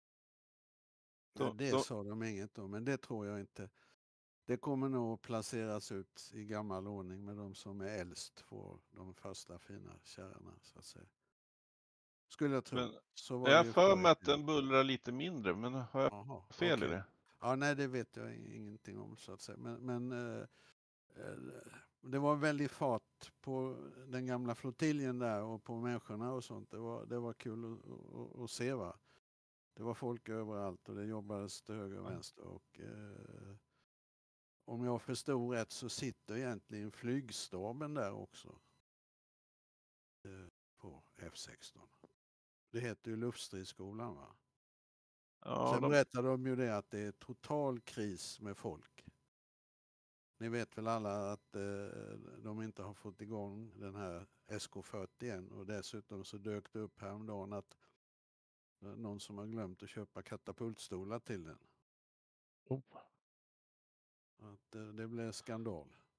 Ja, De, det de, sa de inget om, men det tror jag inte. Det kommer nog placeras ut i gammal ordning med de som är äldst får de första fina kärrorna så att säga. Skulle jag tro. men Så var jag det har ju för förr mig i att tiden. den bullrar lite mindre, men har jag Jaha, fel okej. i det? Ja, nej, det vet jag ingenting om så att säga. Men, men eh, eh, det var väldigt fart på den gamla flottiljen där och på människorna och sånt. Det var, det var kul att, att, att se, va. Det var folk överallt och det jobbades till höger och vänster. Och, eh, om jag förstod rätt så sitter egentligen flygstaben där också. Eh, på F sexton. Det heter ju luftstridsskolan, va? Ja, Sen de, berättade de ju det att det är total kris med folk. Ni vet väl alla att eh, de inte har fått igång den här S K fyrtio än och dessutom så dök det upp häromdagen att eh, någon som har glömt att köpa katapultstolar till den. Oh. Att, eh, det blev skandal.